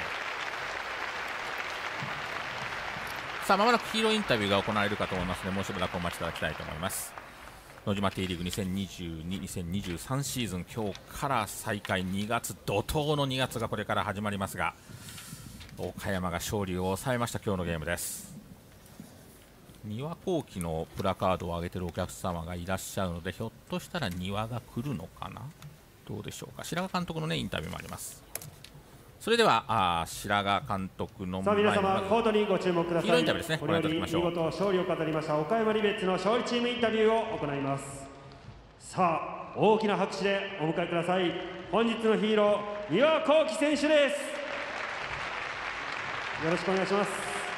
さあまもなくヒーローインタビューが行われるかと思いますので、もうしばらくお待ちいただきたいと思います。野島 T リーグ2022、2023シーズン、今日から再開、2月怒涛の2月がこれから始まりますが、岡山が勝利を収めました。今日のゲームです。丹羽幸輝のプラカードを上げているお客様がいらっしゃるので、ひょっとしたら丹羽が来るのかな、どうでしょうか。白髪監督の、インタビューもあります。それでは白髪監督の前に皆様コートにご注目ください。 ヒーローインタビューですね、ご覧いただきましょう。 見事勝利を飾りました岡山リベッツの勝利チームインタビューを行います。さあ大きな拍手でお迎えください。本日のヒーロー丹羽幸輝選手です。よろしくお願いします。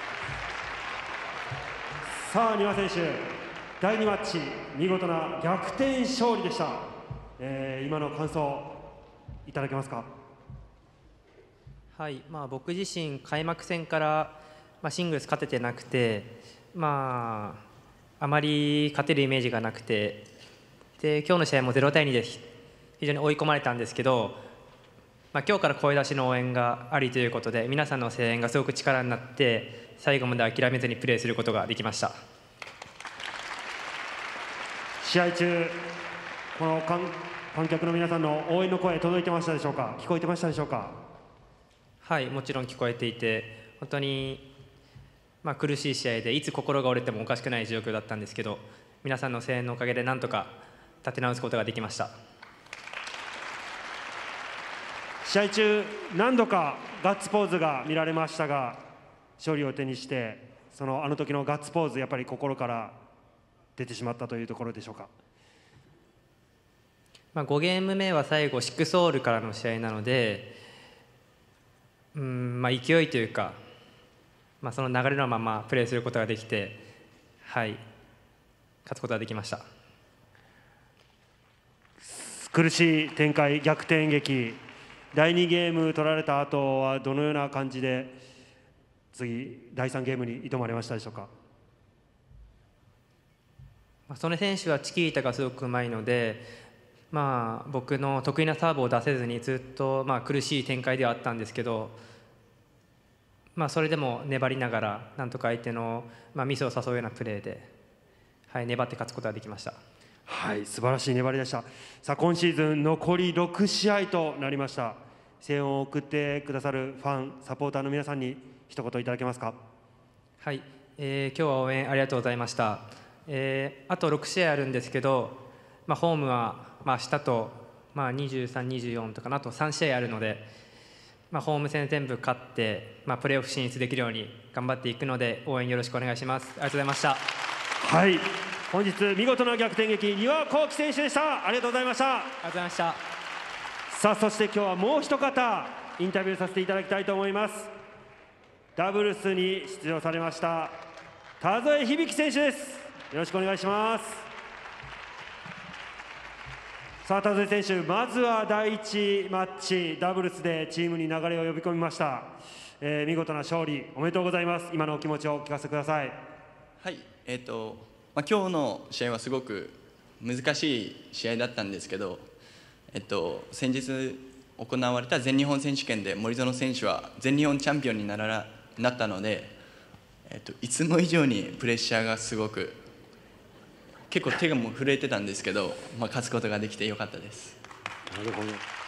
さあ丹羽選手、第2マッチ見事な逆転勝利でした。今の感想いただけますか。 はい、僕自身開幕戦から、シングルス勝ててなくて、あまり勝てるイメージがなくて、で今日の試合も0対2で非常に追い込まれたんですけど、今日から声出しの応援がありということで、皆さんの声援がすごく力になって最後まで諦めずにプレーすることができました。 試合中この観客の皆さんの応援の声届いてましたでしょうか。聞こえてましたでしょうか。 はい、もちろん聞こえていて、本当に、苦しい試合でいつ心が折れてもおかしくない状況だったんですけど、皆さんの声援のおかげでなんとか立て直すことができました。 試合中何度かガッツポーズが見られましたが、勝利を手にしてあの時のガッツポーズ、やっぱり心から出てしまったというところでしょうか。 5ゲーム目は最後シクソールからの試合なので、勢いというか、 その流れのままプレーすることができて、はい、勝つことができました。 苦しい展開、逆転劇、第2ゲーム取られた後はどのような感じで次第3ゲームに挑まれましたでしょうか。 曽根選手はチキータがすごくうまいので、僕の得意なサーブを出せずにずっと苦しい展開ではあったんですけど、それでも粘りながらなんとか相手のミスを誘うようなプレーで、はい、粘って勝つことができました。 はい、素晴らしい粘りでした。さあ今シーズン残り6試合となりました。声援を送ってくださるファンサポーターの皆さんに一言いただけますか。 はい、今日は応援ありがとうございました。あと6試合あるんですけど、ホームは明日と、23、24とかな、あと3試合あるので、ホーム戦全部勝って、プレーオフ進出できるように頑張っていくので応援よろしくお願いします。ありがとうございました。 はい、本日見事な逆転劇、丹羽幸喜選手でした。ありがとうございました。 ありがとうございました。 さあそして今日はもう一方インタビューさせていただきたいと思います。ダブルスに出場されました田添響選手です。よろしくお願いします。さあ田添選手、まずは第1マッチダブルスでチームに流れを呼び込みました。見事な勝利おめでとうございます。今のお気持ちをお聞かせください。 はい、今日の試合はすごく難しい試合だったんですけど、先日行われた全日本選手権で森薗選手は全日本チャンピオンになったので、いつも以上にプレッシャーがすごく、結構手がもう震えてたんですけど、勝つことができてよかったです。 なるほど。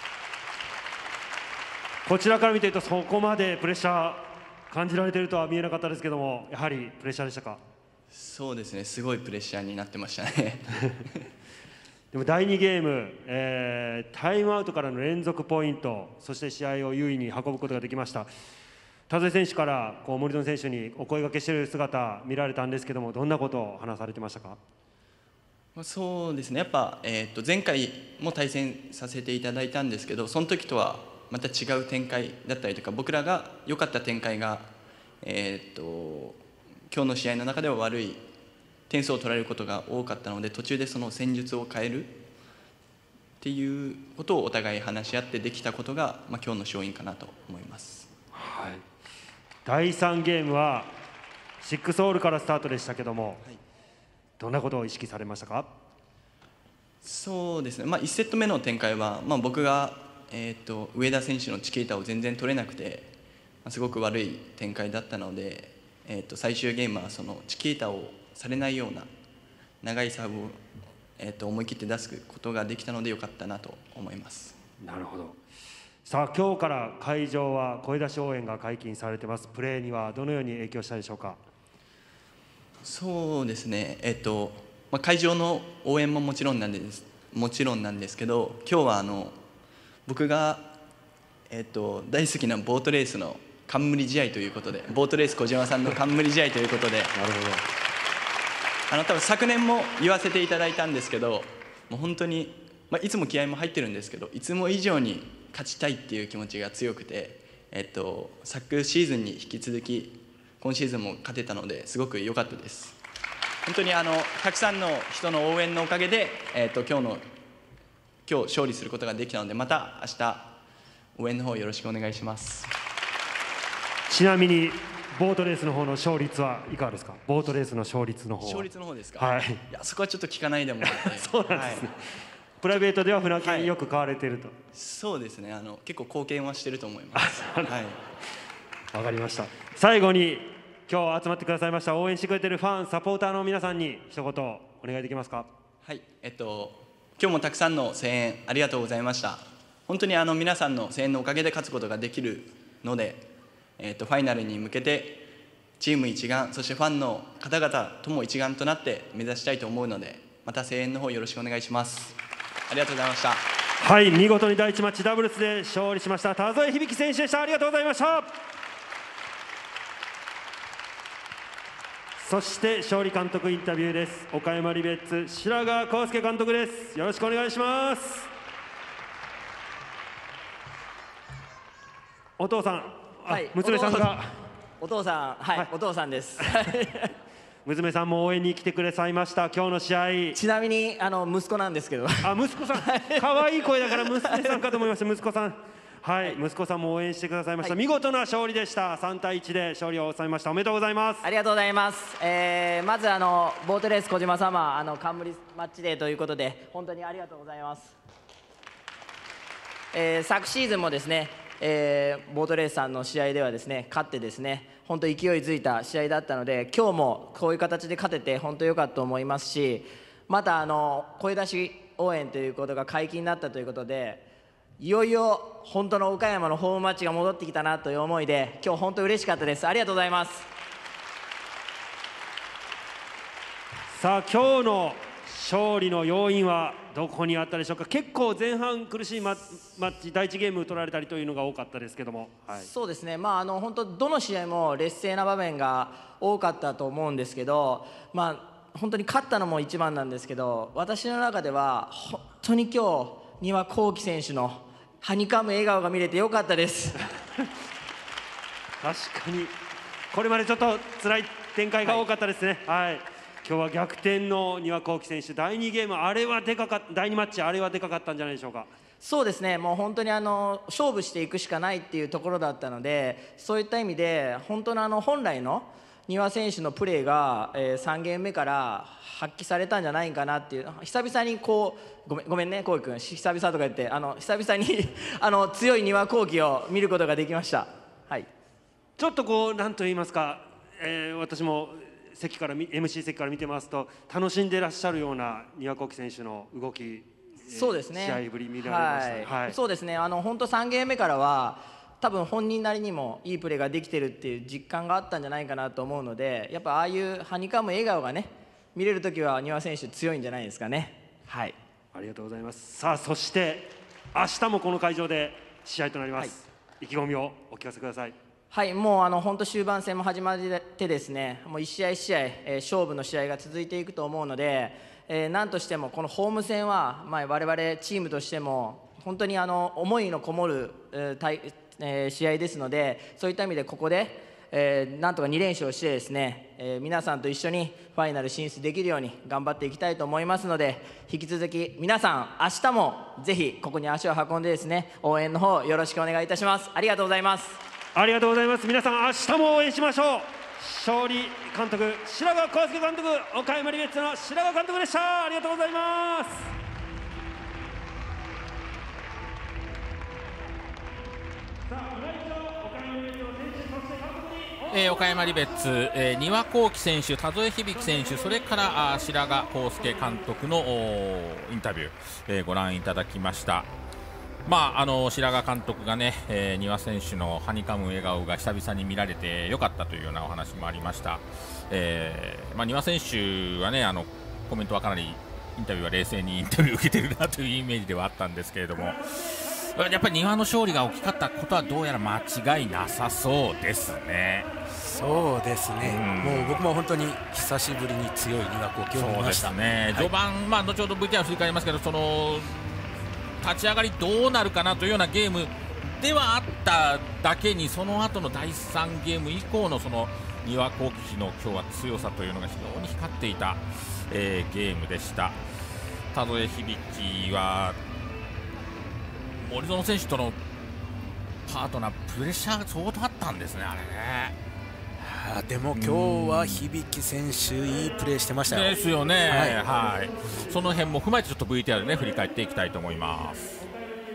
こちらから見ているとそこまでプレッシャー感じられているとは見えなかったですけども、やはりプレッシャーでしたか。 そうですね、すごいプレッシャーになってましたね。 でも第2ゲーム、タイムアウトからの連続ポイント、そして試合を優位に運ぶことができました。田添選手から森薗選手にお声掛けしている姿見られたんですけども、どんなことを話されてましたか。 そうですね、やっぱ、前回も対戦させていただいたんですけど、その時とはまた違う展開だったりとか、僕らが良かった展開が、今日の試合の中では悪い点数を取られることが多かったので、途中でその戦術を変えるっていうことをお互い話し合ってできたことが、今日の勝因かなと思います。 はい、第3ゲームは6オールからスタートでしたけども、はい、どんなことを意識されましたか。 そうですね、1セット目の展開は、僕が、上田選手のチキータを全然取れなくて、すごく悪い展開だったので、最終ゲームはそのチキータをされないような長いサーブを、思い切って出すことができたのでよかったなと思います。 なるほど。さあ今日から会場は声出し応援が解禁されてます。プレーにはどのように影響したでしょうか。 そうですね、会場の応援ももちろんなんですけど、今日は僕が、大好きなボートレースの冠試合ということで、ボートレース小島さんの冠試合ということで、なるほど。多分昨年も言わせていただいたんですけど、もう本当に、いつも気合いも入ってるんですけど、いつも以上に勝ちたいっていう気持ちが強くて、昨シーズンに引き続き今シーズンも勝てたのですごく良かったです。本当にたくさんの人の応援のおかげで、今日勝利することができたので、また明日応援の方よろしくお願いします。 ちなみにボートレースの方の勝率はいかがですか。ボートレースの勝率の方は。 勝率の方ですか。 はい。 いや、そこはちょっと聞かないでもらって。 そうなんですね。はい、プライベートでは船券よく買われていると。 そうですね。結構貢献はしてると思います。はい。 わかりました。最後に今日集まってくださいました応援してくれているファンサポーターの皆さんに一言お願いできますか。 はい。今日もたくさんの声援ありがとうございました。本当に皆さんの声援のおかげで勝つことができるので、ファイナルに向けてチーム一丸、そしてファンの方々とも一丸となって目指したいと思うので、また声援の方よろしくお願いします。ありがとうございました。 はい、見事に第1マッチダブルスで勝利しました田添響選手でした。ありがとうございました。そして勝利監督インタビューです。岡山リベッツ白川康介監督です。よろしくお願いします。お父さん、はい、娘さんがお父さん、はい、お父さんです。 娘さんも応援に来てくれさいました。今日の試合。 ちなみに息子なんですけど。 あ、息子さん。可愛い声だから娘さんかと思いました。息子さん。はい、息子さんも応援してくださいました。見事な勝利でした。3対1で勝利を収めました。おめでとうございます。 ありがとうございます。まずボートレース小島様冠マッチデーということで本当にありがとうございます。昨シーズンもですね、ボートレースさんの試合ではですね勝ってですね本当勢いづいた試合だったので今日もこういう形で勝てて本当良かったと思いますし、また声出し応援ということが解禁になったということでいよいよ本当の岡山のホームマッチが戻ってきたなという思いで今日本当嬉しかったです。ありがとうございます。 さあ今日の勝利の要因はどこにあったでしょうか。結構前半苦しいマッチ第1ゲーム取られたりというのが多かったですけども、はい、 そうですね、本当どの試合も劣勢な場面が多かったと思うんですけど、本当に勝ったのも一番なんですけど私の中では本当に今日丹羽幸喜選手のはにかむ笑顔が見れてよかったです確かにこれまでちょっと辛い展開が多かったですね。はい、今日は逆転の丹羽幸喜選手、第2ゲームあれはでかかった、第2マッチあれはでかかったんじゃないでしょうか。 そうですね、もう本当に勝負していくしかないっていうところだったのでそういった意味で本当の本来の丹羽選手のプレーが、3ゲーム目から発揮されたんじゃないかなっていう、久々にこうごめんねこうき君久々とか言って久々に強い丹羽幸喜を見ることができました。はい、 ちょっとこう何と言いますか、私も席からMC 席から見てますと楽しんでらっしゃるような丹羽幸喜選手の動き、 そうですね、 試合ぶり見られました。 はい、そうですね、本当3ゲーム目からは多分本人なりにもいいプレーができてるっていう実感があったんじゃないかなと思うのでやっぱああいうはにかむ笑顔がね見れるときは丹羽選手強いんじゃないですかね。はい、ありがとうございます。さあそして明日もこの会場で試合となります。意気込みをお聞かせください。 はい、もう本当終盤戦も始まってですねもう1試合1試合、勝負の試合が続いていくと思うので、何としてもこのホーム戦は、我々チームとしても本当に思いのこもる、試合ですのでそういった意味でここで、なんとか2連勝してですね、皆さんと一緒にファイナル進出できるように頑張っていきたいと思いますので引き続き皆さん明日もぜひここに足を運んでですね応援の方よろしくお願いいたします。ありがとうございます。 ありがとうございます。皆さん明日も応援しましょう。勝利監督白髪康介監督、岡山リベッツの白髪監督でした。ありがとうございます。 岡山リベッツ、丹羽幸喜選手、田添響選手、それから白髪康介監督のインタビュー、ご覧いただきました。白髪監督がね、丹羽選手のはにかむ笑顔が久々に見られてよかったというようなお話もありました。丹羽選手はねコメントはかなりインタビューは冷静にインタビューを受けてるなというイメージではあったんですけれども、やっぱり丹羽の勝利が大きかったことはどうやら間違いなさそうですね。 そうですね、もう僕も本当に久しぶりに強い丹羽幸喜を見ました。 そうですね、序盤、後ほど VTR 振り返りますけど立ち上がりどうなるかなというようなゲームではあっただけにその後の第3ゲーム以降の丹羽幸喜の今日は強さというのが非常に光っていた、ゲームでした。田添響は森薗選手とのパートナープレッシャーが相当あったんですね、あれね。 でも今日は響選手いいプレーしてましたよ。 ですよね、はい、その辺も踏まえてちょっと VTR で、振り返っていきたいと思います。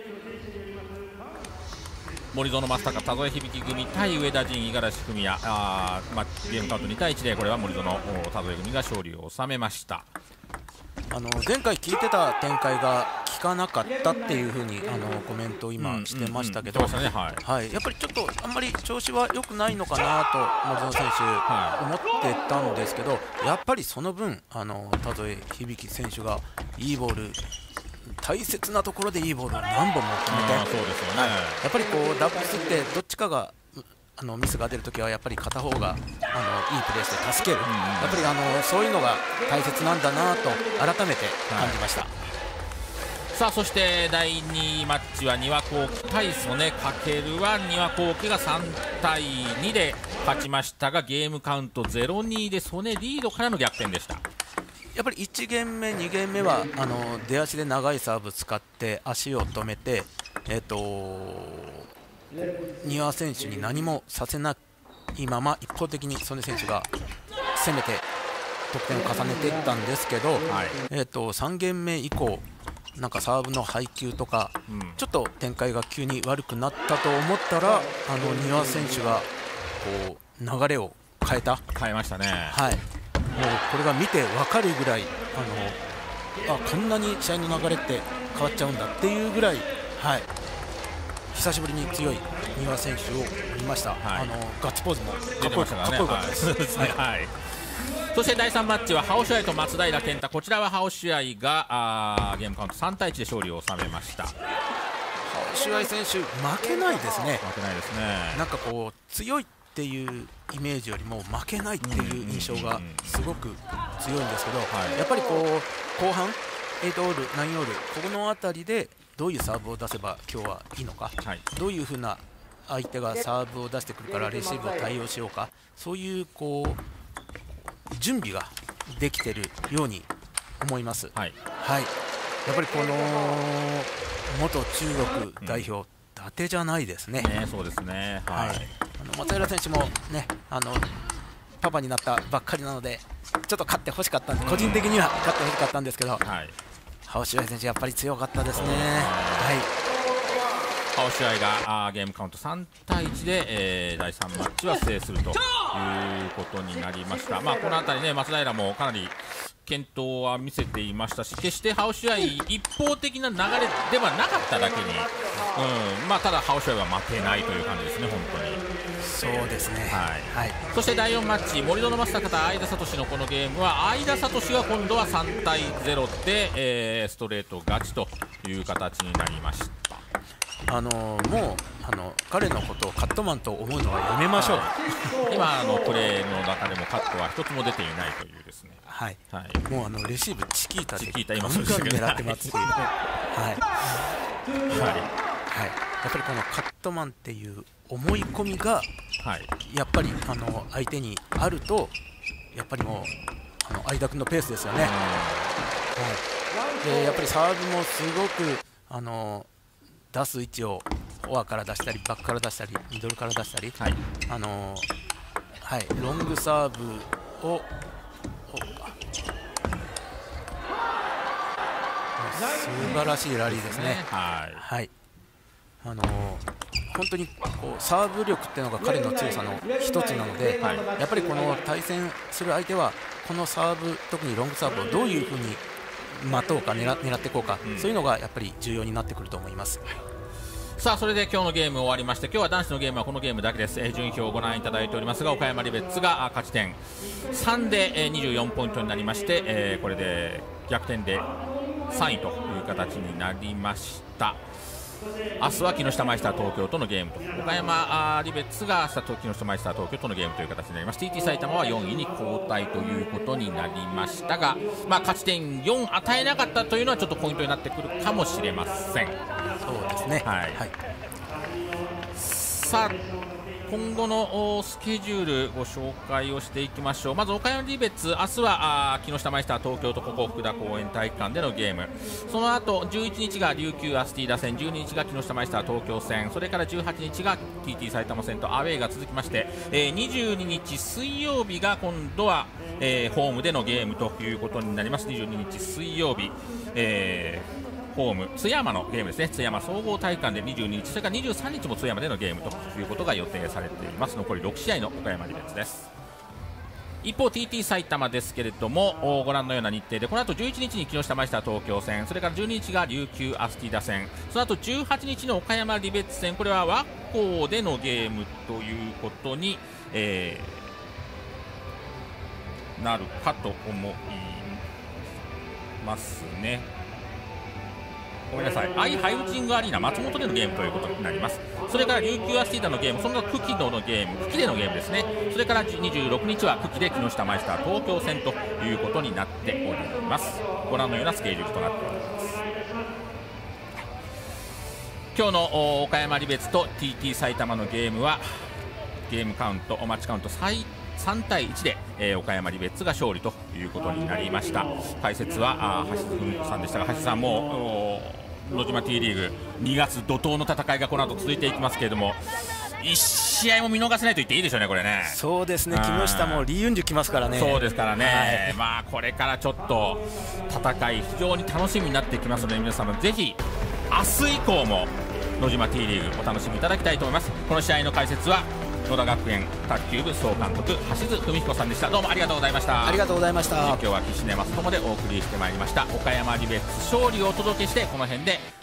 森薗正孝、田添響組対上田陣、五十嵐文也、ゲームカウント2対1でこれは森薗田添組が勝利を収めました。 前回聞いてた展開が効かなかったっていう風にコメントを今してましたけど、やっぱりちょっとあんまり調子は良くないのかなと森薗選手思ってたんですけど、やっぱりその分田添響選手がいいボール、大切なところでいいボールを何本も決めて、やっぱりこうダブルスってどっちかがミスが出るときはやっぱり片方がいいプレーして助ける、やっぱりそういうのが大切なんだなと改めて感じました。 さあそして第2マッチは丹羽幸喜対曽根翔は丹羽幸喜が3対2で勝ちましたが、ゲームカウント 0-2 で曽根リードからの逆転でした。 やっぱり1ゲーム目、2ゲーム目は出足で長いサーブ使って足を止めて、丹羽選手に何もさせないまま一方的に曽根選手が攻めて得点を重ねていったんですけど、3ゲーム目以降なんかサーブの配球とか、ちょっと展開が急に悪くなったと思ったら丹羽選手がこう流れを変えましたね。 はい、もうこれが見て分かるぐらいこんなに試合の流れって変わっちゃうんだっていうぐらい、はい、久しぶりに強い丹羽選手を見ました。ガッツポーズもかっこよかったです。 そして第3マッチはハオシュアイと松平健太、こちらはハオシュアイがゲームカウント3対1で勝利を収めました。 ハオシュアイ選手負けないですね。 負けないですね。 なんかこう強いっていうイメージよりも負けないっていう印象がすごく強いんですけど、やっぱりこう後半8オール、9オール、ここの辺りでどういうサーブを出せば今日はいいのか、どういうふうな相手がサーブを出してくるからレシーブを対応しようか、そういうこう準備ができているように思います。はい、やっぱりこの元中国代表、伊達じゃないですね。 そうですね。 松平選手もねパパになったばっかりなのでちょっと勝ってほしかったんで、個人的には勝ってほしかったんですけど、ハオシュアイ選手やっぱり強かったですね。 ハオシュアイがゲームカウント3対1で、第3マッチは制するということになりました。この辺りね、松平もかなり健闘は見せていましたし、決してハオシュアイ一方的な流れではなかっただけに、ただハオシュアイは負けないという感じですね、本当に。 そうですね。 そして第4マッチ、森薗正孝と相田聡のこのゲームは相田聡が今度は3対0で、ストレート勝ちという形になりました。 もう彼のことをカットマンと思うのはやめましょう。 今プレーの中でもカットは一つも出ていないというですね。 もうレシーブチキータでガンガン狙ってますっていう。やっぱりこのカットマンっていう思い込みが、やっぱり相手にあるとやっぱりもう相田君のペースですよね。でやっぱりサーブもすごく出す位置をフォアから出したりバックから出したりミドルから出したり、ロングサーブを素晴らしいラリーですね。本当にこうサーブ力っていうのが彼の強さの一つなので、やっぱりこの対戦する相手はこのサーブ、特にロングサーブをどういうふうに待とうか狙っていこうか、そういうのがやっぱり重要になってくると思います。 さあそれで今日のゲーム終わりまして、今日は男子のゲームはこのゲームだけです。順位表をご覧いただいておりますが、岡山リベッツが勝ち点3で24ポイントになりまして、これで逆転で3位という形になりました。明日は木下マイスター東京とのゲームと、岡山リベッツが明日木下マイスター東京とのゲームという形になります。 TT 埼玉は4位に後退ということになりましたが、勝ち点4与えなかったというのはちょっとポイントになってくるかもしれません。 そうですね。 さあ今後のスケジュールご紹介をしていきましょう。まず岡山リベッツ、明日は木下マイスター東京とここ福田公園体育館でのゲーム、その後11日が琉球アスティ打線、12日が木下マイスター東京戦、それから18日が TT 埼玉戦とアウェーが続きまして、22日水曜日が今度は、ホームでのゲームということになります。22日水曜日、ホーム津山のゲームですね。津山総合体育館で22日、それから23日も津山でのゲームということが予定されています。残り6試合の岡山リベッツです。一方 TT 埼玉ですけれども、ご覧のような日程で、この後11日に木下マイスター東京戦、それから12日が琉球アスティ打線、その後18日の岡山リベッツ戦、これは和光でのゲームということに、なるかと思いますね。ごめんなさい、アイハイウチングアリーナ松本でのゲームということになります。それから琉球アスティーダのゲーム、その後久喜のゲーム、久喜でのゲームですね。それから26日は久喜で木下マイスター東京戦ということになっております。ご覧のようなスケジュールとなっております。 今日の岡山リベツと TT 埼玉のゲームはゲームカウントマッチカウント3対1で、岡山リベッツが勝利ということになりました。解説は橋津文子さんでしたが、橋津さんも野島 T リーグ2月怒涛の戦いがこの後続いていきますけれども、1試合も見逃せないと言っていいでしょうね、これね。 そうですね、木下もリユンジュ来ますからね。 そうですからね、まあこれからちょっと戦い非常に楽しみになってきますので、皆様ぜひ明日以降も野島 T リーグお楽しみいただきたいと思います。この試合の解説は野田学園卓球部総監督橋津文彦さんでした。どうもありがとうございました。 ありがとうございました。 今日は岸根正友でお送りしてまいりました。岡山リベッツ勝利をお届けして、この辺で